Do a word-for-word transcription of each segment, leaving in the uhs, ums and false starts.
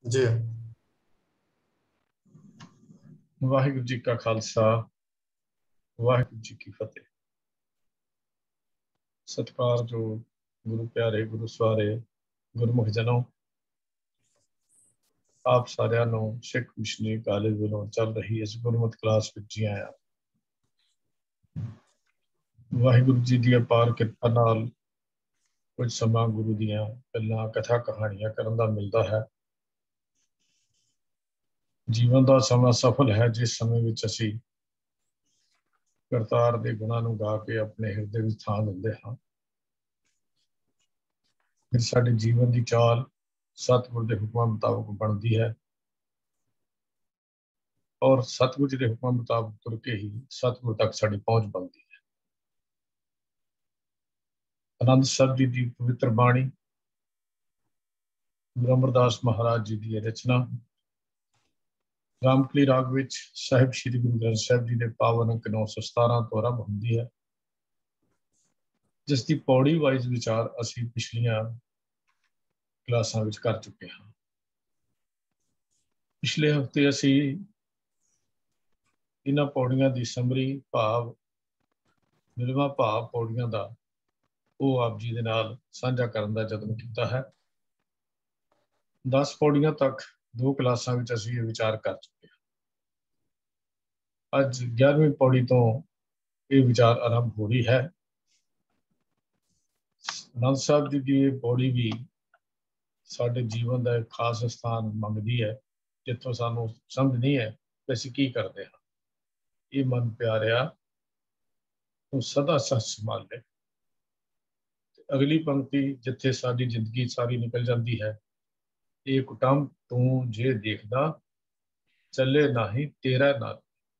जी। वाहिगुरु जी का खालसा वाहिगुरु जी की फतेह। सत्कार जो गुरु प्यारे गुरु सवारे गुरमुख जनों, आप सारिਆਂ ਨੂੰ सिख मिशनरी कॉलेज ਵੱਲੋਂ चल रही इस गुरमत क्लास ਵਿੱਚ ਜੀ ਆਇਆਂ। ਵਾਹਿਗੁਰੂ ਜੀ ਦੀ ਅਪਾਰ ਕਿਰਪਾ ਨਾਲ ਕੁਝ ਸਮਾਂ ਗੁਰੂ ਦੀਆਂ ਗੱਲਾਂ ਕਥਾ ਕਹਾਣੀਆਂ ਕਰਨ ਦਾ ਮਿਲਦਾ ਹੈ। ਜੀਵਨ ਦਾ ਸਮਾਂ ਸਫਲ ਹੈ ਜਿਸ ਸਮੇਂ ਵਿੱਚ ਅਸੀਂ ਕਰਤਾਰ ਦੇ ਗੁਣਾਂ ਨੂੰ ਗਾ ਕੇ ਆਪਣੇ ਹਿਰਦੇ ਵਿੱਚ ਥਾਂ ਦਿੰਦੇ ਹਾਂ। ਫਿਰ ਸਾਡੇ ਜੀਵਨ ਦੀ ਚਾਲ ਸਤਿਗੁਰ ਦੇ ਹੁਕਮਾਂ ਮੁਤਾਬਕ ਬਣਦੀ ਹੈ ਔਰ ਸਤਿਗੁਰ ਜੀ ਦੇ ਹੁਕਮਾਂ ਮੁਤਾਬਕ ਤੁਰ ਕੇ ਹੀ ਸਤਿਗੁਰ ਤੱਕ ਸਾਡੀ ਪਹੁੰਚ ਬਣਦੀ ਹੈ। ਆਨੰਦ ਸਾਹਿਬ ਜੀ ਦੀ ਪਵਿੱਤਰ ਬਾਣੀ ਗੁਰੂ ਅਮਰਦਾਸ ਮਹਾਰਾਜ ਜੀ ਦੀ ਰਚਨਾ ਰਾਮਕਲੀ ਰਾਗ ਵਿੱਚ ਸਾਹਿਬ ਸ਼੍ਰੀ ਗੁਰੂ ਗ੍ਰੰਥ ਸਾਹਿਬ ਜੀ ਦੇ ਪਾਵਨ ਅੰਕ ਨੌ ਸੌ ਸਤਾਰਾਂ ਤੋਂ ਆਰੰਭ ਹੁੰਦੀ ਹੈ, ਜਿਸ ਦੀ ਪੌੜੀ ਵਾਈਜ਼ ਵਿਚਾਰ ਅਸੀਂ ਪਿਛਲੀਆਂ ਕਲਾਸਾਂ ਵਿੱਚ ਕਰ ਚੁੱਕੇ ਹਾਂ। ਪਿਛਲੇ ਹਫ਼ਤੇ ਅਸੀਂ ਇਹਨਾਂ ਪੌੜੀਆਂ ਦੀ ਸਮਰੀ ਭਾਵ ਨਿਰਵਾ ਭਾਵ ਪੌੜੀਆਂ ਦਾ ਉਹ ਆਪ ਜੀ ਦੇ ਨਾਲ ਸਾਂਝਾ ਕਰਨ ਦਾ ਯਤਨ ਕੀਤਾ ਹੈ। ਦਸ ਪੌੜੀਆਂ ਤੱਕ ਦੋ ਕਲਾਸਾਂ ਵਿੱਚ ਅਸੀਂ ਇਹ ਵਿਚਾਰ ਕਰ ਚੁੱਕੇ ਹਾਂ। ਅੱਜ ਗਿਆਰਵੀਂ ਪੌੜੀ ਤੋਂ ਇਹ ਵਿਚਾਰ ਆਰੰਭ ਹੋ ਰਹੀ ਹੈ। ਆਨੰਦ ਸਾਹਿਬ ਜੀ ਦੀ ਇਹ ਪੌੜੀ ਵੀ ਸਾਡੇ ਜੀਵਨ ਦਾ ਇੱਕ ਖਾਸ ਸਥਾਨ ਮੰਗਦੀ ਹੈ, ਜਿੱਥੋਂ ਸਾਨੂੰ ਸਮਝ ਨਹੀਂ ਹੈ ਕਿ ਅਸੀਂ ਕੀ ਕਰਦੇ ਹਾਂ। ਇਹ ਮਨ ਪਿਆਰਿਆ ਤੂੰ ਸਦਾ ਸੱਚ ਸੰਭਾਲੇ। ਅਗਲੀ ਪੰਕਤੀ ਜਿੱਥੇ ਸਾਡੀ ਜ਼ਿੰਦਗੀ ਸਾਰੀ ਨਿਕਲ ਜਾਂਦੀ ਹੈ, ਇਹ ਕੁਟੰਬ ਤੂੰ ਜੇ ਦੇਖਦਾ ਚੱਲੇ ਨਹੀਂ ਤੇਰਾ ਨਾਲ।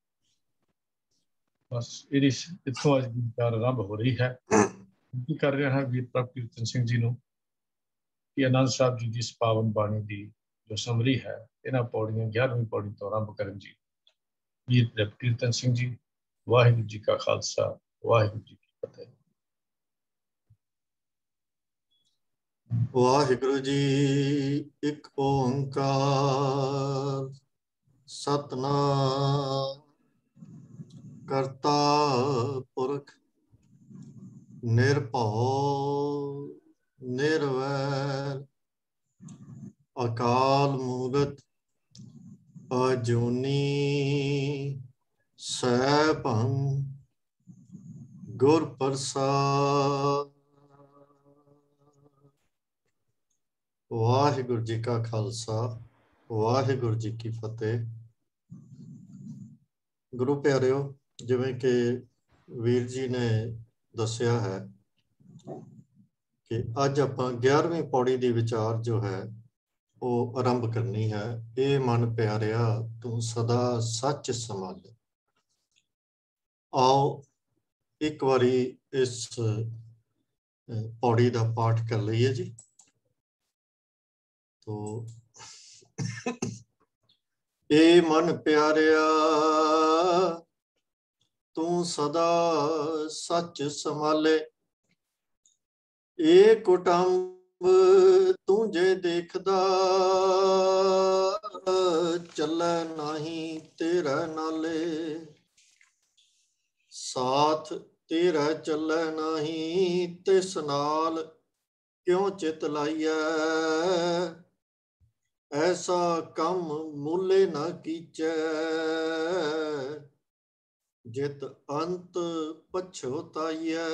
ਬਸ ਇਹਦੀ ਇੱਥੋਂ ਅੱਜ ਦੀ ਵਿਚਾਰ ਆਰੰਭ ਹੋ ਰਹੀ ਹੈ। ਕੀ ਕਰ ਰਿਹਾ ਹੈ ਵੀਰ ਪ੍ਰਭ ਕੀਰਤਨ ਸਿੰਘ ਜੀ ਨੂੰ ਕਿ ਆਨੰਦ ਸਾਹਿਬ ਜੀ ਦੀ ਇਸ ਪਾਵਨ ਬਾਣੀ ਦੀ ਜੋ ਸਮਰੀ ਹੈ ਇਹਨਾਂ ਪੌੜੀਆਂ ਗਿਆਰਵੀਂ ਪੌੜੀ ਤੋਂ ਆਰੰਭ ਕਰਨ ਜੀ। ਵੀਰ ਪ੍ਰਭ ਕੀਰਤਨ ਸਿੰਘ ਜੀ, ਵਾਹਿਗੁਰੂ ਜੀ ਕਾ ਖਾਲਸਾ ਵਾਹਿਗੁਰੂ ਜੀ ਕੀ ਫਤਿਹ। ਵਾਹਿਗੁਰੂ ਜੀ ਇੱਕ ਓੰਕਾਰ ਸਤਨਾਮ ਕਰਤਾ ਪੁਰਖ ਨਿਰਭਉ ਨਿਰਵੈਰ ਅਕਾਲ ਮੂਰਤ ਅਜੂਨੀ ਸੈਭੰ ਗੁਰ ਪ੍ਰਸਾਦ। ਵਾਹਿਗੁਰੂ ਜੀ ਕਾ ਖਾਲਸਾ ਵਾਹਿਗੁਰੂ ਜੀ ਕੀ ਫਤਿਹ। ਗੁਰੂ ਪਿਆਰਿਓ, ਜਿਵੇਂ ਕਿ ਵੀਰ ਜੀ ਨੇ ਦੱਸਿਆ ਹੈ ਕਿ ਅੱਜ ਆਪਾਂ ਗਿਆਰਵੀਂ ਪੌੜੀ ਦੀ ਵਿਚਾਰ ਜੋ ਹੈ ਉਹ ਆਰੰਭ ਕਰਨੀ ਹੈ। ਇਹ ਮਨ ਪਿਆਰਿਆ ਤੂੰ ਸਦਾ ਸੱਚ ਸੰਭਾਲੇ। ਆਓ ਇੱਕ ਵਾਰੀ ਇਸ ਪੌੜੀ ਦਾ ਪਾਠ ਕਰ ਲਈਏ ਜੀ। ਤੋ ਏ ਮਨ ਪਿਆਰਿਆ ਤੂੰ ਸਦਾ ਸੱਚ ਸੰਭਾਲੇ। ਏ ਕੁਟੰਬ ਤੂੰ ਜੇ ਦੇਖਦਾ ਚੱਲੈ ਨਹੀਂ ਤੇਰਾ ਨਾਲੇ। ਸਾਥ ਤੇਰਾ ਚੱਲੈ ਨਹੀਂ ਤਿਸ ਨਾਲ ਕਿਉਂ ਚਿਤ ਲਾਈਐ। ਐਸਾ ਕੰਮ ਮੂਲੇ ਨਾ ਕੀਚੈ ਜਿਤ ਅੰਤ ਪਛੋਤਾਈਐ।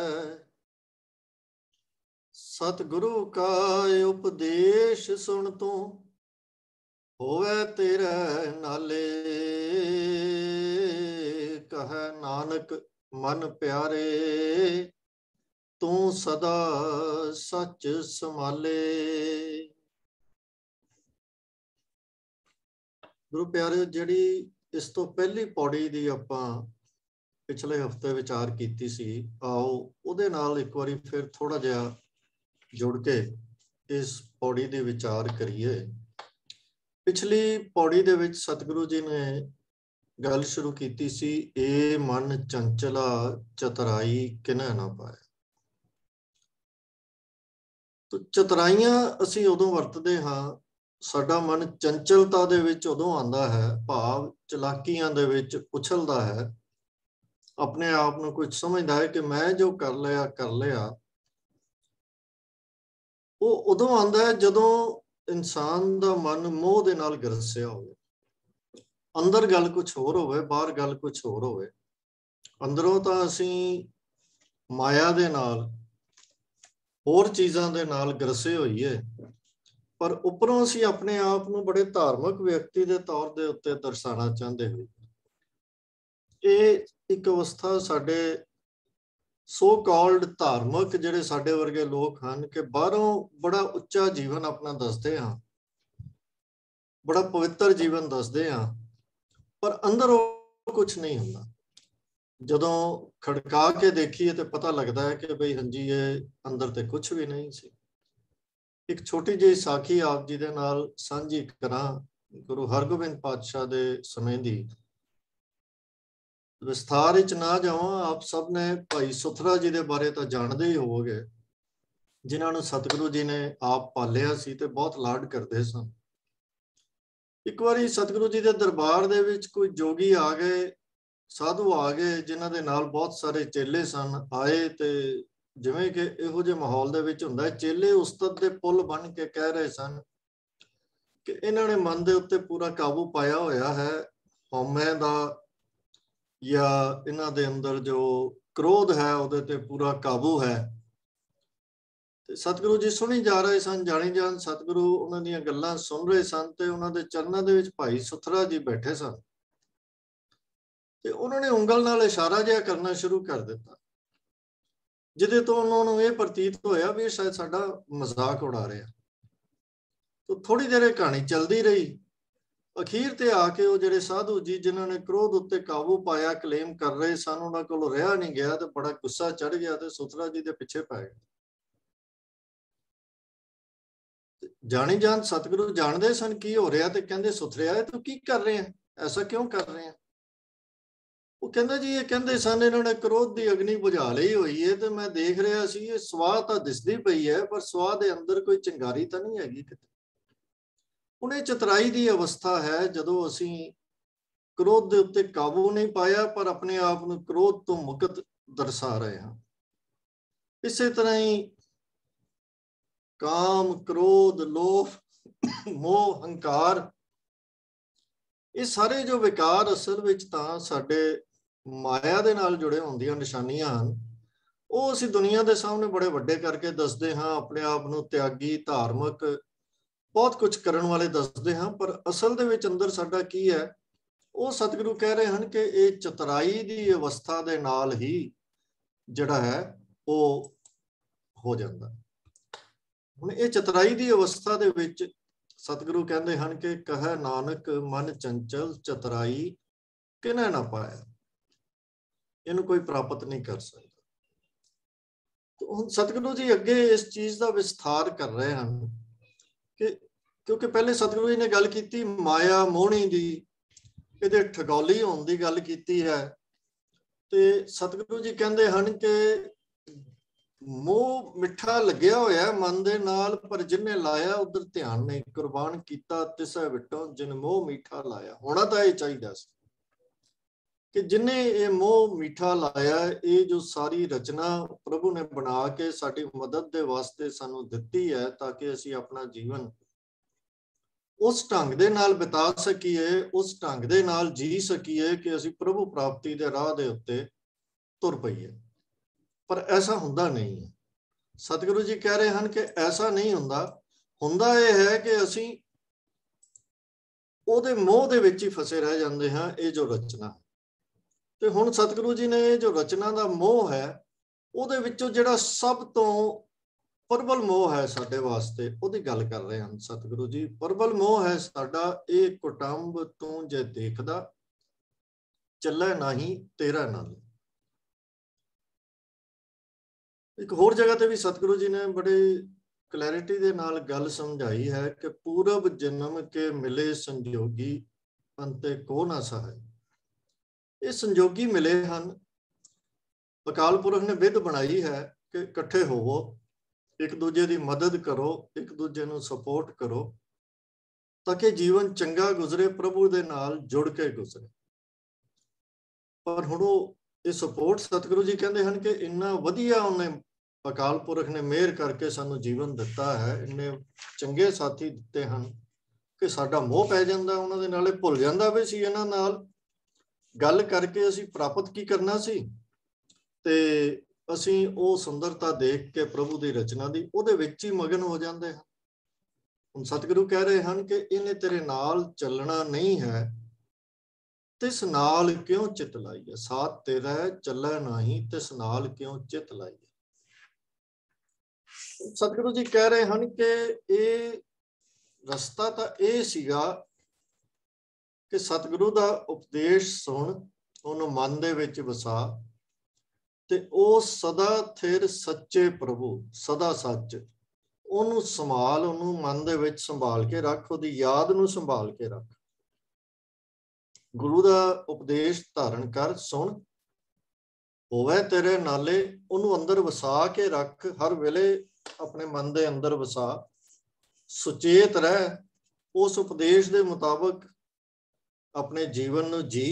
ਸਤਿਗੁਰੂ ਕਾ ਉਪਦੇਸ਼ ਸੁਣ ਤੂੰ ਹੋਵੇ ਤੇਰੇ ਨਾਲੇ। ਕਹੈ ਨਾਨਕ ਮਨ ਪਿਆਰੇ ਤੂੰ ਸਦਾ ਸੱਚ ਸੰਭਾਲੇ। ਗੁਰੂ ਪਿਆਰੇ, ਜਿਹੜੀ ਇਸ ਤੋਂ ਪਹਿਲੀ ਪੌੜੀ ਦੀ ਆਪਾਂ ਪਿਛਲੇ ਹਫ਼ਤੇ ਵਿਚਾਰ ਕੀਤੀ ਸੀ, ਆਓ ਉਹਦੇ ਨਾਲ ਇੱਕ ਵਾਰੀ ਫਿਰ ਥੋੜਾ ਜਿਹਾ ਜੁੜ ਕੇ ਇਸ ਪੌੜੀ ਦੇ ਵਿਚਾਰ ਕਰੀਏ। ਪਿਛਲੀ ਪੌੜੀ ਦੇ ਵਿੱਚ ਸਤਿਗੁਰੂ ਜੀ ਨੇ ਗੱਲ ਸ਼ੁਰੂ ਕੀਤੀ ਸੀ, ਏ ਮਨ ਚੰਚਲਾ ਚਤੁਰਾਈ ਕਿਨੈ ਨਾ ਪਾਏ। ਤੋ ਚਤੁਰਾਈਆਂ ਅਸੀਂ ਉਦੋਂ ਵਰਤਦੇ ਹਾਂ ਸਾਡਾ ਮਨ ਚੰਚਲਤਾ ਦੇ ਵਿੱਚ ਉਦੋਂ ਆਉਂਦਾ ਹੈ, ਭਾਵ ਚਲਾਕੀਆਂ ਦੇ ਵਿੱਚ ਉਛਲਦਾ ਹੈ, ਆਪਣੇ ਆਪ ਨੂੰ ਕੁਝ ਸਮਝਦਾ ਹੈ ਕਿ ਮੈਂ ਜੋ ਕਰ ਲਿਆ ਕਰ ਲਿਆ। ਉਹ ਉਦੋਂ ਆਉਂਦਾ ਹੈ ਜਦੋਂ ਇਨਸਾਨ ਦਾ ਮਨ ਮੋਹ ਦੇ ਨਾਲ ਗਰਸਿਆ ਹੋਵੇ। ਅੰਦਰ ਗੱਲ ਕੁਝ ਹੋਰ ਹੋਵੇ, ਬਾਹਰ ਗੱਲ ਕੁਝ ਹੋਰ ਹੋਵੇ। ਅੰਦਰੋਂ ਤਾਂ ਅਸੀਂ ਮਾਇਆ ਦੇ ਨਾਲ, ਹੋਰ ਚੀਜ਼ਾਂ ਦੇ ਨਾਲ ਗਰਸੇ ਹੋਈਏ, ਪਰ ਉੱਪਰੋਂ ਅਸੀਂ ਆਪਣੇ ਆਪ ਨੂੰ ਬੜੇ ਧਾਰਮਿਕ ਵਿਅਕਤੀ ਦੇ ਤੌਰ ਦੇ ਉੱਤੇ ਦਰਸਾਉਣਾ ਚਾਹੁੰਦੇ ਹੋਏ। ਇਹ ਇੱਕ ਅਵਸਥਾ ਸਾਡੇ ਸੋ ਕਾਲਡ ਧਾਰਮਿਕ ਜਿਹੜੇ ਸਾਡੇ ਵਰਗੇ ਲੋਕ ਹਨ ਕਿ ਬਾਹਰੋਂ ਬੜਾ ਉੱਚਾ ਜੀਵਨ ਆਪਣਾ ਦੱਸਦੇ ਹਾਂ, ਬੜਾ ਪਵਿੱਤਰ ਜੀਵਨ ਦੱਸਦੇ ਹਾਂ, ਪਰ ਅੰਦਰ ਉਹ ਕੁਝ ਨਹੀਂ ਹੁੰਦਾ। ਜਦੋਂ ਖੜਕਾ ਕੇ ਦੇਖੀਏ ਤੇ ਪਤਾ ਲੱਗਦਾ ਹੈ ਕਿ ਬਈ ਹਾਂਜੀ, ਇਹ ਅੰਦਰ ਤੇ ਕੁਝ ਵੀ ਨਹੀਂ ਸੀ। ਇੱਕ ਛੋਟੀ ਜਿਹੀ ਸਾਖੀ ਆਪ ਜੀ ਦੇ ਨਾਲ ਸਾਂਝੀ ਕਰਾਂ, ਗੁਰੂ ਹਰਗੋਬਿੰਦ ਪਾਤਸ਼ਾਹ ਦੇ ਸਮੇਂ ਦੀ। ਵਿਸਥਾਰ ਵਿੱਚ ਨਾ ਜਾਵਾਂ, ਆਪ ਸਭ ਨੇ ਭਾਈ ਸੁਥਰਾ ਜੀ ਦੇ ਬਾਰੇ ਤਾਂ ਜਾਣਦੇ ਹੀ ਹੋਵੋਗੇ, ਜਿਨ੍ਹਾਂ ਨੂੰ ਸਤਿਗੁਰੂ ਜੀ ਨੇ ਆਪ ਪਾਲਿਆ ਸੀ ਤੇ ਬਹੁਤ ਲਾਡ ਕਰਦੇ ਸਨ। ਇੱਕ ਵਾਰੀ ਸਤਿਗੁਰੂ ਜੀ ਦੇ ਦਰਬਾਰ ਦੇ ਵਿੱਚ ਕੋਈ ਜੋਗੀ ਆ ਗਏ, ਸਾਧੂ ਆ ਗਏ, ਜਿਨ੍ਹਾਂ ਦੇ ਨਾਲ ਬਹੁਤ ਸਾਰੇ ਚੇਲੇ ਸਨ। ਆਏ ਤੇ ਜਿਵੇਂ ਕਿ ਇਹੋ ਜਿਹੇ ਮਾਹੌਲ ਦੇ ਵਿੱਚ ਹੁੰਦਾ, ਚੇਲੇ ਉਸਤਤ ਦੇ ਪੁੱਲ ਬਣ ਕੇ ਕਹਿ ਰਹੇ ਸਨ ਕਿ ਇਹਨਾਂ ਨੇ ਮਨ ਦੇ ਉੱਤੇ ਪੂਰਾ ਕਾਬੂ ਪਾਇਆ ਹੋਇਆ ਹੈ, ਹਉਮੈ ਦਾ ਜਾਂ ਇਹਨਾਂ ਦੇ ਅੰਦਰ ਜੋ ਕ੍ਰੋਧ ਹੈ ਉਹਦੇ ਤੇ ਪੂਰਾ ਕਾਬੂ ਹੈ। ਤੇ ਸਤਿਗੁਰੂ ਜੀ ਸੁਣੀ ਜਾ ਰਹੇ ਸਨ, ਜਾਣੀ ਜਾਣ ਸਤਿਗੁਰੂ ਉਹਨਾਂ ਦੀਆਂ ਗੱਲਾਂ ਸੁਣ ਰਹੇ ਸਨ ਤੇ ਉਹਨਾਂ ਦੇ ਚਰਨਾਂ ਦੇ ਵਿੱਚ ਭਾਈ ਸੁਥਰਾ ਜੀ ਬੈਠੇ ਸਨ ਤੇ ਉਹਨਾਂ ਨੇ ਉਂਗਲ ਨਾਲ ਇਸ਼ਾਰਾ ਜਿਹਾ ਕਰਨਾ ਸ਼ੁਰੂ ਕਰ ਦਿੱਤਾ, ਜਿਹਦੇ ਤੋਂ ਉਹਨਾਂ ਨੂੰ ਇਹ ਪ੍ਰਤੀਤ ਹੋਇਆ ਵੀ ਸ਼ਾਇਦ ਸਾਡਾ ਮਜ਼ਾਕ ਉਡਾ ਰਿਹਾ। ਤਾਂ ਥੋੜੀ ਦੇਰ ਇਹ ਕਹਾਣੀ ਚੱਲਦੀ ਰਹੀ। ਅਖੀਰ ਤੇ ਆ ਕੇ ਉਹ ਜਿਹੜੇ ਸਾਧੂ ਜੀ ਜਿਨ੍ਹਾਂ ਨੇ ਕ੍ਰੋਧ ਉੱਤੇ ਕਾਬੂ ਪਾਇਆ ਕਲੇਮ ਕਰ ਰਹੇ ਸਨ, ਉਹਨਾਂ ਕੋਲ ਰਿਹਾ ਨਹੀਂ ਗਿਆ ਤੇ ਬੜਾ ਗੁੱਸਾ ਚੜ ਗਿਆ ਤੇ ਸੁਥਰਾ ਜੀ ਦੇ ਪਿੱਛੇ ਪੈ ਗਏ। ਜਾਣੀ ਜਾਣ ਸਤਿਗੁਰੂ ਜਾਣਦੇ ਸਨ ਕੀ ਹੋ ਰਿਹਾ ਤੇ ਕਹਿੰਦੇ, ਸੁਥਰਿਆ ਤੂੰ ਕੀ ਕਰ ਰਹੇ ਹੈ, ਐਸਾ ਕਿਉਂ ਕਰ ਰਹੇ ਹੈ? ਉਹ ਕਹਿੰਦਾ ਜੀ ਇਹ ਕਹਿੰਦੇ ਸਨ ਇਹਨਾਂ ਨੇ ਕ੍ਰੋਧ ਦੀ ਅਗਨੀ ਬੁਝਾ ਲਈ ਹੋਈ ਹੈ ਤੇ ਮੈਂ ਦੇਖ ਰਿਹਾ ਸੀ, ਇਹ ਸਵਾਹ ਤਾਂ ਦਿਸਦੀ ਪਈ ਹੈ ਪਰ ਸਵਾਹ ਦੇ ਅੰਦਰ ਕੋਈ ਚਿੰਗਾਰੀ ਤਾਂ ਨਹੀਂ ਹੈਗੀ ਕਿਤੇ। ਹੁਣ ਇਹ ਚਤਰਾਈ ਦੀ ਅਵਸਥਾ ਹੈ ਜਦੋਂ ਅਸੀਂ ਕ੍ਰੋਧ ਦੇ ਉੱਤੇ ਕਾਬੂ ਨਹੀਂ ਪਾਇਆ ਪਰ ਆਪਣੇ ਆਪ ਨੂੰ ਕ੍ਰੋਧ ਤੋਂ ਮੁਕਤ ਦਰਸਾ ਰਹੇ ਹਾਂ। ਇਸੇ ਤਰ੍ਹਾਂ ਹੀ ਕਾਮ, ਕ੍ਰੋਧ, ਲੋਭ, ਮੋਹ, ਹੰਕਾਰ, ਇਹ ਸਾਰੇ ਜੋ ਵਿਕਾਰ ਅਸਲ ਵਿੱਚ ਤਾਂ ਸਾਡੇ ਮਾਇਆ ਦੇ ਨਾਲ ਜੁੜੇ ਹੁੰਦੀਆਂ ਨਿਸ਼ਾਨੀਆਂ ਹਨ। ਉਹ ਅਸੀਂ ਦੁਨੀਆ ਦੇ ਸਾਹਮਣੇ ਬੜੇ ਵੱਡੇ ਕਰਕੇ ਦੱਸਦੇ ਹਾਂ, ਆਪਣੇ ਆਪ ਨੂੰ ਤਿਆਗੀ, ਧਾਰਮਿਕ, ਬਹੁਤ ਕੁਝ ਕਰਨ ਵਾਲੇ ਦੱਸਦੇ ਹਾਂ, ਪਰ ਅਸਲ ਦੇ ਵਿੱਚ ਅੰਦਰ ਸਾਡਾ ਕੀ ਹੈ ਉਹ ਸਤਿਗੁਰੂ ਕਹਿ ਰਹੇ ਹਨ ਕਿ ਇਹ ਚਤਰਾਈ ਦੀ ਅਵਸਥਾ ਦੇ ਨਾਲ ਹੀ ਜਿਹੜਾ ਹੈ ਉਹ ਹੋ ਜਾਂਦਾ। ਹੁਣ ਇਹ ਚਤਰਾਈ ਦੀ ਅਵਸਥਾ ਦੇ ਵਿੱਚ ਸਤਿਗੁਰੂ ਕਹਿੰਦੇ ਹਨ ਕਿ ਕਹੈ ਨਾਨਕ ਮਨ ਚੰਚਲ ਚਤਰਾਈ ਕਿਨੈ ਨਾ ਪਾਇਆ, ਇਹਨੂੰ ਕੋਈ ਪ੍ਰਾਪਤ ਨਹੀਂ ਕਰ ਸਕਦਾ। ਹੁਣ ਸਤਿਗੁਰੂ ਜੀ ਅੱਗੇ ਇਸ ਚੀਜ਼ ਦਾ ਵਿਸਥਾਰ ਕਰ ਰਹੇ ਹਨ ਕਿ ਕਿਉਂਕਿ ਪਹਿਲੇ ਸਤਿਗੁਰੂ ਜੀ ਨੇ ਗੱਲ ਕੀਤੀ ਮਾਇਆ ਮੋਹਣੀ ਦੀ, ਇਹਦੇ ਠਗੌਲੀ ਹੋਣ ਦੀ ਗੱਲ ਕੀਤੀ ਹੈ। ਤੇ ਸਤਿਗੁਰੂ ਜੀ ਕਹਿੰਦੇ ਹਨ ਕਿ ਮੋਹ ਮਿੱਠਾ ਲੱਗਿਆ ਹੋਇਆ ਮਨ ਦੇ ਨਾਲ, ਪਰ ਜਿਹਨੇ ਲਾਇਆ ਉਧਰ ਧਿਆਨ ਨਹੀਂ, ਕੁਰਬਾਨ ਕੀਤਾ ਤਿਸੈ ਵਿਟੋਂ ਜਿਨ ਮੋਹ ਮਿੱਠਾ ਲਾਇਆ। ਹੋਣਾ ਤਾਂ ਇਹ ਚਾਹੀਦਾ ਸੀ ਕਿ ਜਿਹਨੇ ਇਹ ਮੋਹ ਮਿੱਠਾ ਲਾਇਆ, ਇਹ ਜੋ ਸਾਰੀ ਰਚਨਾ ਪ੍ਰਭੂ ਨੇ ਬਣਾ ਕੇ ਸਾਡੀ ਮਦਦ ਦੇ ਵਾਸਤੇ ਸਾਨੂੰ ਦਿੱਤੀ ਹੈ ਤਾਂ ਕਿ ਅਸੀਂ ਆਪਣਾ ਜੀਵਨ ਉਸ ਢੰਗ ਦੇ ਨਾਲ ਬਿਤਾ ਸਕੀਏ, ਉਸ ਢੰਗ ਦੇ ਨਾਲ ਜੀ ਸਕੀਏ ਕਿ ਅਸੀਂ ਪ੍ਰਭੂ ਪ੍ਰਾਪਤੀ ਦੇ ਰਾਹ ਦੇ ਉੱਤੇ ਤੁਰ ਪਈਏ। ਪਰ ਐਸਾ ਹੁੰਦਾ ਨਹੀਂ ਹੈ। ਸਤਿਗੁਰੂ ਜੀ ਕਹਿ ਰਹੇ ਹਨ ਕਿ ਐਸਾ ਨਹੀਂ ਹੁੰਦਾ। ਹੁੰਦਾ ਇਹ ਹੈ ਕਿ ਅਸੀਂ ਉਹਦੇ ਮੋਹ ਦੇ ਵਿੱਚ ਹੀ ਫਸੇ ਰਹਿ ਜਾਂਦੇ ਹਾਂ, ਇਹ ਜੋ ਰਚਨਾ। ਤੇ ਹੁਣ ਸਤਿਗੁਰੂ ਜੀ ਨੇ ਇਹ ਜੋ ਰਚਨਾ ਦਾ ਮੋਹ ਹੈ, ਉਹਦੇ ਵਿੱਚੋਂ ਜਿਹੜਾ ਸਭ ਤੋਂ ਪ੍ਰਬਲ ਮੋਹ ਹੈ ਸਾਡੇ ਵਾਸਤੇ, ਉਹਦੀ ਗੱਲ ਕਰ ਰਹੇ ਹਨ ਸਤਿਗੁਰੂ ਜੀ। ਪ੍ਰਬਲ ਮੋਹ ਹੈ ਸਾਡਾ ਇਹ ਕੁਟੰਬ ਤੂੰ ਜੇ ਦੇਖਦਾ, ਚੱਲੇ ਨਹੀਂ ਤੇਰਾ ਨਾਲ। ਇੱਕ ਹੋਰ ਜਗ੍ਹਾ ਤੇ ਵੀ ਸਤਿਗੁਰੂ ਜੀ ਨੇ ਬੜੀ ਕਲੈਰਿਟੀ ਦੇ ਨਾਲ ਗੱਲ ਸਮਝਾਈ ਹੈ ਕਿ ਪੂਰਬ ਜਨਮ ਕੇ ਮਿਲੇ ਸੰਜੋਗੀ ਅੰਤੇ ਕੋ ਨਾ ਸਹਾਏ। ਇਹ ਸੰਜੋਗੀ ਮਿਲੇ ਹਨ, ਅਕਾਲ ਪੁਰਖ ਨੇ ਵਿਧ ਬਣਾਈ ਹੈ ਕਿ ਇਕੱਠੇ ਹੋਵੋ, ਇੱਕ ਦੂਜੇ ਦੀ ਮਦਦ ਕਰੋ, ਇੱਕ ਦੂਜੇ ਨੂੰ ਸਪੋਰਟ ਕਰੋ। ਤਾਂ ਕਿ ਜੀਵਨ ਚੰਗਾ ਗੁਜ਼ਰੇ, ਪ੍ਰਭੂ ਦੇ ਨਾਲ ਜੁੜ ਕੇ ਗੁਜ਼ਰੇ। ਪਰ ਹੁਣ ਉਹ ਇਹ ਸਪੋਰਟ ਸਤਿਗੁਰੂ ਜੀ ਕਹਿੰਦੇ ਹਨ ਕਿ ਇੰਨਾ ਵਧੀਆ ਉਹਨੇ ਅਕਾਲ ਪੁਰਖ ਨੇ ਮਿਹਰ ਕਰਕੇ ਸਾਨੂੰ ਜੀਵਨ ਦਿੱਤਾ ਹੈ, ਇੰਨੇ ਚੰਗੇ ਸਾਥੀ ਦਿੱਤੇ ਹਨ ਕਿ ਸਾਡਾ ਮੋਹ ਪੈ ਜਾਂਦਾ ਉਹਨਾਂ ਦੇ ਨਾਲੇ, ਭੁੱਲ ਜਾਂਦਾ ਵੀ ਸੀ ਇਹਨਾਂ ਨਾਲ ਗੱਲ ਕਰਕੇ ਅਸੀਂ ਪ੍ਰਾਪਤ ਕੀ ਕਰਨਾ ਸੀ, ਤੇ ਅਸੀਂ ਉਹ ਸੁੰਦਰਤਾ ਦੇਖ ਕੇ ਪ੍ਰਭੂ ਦੀ ਰਚਨਾ ਦੀ ਉਹਦੇ ਵਿੱਚ ਹੀ ਮਗਨ ਹੋ ਜਾਂਦੇ ਹਾਂ। ਹੁਣ ਸਤਿਗੁਰੂ ਕਹਿ ਰਹੇ ਹਨ ਕਿ ਇਹਨੇ ਤੇਰੇ ਨਾਲ ਚੱਲਣਾ ਨਹੀਂ ਹੈ, ਤਿਸ ਨਾਲ ਕਿਉਂ ਚਿਤ ਲਾਈ ਹੈ, ਸਾਥ ਤੇਰਾ ਚੱਲੈ ਨਹੀਂ, ਤਿਸ ਨਾਲ ਕਿਉਂ ਚਿਤ ਲਾਈ ਹੈ। ਸਤਿਗੁਰੂ ਜੀ ਕਹਿ ਰਹੇ ਹਨ ਕਿ ਇਹ ਰਸਤਾ ਤਾਂ ਇਹ ਸੀਗਾ ਕਿ ਸਤਿਗੁਰੂ ਦਾ ਉਪਦੇਸ਼ ਸੁਣ, ਉਹਨੂੰ ਮਨ ਦੇ ਵਿੱਚ ਵਸਾ, ਤੇ ਉਹ ਸਦਾ ਥਿਰ ਸੱਚੇ ਪ੍ਰਭੂ, ਸਦਾ ਸੱਚ, ਉਹਨੂੰ ਸੰਭਾਲ, ਉਹਨੂੰ ਮਨ ਦੇ ਵਿੱਚ ਸੰਭਾਲ ਕੇ ਰੱਖ, ਉਹਦੀ ਯਾਦ ਨੂੰ ਸੰਭਾਲ ਕੇ ਰੱਖ। ਗੁਰੂ ਦਾ ਉਪਦੇਸ਼ ਧਾਰਨ ਕਰ, ਸੁਣ, ਹੋਵੇ ਤੇਰੇ ਨਾਲੇ, ਉਹਨੂੰ ਅੰਦਰ ਵਸਾ ਕੇ ਰੱਖ, ਹਰ ਵੇਲੇ ਆਪਣੇ ਮਨ ਦੇ ਅੰਦਰ ਵਸਾ, ਸੁਚੇਤ ਰਹਿ, ਉਸ ਉਪਦੇਸ਼ ਦੇ ਮੁਤਾਬਕ ਆਪਣੇ ਜੀਵਨ ਨੂੰ ਜੀ,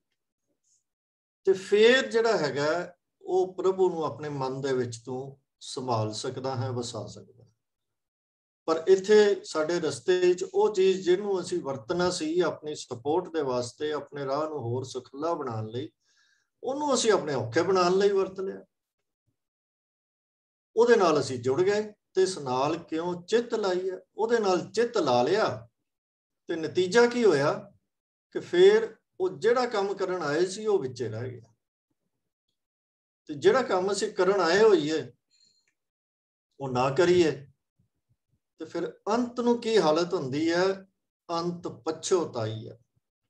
ਤੇ ਫੇਰ ਜਿਹੜਾ ਹੈਗਾ ਉਹ ਪ੍ਰਭੂ ਨੂੰ ਆਪਣੇ ਮਨ ਦੇ ਵਿੱਚ ਤੂੰ ਸੰਭਾਲ ਸਕਦਾ ਹੈ, ਵਸਾ ਸਕਦਾ। ਪਰ ਇੱਥੇ ਸਾਡੇ ਰਸਤੇ ਵਿੱਚ ਉਹ ਚੀਜ਼ ਜਿਹਨੂੰ ਅਸੀਂ ਵਰਤਣਾ ਸੀ ਆਪਣੀ ਸਪੋਰਟ ਦੇ ਵਾਸਤੇ, ਆਪਣੇ ਰਾਹ ਨੂੰ ਹੋਰ ਸੁਖਲਾ ਬਣਾਉਣ ਲਈ, ਉਹਨੂੰ ਅਸੀਂ ਆਪਣੇ ਔਖੇ ਬਣਾਉਣ ਲਈ ਵਰਤ ਲਿਆ। ਉਹਦੇ ਨਾਲ ਅਸੀਂ ਜੁੜ ਗਏ ਤੇ ਇਸ ਨਾਲ ਕਿਉਂ ਚਿੱਤ ਲਾਈ ਹੈ, ਉਹਦੇ ਨਾਲ ਚਿੱਤ ਲਾ ਲਿਆ ਤੇ ਨਤੀਜਾ ਕੀ ਹੋਇਆ ਕਿ ਫੇਰ ਉਹ ਜਿਹੜਾ ਕੰਮ ਕਰਨ ਆਏ ਸੀ ਉਹ ਵਿੱਚੇ ਰਹਿ ਗਿਆ, ਤੇ ਜਿਹੜਾ ਕੰਮ ਅਸੀਂ ਕਰਨ ਆਏ ਹੋਈਏ ਉਹ ਨਾ ਕਰੀਏ ਤੇ ਫਿਰ ਅੰਤ ਨੂੰ ਕੀ ਹਾਲਤ ਹੁੰਦੀ ਹੈ, ਅੰਤ ਪਛਤਾਈ ਹੈ।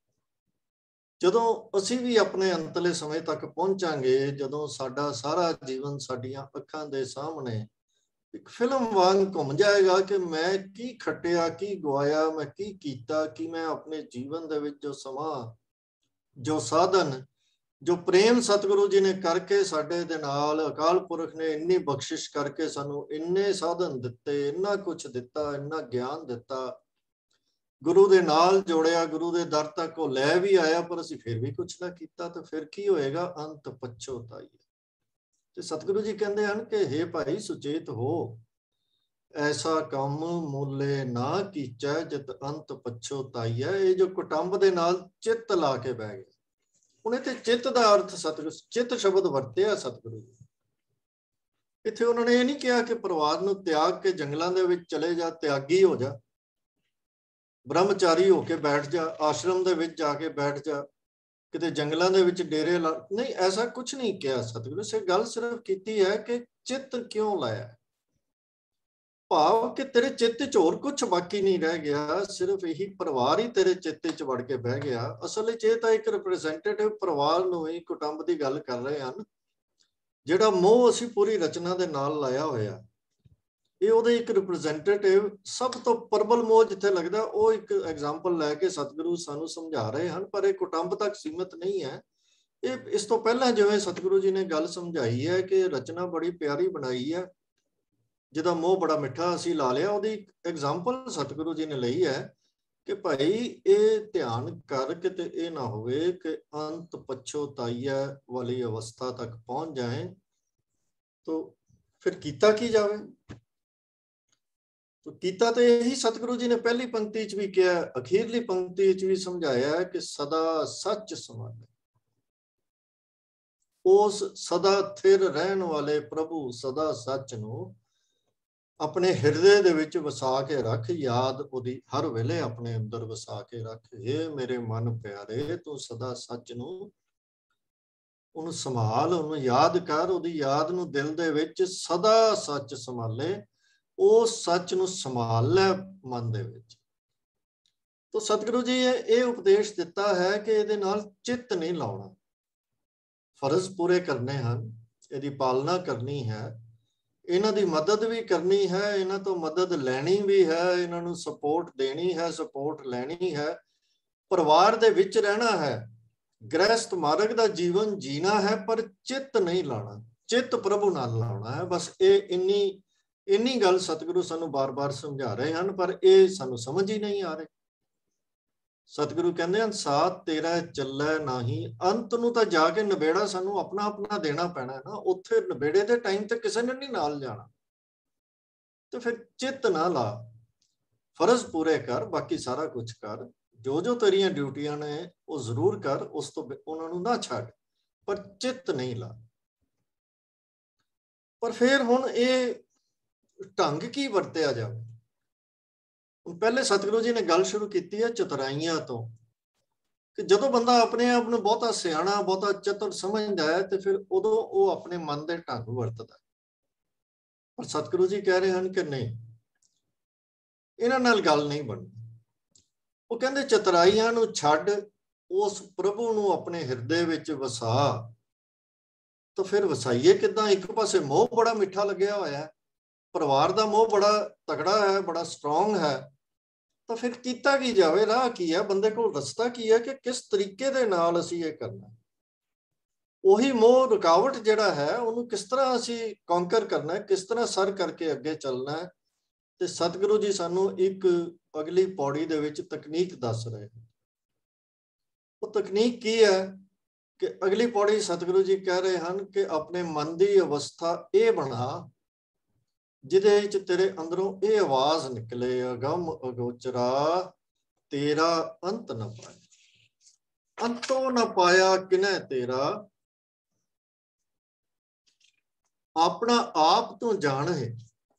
ਜਦੋਂ ਅਸੀਂ ਵੀ ਆਪਣੇ ਅੰਤਲੇ ਸਮੇਂ ਤੱਕ ਪਹੁੰਚਾਂਗੇ, ਜਦੋਂ ਸਾਡਾ ਸਾਰਾ ਜੀਵਨ ਸਾਡੀਆਂ ਅੱਖਾਂ ਦੇ ਸਾਹਮਣੇ ਇੱਕ ਫਿਲਮ ਵਾਂਗ ਘੁੰਮ ਜਾਏਗਾ ਕਿ ਮੈਂ ਕੀ ਖੱਟਿਆ, ਕੀ ਗਵਾਇਆ, ਮੈਂ ਕੀ ਕੀਤਾ, ਕਿ ਮੈਂ ਆਪਣੇ ਜੀਵਨ ਦੇ ਵਿੱਚ ਜੋ ਸਮਾਂ, ਜੋ ਸਾਧਨ, ਜੋ ਪ੍ਰੇਮ ਸਤਿਗੁਰੂ ਜੀ ਨੇ ਕਰਕੇ ਸਾਡੇ ਦੇ ਨਾਲ, ਅਕਾਲ ਪੁਰਖ ਨੇ ਇੰਨੀ ਬਖਸ਼ਿਸ਼ ਕਰਕੇ ਸਾਨੂੰ ਇੰਨੇ ਸਾਧਨ ਦਿੱਤੇ, ਇੰਨਾ ਕੁਛ ਦਿੱਤਾ, ਇੰਨਾ ਗਿਆਨ ਦਿੱਤਾ, ਗੁਰੂ ਦੇ ਨਾਲ ਜੋੜਿਆ, ਗੁਰੂ ਦੇ ਦਰ ਤੱਕ ਉਹ ਲੈ ਵੀ ਆਇਆ, ਪਰ ਅਸੀਂ ਫਿਰ ਵੀ ਕੁਛ ਨਾ ਕੀਤਾ, ਤਾਂ ਫਿਰ ਕੀ ਹੋਏਗਾ, ਅੰਤ ਪਛਤਾਈ। ਤੇ ਸਤਿਗੁਰੂ ਜੀ ਕਹਿੰਦੇ ਹਨ ਕਿ ਹੇ ਭਾਈ ਸੁਚੇਤ ਹੋ, ਐਸਾ ਕੰਮ ਮੂਲੇ ਨਾ ਕੀਚੈ ਜਿਤ ਅੰਤ ਪਛਤਾਈ ਹੈ। ਇਹ ਜੋ ਕੁਟੰਬ ਦੇ ਨਾਲ ਚਿੱਤ ਲਾ ਕੇ ਬਹਿ ਗਏ, ਹੁਣ ਇੱਥੇ ਚਿੱਤ ਦਾ ਅਰਥ ਸਤਿਗੁਰੂ ਚਿੱਤ ਸ਼ਬਦ ਵਰਤਿਆ ਸਤਿਗੁਰੂ ਜੀ। ਇੱਥੇ ਉਹਨਾਂ ਨੇ ਇਹ ਨਹੀਂ ਕਿਹਾ ਕਿ ਪਰਿਵਾਰ ਨੂੰ ਤਿਆਗ ਕੇ ਜੰਗਲਾਂ ਦੇ ਵਿੱਚ ਚਲੇ ਜਾ, ਤਿਆਗੀ ਹੋ ਜਾ, ਬ੍ਰਹਮਚਾਰੀ ਹੋ ਕੇ ਬੈਠ ਜਾ, ਆਸ਼ਰਮ ਦੇ ਵਿੱਚ ਜਾ ਕੇ ਬੈਠ ਜਾ, ਕਿਤੇ ਜੰਗਲਾਂ ਦੇ ਵਿੱਚ ਡੇਰੇ ਲਾ, ਨਹੀਂ, ਐਸਾ ਕੁਛ ਨਹੀਂ ਕਿਹਾ ਸਤਿਗੁਰੂ। ਸੇ ਗੱਲ ਸਿਰਫ ਕੀਤੀ ਹੈ ਕਿ ਚਿੱਤ ਕਿਉਂ ਲਾਇਆ, ਭਾਵ ਕਿ ਤੇਰੇ ਚਿੱਤ 'ਚ ਹੋਰ ਕੁਛ ਬਾਕੀ ਨਹੀਂ ਰਹਿ ਗਿਆ, ਸਿਰਫ ਇਹੀ ਪਰਿਵਾਰ ਹੀ ਤੇਰੇ ਚਿੱਤ 'ਚ ਵੜ ਕੇ ਬਹਿ ਗਿਆ। ਅਸਲ ਵਿੱਚ ਇਹ ਤਾਂ ਇੱਕ ਰਿਪਰੈਜ਼ੈਂਟੇਟਿਵ ਪਰਿਵਾਰ ਨੂੰ ਹੀ, ਕੁਟੰਬ ਦੀ ਗੱਲ ਕਰ ਰਹੇ ਹਨ, ਜਿਹੜਾ ਮੋਹ ਅਸੀਂ ਪੂਰੀ ਰਚਨਾ ਦੇ ਨਾਲ ਲਾਇਆ ਹੋਇਆ, ਇਹ ਉਹਦੇ ਇੱਕ ਰਿਪਰੈਜ਼ੈਂਟੇਟਿਵ, ਸਭ ਤੋਂ ਪ੍ਰਬਲ ਮੋਹ ਜਿੱਥੇ ਲੱਗਦਾ, ਉਹ ਇੱਕ ਐਗਜ਼ਾਮਪਲ ਲੈ ਕੇ ਸਤਿਗੁਰੂ ਸਾਨੂੰ ਸਮਝਾ ਰਹੇ ਹਨ। ਪਰ ਇਹ ਕੁਟੰਬ ਤੱਕ ਸੀਮਿਤ ਨਹੀਂ ਹੈ, ਇਹ ਇਸ ਤੋਂ ਪਹਿਲਾਂ ਜਿਵੇਂ ਸਤਿਗੁਰੂ ਜੀ ਨੇ ਗੱਲ ਸਮਝਾਈ ਹੈ ਕਿ ਰਚਨਾ ਬੜੀ ਪਿਆਰੀ ਬਣਾਈ ਹੈ, ਜਿਹਦਾ ਮੋਹ ਬੜਾ ਮਿੱਠਾ ਅਸੀਂ ਲਾ ਲਿਆ, ਉਹਦੀ ਐਗਜ਼ਾਮਪਲ ਸਤਿਗੁਰੂ ਜੀ ਨੇ ਲਈ ਹੈ ਕਿ ਭਾਈ ਇਹ ਧਿਆਨ ਕਰ ਕਿਤੇ ਇਹ ਨਾ ਹੋਵੇ ਕਿ ਅੰਤ ਪਛਤਾਈਆ ਵਾਲੀ ਅਵਸਥਾ ਤੱਕ ਪਹੁੰਚ ਜਾਏ। ਤਾਂ ਫਿਰ ਕੀਤਾ ਕੀ ਜਾਵੇ? तो ਕੀਤਾ तो यही सतगुरु जी ने पहली पंक्ति च भी किया, अखीरली पंक्ति च भी समझाया है कि सदा सच संभाले, उस सदा थिर रहन वाले प्रभु सदा सच नूं अपने हृदय दे विच वसा के रख, याद उहदी हर वेले अपने अंदर वसा के रख। हे मेरे मन प्यारे, तू सदा सच नूं ਉਹਨੂੰ संभाल, ਉਹਨੂੰ याद कर, ਉਹਦੀ याद ਨੂੰ दिल दे विच सदा सच संभाले, ਉਸ ਸੱਚ ਨੂੰ ਸੰਭਾਲ ਲੈ ਮਨ ਦੇ ਵਿੱਚ। ਤਾਂ ਸਤਿਗੁਰੂ ਜੀ ਇਹ ਉਪਦੇਸ਼ ਦਿੱਤਾ ਹੈ ਕਿ ਇਹਦੇ ਨਾਲ ਚਿੱਤ ਨਹੀਂ ਲਾਉਣਾ, ਫਰਜ਼ ਪੂਰੇ ਕਰਨੇ ਹਨ, ਇਹਦੀ ਪਾਲਣਾ ਕਰਨੀ ਹੈ, ਇਹਨਾਂ ਦੀ ਮਦਦ ਵੀ ਕਰਨੀ ਹੈ, ਇਹਨਾਂ ਤੋਂ ਮਦਦ ਲੈਣੀ ਵੀ ਹੈ, ਇਹਨਾਂ ਨੂੰ ਸਪੋਰਟ ਦੇਣੀ ਹੈ, ਸਪੋਰਟ ਲੈਣੀ ਹੈ, ਪਰਿਵਾਰ ਦੇ ਵਿੱਚ ਰਹਿਣਾ ਹੈ, ਗ੍ਰਹਿਸਥ ਮਾਰਗ ਦਾ ਜੀਵਨ ਜੀਣਾ ਹੈ, ਪਰ ਚਿੱਤ ਨਹੀਂ ਲਾਉਣਾ, ਚਿੱਤ ਪ੍ਰਭੂ ਨਾਲ ਲਾਉਣਾ ਹੈ। ਬਸ ਇਹ ਇੰਨੀ ਇੰਨੀ ਗੱਲ ਸਤਿਗੁਰੂ ਸਾਨੂੰ ਬਾਰ-ਬਾਰ ਸਮਝਾ ਰਹੇ ਹਨ, ਪਰ ਇਹ ਸਾਨੂੰ ਸਮਝ ਹੀ ਨਹੀਂ ਆ ਰਹੀ। ਸਤਿਗੁਰੂ ਕਹਿੰਦੇ ਹਨ ਸਾਥ ਤੇਰਾ ਚੱਲੈ ਨਹੀਂ, ਅੰਤ ਨੂੰ ਤਾਂ ਜਾ ਕੇ ਨਿਬੇੜਾ ਸਾਨੂੰ ਆਪਣਾ ਆਪਣਾ ਦੇਣਾ ਪੈਣਾ ਹੈ ਨਾ। ਉੱਥੇ ਨਿਬੇੜੇ ਦੇ ਟਾਈਮ ਤੇ ਕਿਸੇ ਨੇ ਨਹੀਂ ਨਾਲ ਜਾਣਾ। ਤੇ ਫਿਰ ਚਿੱਤ ਨਾ ਲਾ, ਫਰਜ਼ ਪੂਰੇ ਕਰ, ਬਾਕੀ ਸਾਰਾ ਕੁਝ ਕਰ, ਜੋ ਜੋ ਤੇਰੀਆਂ ਡਿਊਟੀਆਂ ਨੇ ਉਹ ਜ਼ਰੂਰ ਕਰ, ਉਸ ਤੋਂ ਉਹਨਾਂ ਨੂੰ ਨਾ ਛੱਡ, ਪਰ ਚਿੱਤ ਨਹੀਂ ਲਾ। ਪਰ ਫਿਰ ਹੁਣ ਇਹ ਢੰਗ ਕੀ ਵਰਤਿਆ ਜਾਵੇ? ਪਹਿਲੇ ਸਤਿਗੁਰੂ ਜੀ ਨੇ ਗੱਲ ਸ਼ੁਰੂ ਕੀਤੀ ਹੈ ਚਤੁਰਾਈਆਂ ਤੋਂ, ਕਿ ਜਦੋਂ ਬੰਦਾ ਆਪਣੇ ਆਪ ਨੂੰ ਬਹੁਤਾ ਸਿਆਣਾ ਬਹੁਤਾ ਚਤੁਰ ਸਮਝਦਾ ਹੈ ਤੇ ਫਿਰ ਉਦੋਂ ਉਹ ਆਪਣੇ ਮਨ ਦੇ ਢੰਗ ਵਰਤਦਾ। ਪਰ ਸਤਿਗੁਰੂ ਜੀ ਕਹਿ ਰਹੇ ਹਨ ਕਿ ਨਹੀਂ, ਇਹਨਾਂ ਨਾਲ ਗੱਲ ਨਹੀਂ ਬਣਦੀ। ਉਹ ਕਹਿੰਦੇ ਚਤੁਰਾਈਆਂ ਨੂੰ ਛੱਡ, ਉਸ ਪ੍ਰਭੂ ਨੂੰ ਆਪਣੇ ਹਿਰਦੇ ਵਿੱਚ ਵਸਾ। ਤਾਂ ਫਿਰ ਵਸਾਈਏ ਕਿੱਦਾਂ? ਇੱਕ ਪਾਸੇ ਮੋਹ ਬੜਾ ਮਿੱਠਾ ਲੱਗਿਆ ਹੋਇਆ ਹੈ, ਪਰਿਵਾਰ ਦਾ ਮੋਹ ਬੜਾ ਤਗੜਾ ਹੈ, ਬੜਾ ਸਟਰੋਂਗ ਹੈ। ਤਾਂ ਫਿਰ ਕੀਤਾ ਕੀ ਜਾਵੇ? ਰਾਹ ਕੀ ਹੈ? ਬੰਦੇ ਕੋਲ ਰਸਤਾ ਕੀ ਹੈ ਕਿ ਕਿਸ ਤਰੀਕੇ ਦੇ ਨਾਲ ਅਸੀਂ ਇਹ ਕਰਨਾ? ਉਹੀ ਮੋਹ ਰੁਕਾਵਟ ਜਿਹੜਾ ਹੈ ਉਹਨੂੰ ਕਿਸ ਤਰ੍ਹਾਂ ਅਸੀਂ ਕੌਂਕਰ ਕਰਨਾ ਹੈ, ਕਿਸ ਤਰ੍ਹਾਂ ਸਰ ਕਰਕੇ ਅੱਗੇ ਚੱਲਣਾ ਹੈ। ਤੇ ਸਤਿਗੁਰੂ ਜੀ ਸਾਨੂੰ ਇੱਕ ਅਗਲੀ ਪੌੜੀ ਦੇ ਵਿੱਚ ਤਕਨੀਕ ਦੱਸ ਰਹੇ ਹਨ। ਉਹ ਤਕਨੀਕ ਕੀ ਹੈ ਕਿ ਅਗਲੀ ਪੌੜੀ ਸਤਿਗੁਰੂ ਜੀ ਕਹਿ ਰਹੇ ਹਨ ਕਿ ਆਪਣੇ ਮਨ ਦੀ ਅਵਸਥਾ ਇਹ ਬਣਾ ਜਿਹਦੇ ਵਿੱਚ ਤੇਰੇ ਅੰਦਰੋਂ ਇਹ ਆਵਾਜ਼ ਨਿਕਲੇ, ਅਗਮ ਅਗੋਚਰਾ ਤੇਰਾ ਅੰਤ ਨਾ ਪਾਇਆ, ਅੰਤੋਂ ਨਾ ਪਾਇਆ ਕਿਨੈ ਤੇਰਾ, ਆਪਣਾ ਆਪ ਤੋਂ ਜਾਣ ਹੈ।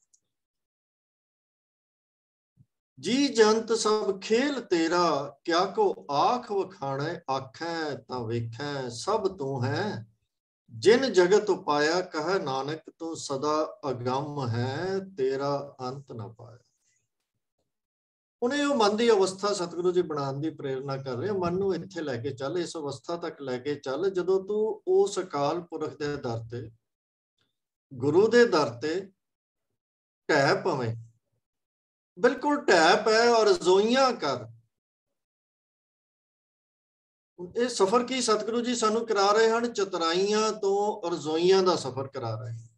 ਜੀ ਜੰਤ ਸਭ ਖੇਲ ਤੇਰਾ, ਕਿਆ ਕੋ ਆਖ ਵਖਾਣੈ, ਆਖੈ ਤਾਂ ਵੇਖੈ ਸਭ ਤੂੰ ਹੈ। ਜਿਨ ਜਗਤ ਉਪਾਇਆ ਕਹੈ ਨਾਨਕ, ਤੂੰ ਸਦਾ ਅਗੰਮ ਹੈ, ਤੇਰਾ ਅੰਤ ਨਾ ਪਾਇਆ। ਹੁਣ ਇਹ ਮਨ ਦੀ ਅਵਸਥਾ ਸਤਿਗੁਰੂ ਜੀ ਬਣਾਉਣ ਦੀ ਪ੍ਰੇਰਨਾ ਕਰ ਰਹੇ। ਮਨ ਨੂੰ ਇੱਥੇ ਲੈ ਕੇ ਚੱਲ, ਇਸ ਅਵਸਥਾ ਤੱਕ ਲੈ ਕੇ ਚੱਲ ਜਦੋਂ ਤੂੰ ਉਸ ਅਕਾਲ ਪੁਰਖ ਦੇ ਦਰ ਤੇ, ਗੁਰੂ ਦੇ ਦਰ ਤੇ ਢਹਿ ਪਵੇਂ, ਬਿਲਕੁਲ ਢਹਿ ਪੈ ਔਰ ਰਜ਼ੋਈਆਂ ਕਰ। ਇਹ ਸਫ਼ਰ ਕੀ ਸਤਿਗੁਰੂ ਜੀ ਸਾਨੂੰ ਕਰਾ ਰਹੇ ਹਨ? ਚਤੁਰਾਈਆਂ ਤੋਂ ਰਜ਼ੋਈਆਂ ਦਾ ਸਫ਼ਰ ਕਰਾ ਰਹੇ ਹਨ।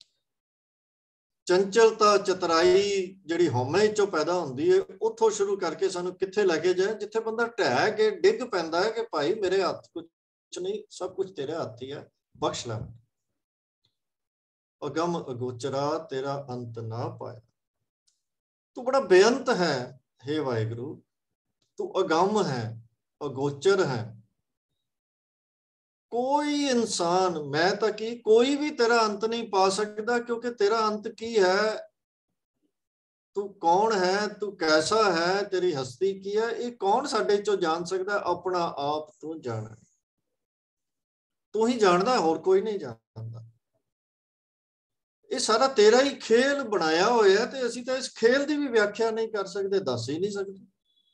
ਚੰਚਲਤਾ ਚਤੁਰਾਈ ਜਿਹੜੀ ਹਉਮੈ ਚੋਂ ਪੈਦਾ ਹੁੰਦੀ ਹੈ, ਉੱਥੋਂ ਸ਼ੁਰੂ ਕਰਕੇ ਸਾਨੂੰ ਕਿੱਥੇ ਲੈ ਕੇ ਜਾਏ? ਜਿੱਥੇ ਬੰਦਾ ਢਹਿ ਕੇ ਡਿੱਗ ਪੈਂਦਾ ਹੈ ਕਿ ਭਾਈ ਮੇਰੇ ਹੱਥ ਕੁਛ ਨਹੀਂ, ਸਭ ਕੁਝ ਤੇਰੇ ਹੱਥ ਹੀ ਹੈ, ਬਖਸ਼ ਲੈ। ਅਗਮ ਅਗੋਚਰਾ ਤੇਰਾ ਅੰਤ ਨਾ ਪਾਇਆ। ਤੂੰ ਬੜਾ ਬੇਅੰਤ ਹੈ ਹੇ ਵਾਹਿਗੁਰੂ, ਤੂੰ ਅਗੰਮ ਹੈ, ਅਗੋਚਰ ਹੈ। ਕੋਈ ਇਨਸਾਨ, ਮੈਂ ਤਾਂ ਕੀ ਕੋਈ ਵੀ ਤੇਰਾ ਅੰਤ ਨਹੀਂ ਪਾ ਸਕਦਾ, ਕਿਉਂਕਿ ਤੇਰਾ ਅੰਤ ਕੀ ਹੈ? ਤੂੰ ਕੌਣ ਹੈ? ਤੂੰ ਕੈਸਾ ਹੈ? ਤੇਰੀ ਹਸਤੀ ਕੀ ਹੈ? ਇਹ ਕੌਣ ਸਾਡੇ ਚੋਂ ਜਾਣ ਸਕਦਾ? ਆਪਣਾ ਆਪ ਤੂੰ ਜਾਣਾ, ਤੂੰ ਹੀ ਜਾਣਦਾ, ਹੋਰ ਕੋਈ ਨਹੀਂ ਜਾਣਦਾ। ਇਹ ਸਾਰਾ ਤੇਰਾ ਹੀ ਖੇਲ ਬਣਾਇਆ ਹੋਇਆ ਤੇ ਅਸੀਂ ਤਾਂ ਇਸ ਖੇਲ ਦੀ ਵੀ ਵਿਆਖਿਆ ਨਹੀਂ ਕਰ ਸਕਦੇ, ਦੱਸ ਹੀ ਨਹੀਂ ਸਕਦੇ।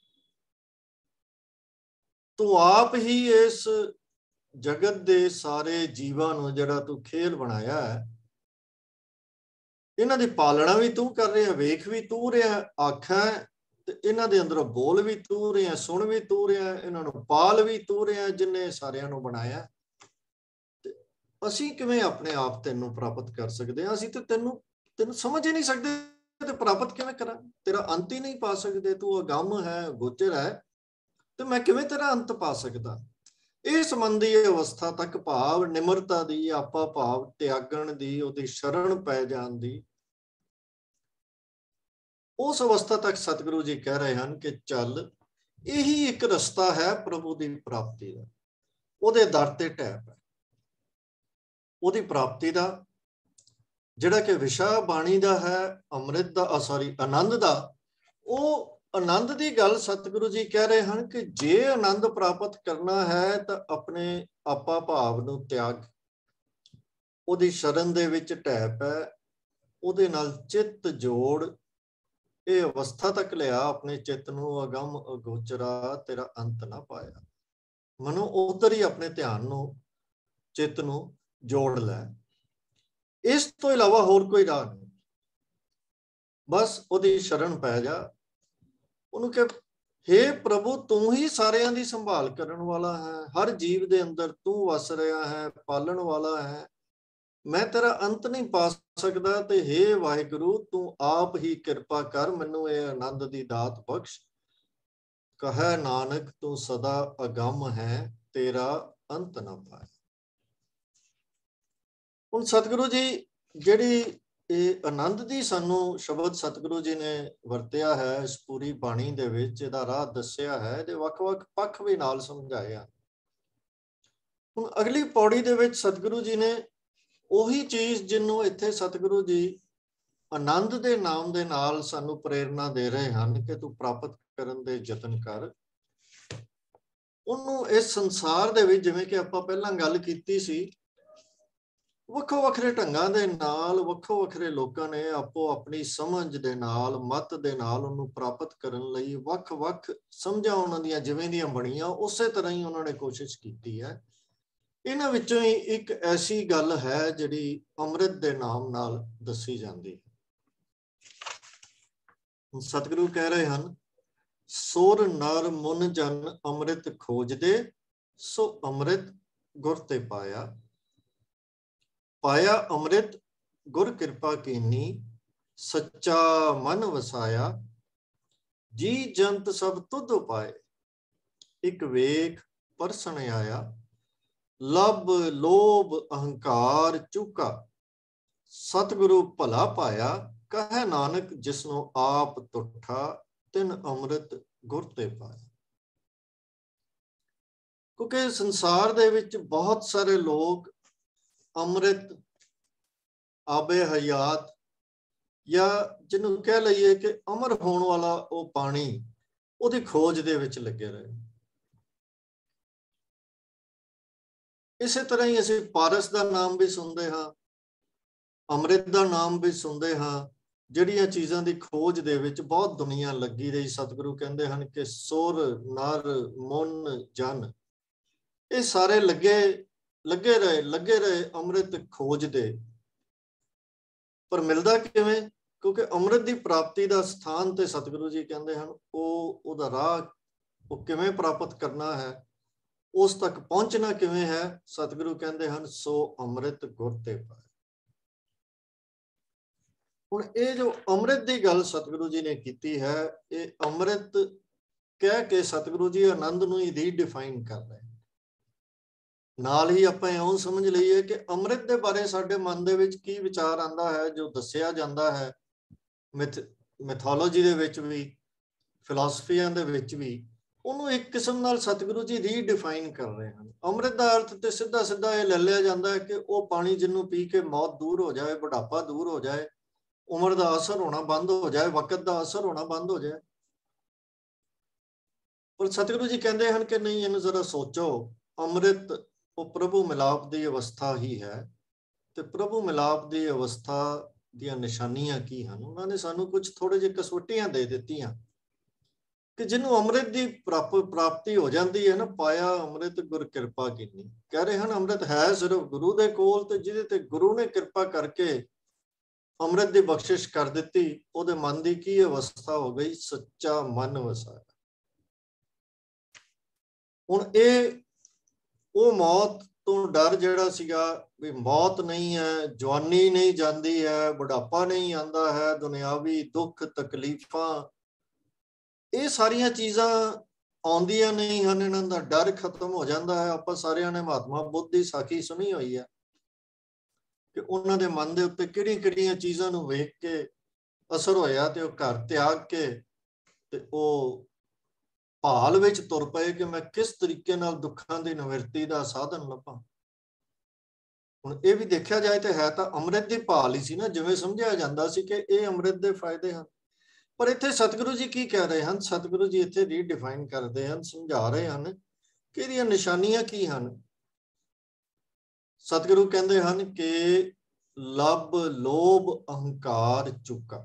ਤੂੰ ਆਪ ਹੀ ਇਸ ਜਗਤ ਦੇ ਸਾਰੇ ਜੀਵਾਂ ਨੂੰ ਜਿਹੜਾ ਤੂੰ ਖੇਲ ਬਣਾਇਆ ਹੈ, ਇਹਨਾਂ ਦੀ ਪਾਲਣਾ ਵੀ ਤੂੰ ਕਰ ਰਿਹਾ, ਵੇਖ ਵੀ ਤੂੰ ਰਿਹਾ, ਆਖਾਂ ਤੇ ਇਹਨਾਂ ਦੇ ਅੰਦਰੋਂ ਬੋਲ ਵੀ ਤੂੰ ਰਿਹਾ, ਸੁਣ ਵੀ ਤੂੰ ਰਿਹਾ, ਇਹਨਾਂ ਨੂੰ ਪਾਲ ਵੀ ਤੂੰ ਰਿਹਾ, ਜਿੰਨੇ ਸਾਰਿਆਂ ਨੂੰ ਬਣਾਇਆ। ਤੇ ਅਸੀਂ ਕਿਵੇਂ ਆਪਣੇ ਆਪ ਤੈਨੂੰ ਪ੍ਰਾਪਤ ਕਰ ਸਕਦੇ ਹਾਂ? ਅਸੀਂ ਤੇ ਤੈਨੂੰ ਤੈਨੂੰ ਸਮਝ ਹੀ ਨਹੀਂ ਸਕਦੇ ਤੇ ਪ੍ਰਾਪਤ ਕਿਵੇਂ ਕਰਾਂ? ਤੇਰਾ ਅੰਤ ਹੀ ਨਹੀਂ ਪਾ ਸਕਦੇ। ਤੂੰ ਅਗੰਮ ਹੈ, ਗੋਚਰ ਹੈ, ਤੇ ਮੈਂ ਕਿਵੇਂ ਤੇਰਾ ਅੰਤ ਪਾ ਸਕਦਾ? ਇਹ ਸੰਬੰਧੀ ਅਵਸਥਾ ਤੱਕ ਭਾਵ ਨਿਮਰਤਾ ਦੀ, ਆਪਾ ਭਾਵ ਤਿਆਗਣ ਦੀ, ਉਹਦੀ ਸ਼ਰਨ ਪੈ ਜਾਣ ਦੀ, ਉਸ ਅਵਸਥਾ ਤੱਕ ਸਤਿਗੁਰੂ ਜੀ ਕਹਿ ਰਹੇ ਹਨ ਕਿ ਚੱਲ, ਇਹੀ ਇੱਕ ਰਸਤਾ ਹੈ ਪ੍ਰਭੂ ਦੀ ਪ੍ਰਾਪਤੀ ਦਾ। ਉਹਦੇ ਦਰ ਤੇ ਢਹਿ ਪੈ, ਉਹਦੀ ਪ੍ਰਾਪਤੀ ਦਾ ਜਿਹੜਾ ਕਿ ਵਿਸ਼ਾ ਬਾਣੀ ਦਾ ਹੈ, ਅੰਮ੍ਰਿਤ ਦਾ, ਸੌਰੀ ਆਨੰਦ ਦਾ। ਉਹ ਆਨੰਦ ਦੀ ਗੱਲ ਸਤਿਗੁਰੂ ਜੀ ਕਹਿ ਰਹੇ ਹਨ ਕਿ ਜੇ ਆਨੰਦ ਪ੍ਰਾਪਤ ਕਰਨਾ ਹੈ ਤਾਂ ਆਪਣੇ ਆਪਾ ਭਾਵ ਨੂੰ ਤਿਆਗ, ਉਹਦੀ ਸ਼ਰਨ ਦੇ ਵਿੱਚ ਢਹਿ ਪੈ, ਉਹਦੇ ਨਾਲ ਚਿੱਤ ਜੋੜ, ਇਹ ਅਵਸਥਾ ਤੱਕ ਲਿਆ ਆਪਣੇ ਚਿੱਤ ਨੂੰ। ਅਗੰਮ ਅਗੋਚਰਾ ਤੇਰਾ ਅੰਤ ਨਾ ਪਾਇਆ। ਮਨੋਂ ਉਧਰ ਹੀ ਆਪਣੇ ਧਿਆਨ ਨੂੰ, ਚਿੱਤ ਨੂੰ ਜੋੜ ਲੈ। ਇਸ ਤੋਂ ਇਲਾਵਾ ਹੋਰ ਕੋਈ ਰਾਹ ਨਹੀਂ। ਬਸ ਉਹਦੀ ਸ਼ਰਨ ਪੈ ਜਾ, ਉਹਨੂੰ ਕਿ ਹੇ ਪ੍ਰਭੂ, ਤੂੰ ਹੀ ਸਾਰਿਆਂ ਦੀ ਸੰਭਾਲ ਕਰਨ ਵਾਲਾ ਹੈ, ਹਰ ਜੀਵ ਦੇ ਅੰਦਰ ਤੂੰ ਵਸ ਰਿਹਾ ਹੈ, ਪਾਲਣ ਵਾਲਾ ਹੈ। ਮੈਂ ਤੇਰਾ ਅੰਤ ਨਹੀਂ ਪਾ ਸਕਦਾ, ਤੇ ਹੇ ਵਾਹਿਗੁਰੂ, ਤੂੰ ਆਪ ਹੀ ਕਿਰਪਾ ਕਰ, ਮੈਨੂੰ ਇਹ ਆਨੰਦ ਦੀ ਦਾਤ ਬਖਸ਼। ਕਹੈ ਨਾਨਕ ਤੂੰ ਸਦਾ ਅਗੰਮ ਹੈ, ਤੇਰਾ ਅੰਤ ਨਾ ਪਾਏ। ਹੁਣ ਸਤਿਗੁਰੂ ਜੀ ਜਿਹੜੀ ਇਹ ਆਨੰਦ ਦੀ ਸਾਨੂੰ ਸ਼ਬਦ ਸਤਿਗੁਰੂ ਜੀ ਨੇ ਵਰਤਿਆ ਹੈ ਇਸ ਪੂਰੀ ਬਾਣੀ ਦੇ ਵਿੱਚ, ਇਹਦਾ ਰਾਹ ਦੱਸਿਆ ਹੈ, ਇਹਦੇ ਵੱਖ-ਵੱਖ ਪੱਖ ਵੀ ਨਾਲ ਸਮਝਾਏ ਆ। ਹੁਣ ਅਗਲੀ ਪੌੜੀ ਦੇ ਵਿੱਚ ਸਤਿਗੁਰੂ ਜੀ ਨੇ ਉਹੀ ਚੀਜ਼ ਜਿਹਨੂੰ ਇੱਥੇ ਸਤਿਗੁਰੂ ਜੀ ਆਨੰਦ ਦੇ ਨਾਮ ਦੇ ਨਾਲ ਸਾਨੂੰ ਪ੍ਰੇਰਨਾ ਦੇ ਰਹੇ ਹਨ ਕਿ ਤੂੰ ਪ੍ਰਾਪਤ ਕਰਨ ਦੇ ਯਤਨ ਕਰ, ਉਹਨੂੰ ਇਸ ਸੰਸਾਰ ਦੇ ਵਿੱਚ, ਜਿਵੇਂ ਕਿ ਆਪਾਂ ਪਹਿਲਾਂ ਗੱਲ ਕੀਤੀ ਸੀ, ਵੱਖੋ ਵੱਖਰੇ ਢੰਗਾਂ ਦੇ ਨਾਲ ਵੱਖੋ ਵੱਖਰੇ ਲੋਕਾਂ ਨੇ ਆਪੋ ਆਪਣੀ ਸਮਝ ਦੇ ਨਾਲ, ਮਤ ਦੇ ਨਾਲ ਉਹਨੂੰ ਪ੍ਰਾਪਤ ਕਰਨ ਲਈ ਵੱਖ-ਵੱਖ ਸਮਝਾਂ ਉਹਨਾਂ ਦੀਆਂ ਜਿਵੇਂ ਦੀਆਂ ਬਣੀਆਂ ਉਸੇ ਤਰ੍ਹਾਂ ਹੀ ਉਹਨਾਂ ਨੇ ਕੋਸ਼ਿਸ਼ ਕੀਤੀ ਹੈ। ਇਹਨਾਂ ਵਿੱਚੋਂ ਹੀ ਇੱਕ ਐਸੀ ਗੱਲ ਹੈ ਜਿਹੜੀ ਅੰਮ੍ਰਿਤ ਦੇ ਨਾਮ ਨਾਲ ਦੱਸੀ ਜਾਂਦੀ ਹੈ। ਸਤਿਗੁਰੂ ਕਹਿ ਰਹੇ ਹਨ, ਸੁਰ ਨਰ ਮੁਨ ਜਨ ਅੰਮ੍ਰਿਤ ਖੋਜਦੇ, ਸੋ ਅੰਮ੍ਰਿਤ ਗੁਰ ਤੇ ਪਾਇਆ। ਪਾਇਆ ਅੰਮ੍ਰਿਤ ਗੁਰ ਕਿਰਪਾ ਕੀਨੀ, ਸੱਚਾ ਮਨ ਵਸਾਇਆ। ਜੀ ਜੰਤ ਸਭ ਤੁਧ ਉਪਾਏ, ਇੱਕ ਵੇਖ ਪਰਸਨ ਆਇਆ। ਲਬ ਲੋਭ ਅਹੰਕਾਰ ਚੁਕਾ, ਸਤਿਗੁਰੂ ਭਲਾ ਪਾਇਆ। ਕਹੈ ਨਾਨਕ ਜਿਸਨੂੰ ਆਪ ਤੁਠਾ, ਤਿਨ ਅੰਮ੍ਰਿਤ ਗੁਰ ਤੇ ਪਾਇਆ। ਕਿਉਂਕਿ ਸੰਸਾਰ ਦੇ ਵਿੱਚ ਬਹੁਤ ਸਾਰੇ ਲੋਕ ਅੰਮ੍ਰਿਤ, ਆਬੇ ਹਯਾਤ, ਜਾਂ ਜਿਹਨੂੰ ਕਹਿ ਲਈਏ ਕਿ ਅਮਰ ਹੋਣ ਵਾਲਾ ਉਹ ਪਾਣੀ, ਉਹਦੀ ਖੋਜ ਦੇ ਵਿੱਚ ਲੱਗੇ ਰਹੇ। ਇਸੇ ਤਰ੍ਹਾਂ ਹੀ ਅਸੀਂ ਪਾਰਸ ਦਾ ਨਾਮ ਵੀ ਸੁਣਦੇ ਹਾਂ, ਅੰਮ੍ਰਿਤ ਦਾ ਨਾਮ ਵੀ ਸੁਣਦੇ ਹਾਂ, ਜਿਹੜੀਆਂ ਚੀਜ਼ਾਂ ਦੀ ਖੋਜ ਦੇ ਵਿੱਚ ਬਹੁਤ ਦੁਨੀਆ ਲੱਗੀ ਰਹੀ। ਸਤਿਗੁਰੂ ਕਹਿੰਦੇ ਹਨ ਕਿ ਸੁਰ ਨਰ ਮੁਨ ਜਨ, ਇਹ ਸਾਰੇ ਲੱਗੇ ਲੱਗੇ ਰਹੇ ਲੱਗੇ ਰਹੇ ਅੰਮ੍ਰਿਤ ਖੋਜ ਦੇ। ਪਰ ਮਿਲਦਾ ਕਿਵੇਂ? ਕਿਉਂਕਿ ਅੰਮ੍ਰਿਤ ਦੀ ਪ੍ਰਾਪਤੀ ਦਾ ਸਥਾਨ ਤੇ ਸਤਿਗੁਰੂ ਜੀ ਕਹਿੰਦੇ ਹਨ ਉਹ ਉਹਦਾ ਰਾਹ ਉਹ ਕਿਵੇਂ ਪ੍ਰਾਪਤ ਕਰਨਾ ਹੈ, ਉਸ ਤੱਕ ਪਹੁੰਚਣਾ ਕਿਵੇਂ ਹੈ। ਸਤਿਗੁਰੂ ਕਹਿੰਦੇ ਹਨ ਸੋ ਅੰਮ੍ਰਿਤ ਗੁਰ ਤੇ ਪਾਏ। ਹੁਣ ਇਹ ਜੋ ਅੰਮ੍ਰਿਤ ਦੀ ਗੱਲ ਸਤਿਗੁਰੂ ਜੀ ਨੇ ਕੀਤੀ ਹੈ, ਇਹ ਅੰਮ੍ਰਿਤ ਕਹਿ ਕੇ ਸਤਿਗੁਰੂ ਜੀ ਆਨੰਦ ਨੂੰ ਹੀ ਰੀਡਿਫਾਈਨ ਕਰ ਰਹੇ। ਨਾਲ ਹੀ ਆਪਾਂ ਇਉਂ ਸਮਝ ਲਈਏ ਕਿ ਅੰਮ੍ਰਿਤ ਦੇ ਬਾਰੇ ਸਾਡੇ ਮਨ ਦੇ ਵਿੱਚ ਕੀ ਵਿਚਾਰ ਆਉਂਦਾ ਹੈ, ਜੋ ਦੱਸਿਆ ਜਾਂਦਾ ਹੈ ਮਿਥ ਮਿਥੋਲੋਜੀ ਦੇ ਵਿੱਚ ਵੀ, ਫਿਲਾਸਫੀਆਂ ਦੇ ਵਿੱਚ ਵੀ, ਉਹਨੂੰ ਇੱਕ ਕਿਸਮ ਨਾਲ ਸਤਿਗੁਰੂ ਜੀ ਰੀਡਿਫਾਈਨ ਕਰ ਰਹੇ ਹਨ। ਅੰਮ੍ਰਿਤ ਦਾ ਅਰਥ ਤੇ ਸਿੱਧਾ ਸਿੱਧਾ ਇਹ ਲੈ ਲਿਆ ਜਾਂਦਾ ਹੈ ਕਿ ਉਹ ਪਾਣੀ ਜਿਹਨੂੰ ਪੀ ਕੇ ਮੌਤ ਦੂਰ ਹੋ ਜਾਏ, ਬੁਢਾਪਾ ਦੂਰ ਹੋ ਜਾਏ, ਉਮਰ ਦਾ ਅਸਰ ਹੋਣਾ ਬੰਦ ਹੋ ਜਾਏ, ਵਕਤ ਦਾ ਅਸਰ ਹੋਣਾ ਬੰਦ ਹੋ ਜਾਏ। ਪਰ ਸਤਿਗੁਰੂ ਜੀ ਕਹਿੰਦੇ ਹਨ ਕਿ ਨਹੀਂ, ਇਹਨੂੰ ਜ਼ਰਾ ਸੋਚੋ। ਅੰਮ੍ਰਿਤ ਉਹ ਪ੍ਰਭੂ ਮਿਲਾਪ ਦੀ ਅਵਸਥਾ ਹੀ ਹੈ, ਤੇ ਪ੍ਰਭੂ ਮਿਲਾਪ ਦੀ ਅਵਸਥਾ ਦੀਆਂ ਨਿਸ਼ਾਨੀਆਂ ਕੀ ਹਨ? ਉਹਨਾਂ ਨੇ ਸਾਨੂੰ ਕੁਝ ਥੋੜੇ ਜਿਹੇ ਕਸਵੱਟੀਆਂ ਦੇ ਦਿੱਤੀਆਂ ਕਿ ਜਿਹਨੂੰ ਅੰਮ੍ਰਿਤ ਦੀ ਪ੍ਰਾਪਤੀ ਹੋ ਜਾਂਦੀ ਹੈ ਨਾ, ਪਾਇਆ ਅੰਮ੍ਰਿਤ ਗੁਰ ਕਿਰਪਾ ਕੀਨੀ। ਕਹਿ ਰਹੇ ਹਨ ਅੰਮ੍ਰਿਤ ਹੈ ਸਿਰਫ ਗੁਰੂ ਦੇ ਕੋਲ, ਤੇ ਜਿਹਦੇ ਤੇ ਗੁਰੂ ਨੇ ਕਿਰਪਾ ਕਰਕੇ ਅੰਮ੍ਰਿਤ ਦੀ ਬਖਸ਼ਿਸ਼ ਕਰ ਦਿੱਤੀ, ਉਹਦੇ ਮਨ ਦੀ ਕੀ ਅਵਸਥਾ ਹੋ ਗਈ? ਸੱਚਾ ਮਨ ਵਸਾਇਆ। ਹੁਣ ਇਹ ਉਹ ਮੌਤ ਤੋਂ ਡਰ ਜਿਹੜਾ ਸੀਗਾ ਵੀ ਮੌਤ ਨਹੀਂ ਹੈ, ਜਵਾਨੀ ਨਹੀਂ ਜਾਂਦੀ ਹੈ, ਬੁਢਾਪਾ ਨਹੀਂ ਆਉਂਦਾ ਹੈ, ਦੁਨਿਆਵੀ ਦੁੱਖ ਤਕਲੀਫਾਂ, ਇਹ ਸਾਰੀਆਂ ਚੀਜ਼ਾਂ ਆਉਂਦੀਆਂ ਨਹੀਂ ਹਨ, ਇਹਨਾਂ ਦਾ ਡਰ ਖਤਮ ਹੋ ਜਾਂਦਾ ਹੈ। ਆਪਾਂ ਸਾਰਿਆਂ ਨੇ ਮਹਾਤਮਾ ਬੁੱਧ ਦੀ ਸਾਖੀ ਸੁਣੀ ਹੋਈ ਹੈ ਕਿ ਉਹਨਾਂ ਦੇ ਮਨ ਦੇ ਉੱਤੇ ਕਿਹੜੀਆਂ ਕਿਹੜੀਆਂ ਚੀਜ਼ਾਂ ਨੂੰ ਵੇਖ ਕੇ ਅਸਰ ਹੋਇਆ, ਤੇ ਉਹ ਘਰ ਤਿਆਗ ਕੇ ਤੇ ਉਹ ਭਾਲ ਵਿੱਚ ਤੁਰ ਪਏ ਕਿ ਮੈਂ ਕਿਸ ਤਰੀਕੇ ਨਾਲ ਦੁੱਖਾਂ ਦੀ ਨਿਵਰਤੀ ਦਾ ਸਾਧਨ ਲੱਭਾਂ। ਹੁਣ ਇਹ ਵੀ ਦੇਖਿਆ ਜਾਏ ਤੇ ਹੈ ਤਾਂ ਅੰਮ੍ਰਿਤ ਦੀ ਭਾਲ ਹੀ ਸੀ ਨਾ, ਜਿਵੇਂ ਸਮਝਿਆ ਜਾਂਦਾ ਸੀ ਕਿ ਇਹ ਅੰਮ੍ਰਿਤ ਦੇ ਫਾਇਦੇ ਹਨ। ਪਰ ਇੱਥੇ ਸਤਿਗੁਰੂ ਜੀ ਕੀ ਕਹਿ ਰਹੇ ਹਨ? ਸਤਿਗੁਰੂ ਜੀ ਇੱਥੇ ਰੀਡਿਫਾਈਨ ਕਰਦੇ ਹਨ, ਸਮਝਾ ਰਹੇ ਹਨ ਕਿ ਇਹਦੀਆਂ ਨਿਸ਼ਾਨੀਆਂ ਕੀ ਹਨ। ਸਤਿਗੁਰੂ ਕਹਿੰਦੇ ਹਨ ਕਿ ਲਬ ਲੋਭ ਅਹੰਕਾਰ ਚੁਕਾ।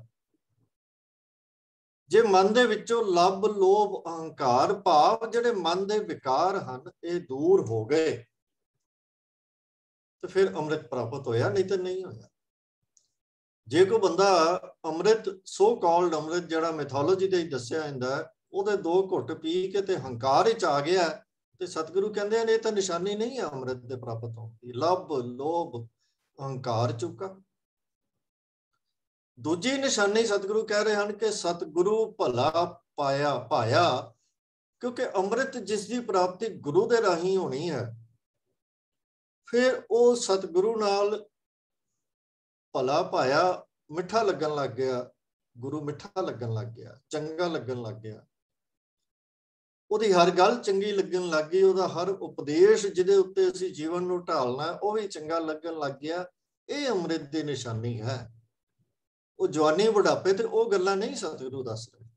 ਜੇ ਮਨ ਦੇ ਵਿੱਚੋਂ ਲਬ ਲੋਭ ਅਹੰਕਾਰ ਭਾਵ ਜਿਹੜੇ ਮਨ ਦੇ ਵਿਕਾਰ ਹਨ ਇਹ ਦੂਰ ਹੋ ਗਏ ਤੇ ਫਿਰ ਅੰਮ੍ਰਿਤ ਪ੍ਰਾਪਤ ਹੋਇਆ, ਨਹੀਂ ਤਾਂ ਨਹੀਂ ਹੋਇਆ। ਜੇ ਕੋਈ ਬੰਦਾ ਅੰਮ੍ਰਿਤ ਸੋ ਕਾਲਡ ਅੰਮ੍ਰਿਤ ਜਿਹੜਾ ਮੈਥੋਲੋਜੀ ਦੇ ਹੀ ਦੱਸਿਆ ਜਾਂਦਾ, ਉਹਦੇ ਦੋ ਘੁੱਟ ਪੀ ਕੇ ਤੇ ਹੰਕਾਰ ਵਿੱਚ ਆ ਗਿਆ, ਤੇ ਸਤਿਗੁਰੂ ਕਹਿੰਦੇ ਨੇ ਇਹ ਤਾਂ ਨਿਸ਼ਾਨੀ ਨਹੀਂ ਹੈ ਅੰਮ੍ਰਿਤ ਦੇ ਪ੍ਰਾਪਤ ਹੋਣ ਦੀ। ਲਬ ਲੋਭ ਅਹੰਕਾਰ ਚੁੱਕਾ। ਦੂਜੀ ਨਿਸ਼ਾਨੀ ਸਤਿਗੁਰੂ ਕਹਿ ਰਹੇ ਹਨ ਕਿ ਸਤਿਗੁਰੂ ਭਲਾ ਪਾਇਆ ਪਾਇਆ क्योंकि अमृत जिसकी प्राप्ति गुरु दे राही होनी है, फिर वो सतगुरु नाल भला पाया मिठा लगन लग गया, गुरु मिठा लगन लग गया, चंगा लगन लग गया, ਉਹਦੀ हर गल चंगी लगन लग गई, ਉਹਦਾ हर उपदेश ਜਿਹਦੇ ਉੱਤੇ ਅਸੀਂ ਜੀਵਨ ਨੂੰ ਢਾਲਣਾ ਉਹ ਵੀ ਚੰਗਾ ਲੱਗਣ ਲੱਗ ਗਿਆ। ਇਹ ਅੰਮ੍ਰਿਤ ਦੀ ਨਿਸ਼ਾਨੀ ਹੈ। ਉਹ ਜਵਾਨੀ ਬੁਢਾਪੇ ਤੇ ਉਹ ਗੱਲਾਂ ਨਹੀਂ ਸਤਿਗੁਰੂ ਦੱਸ ਰਹੇ।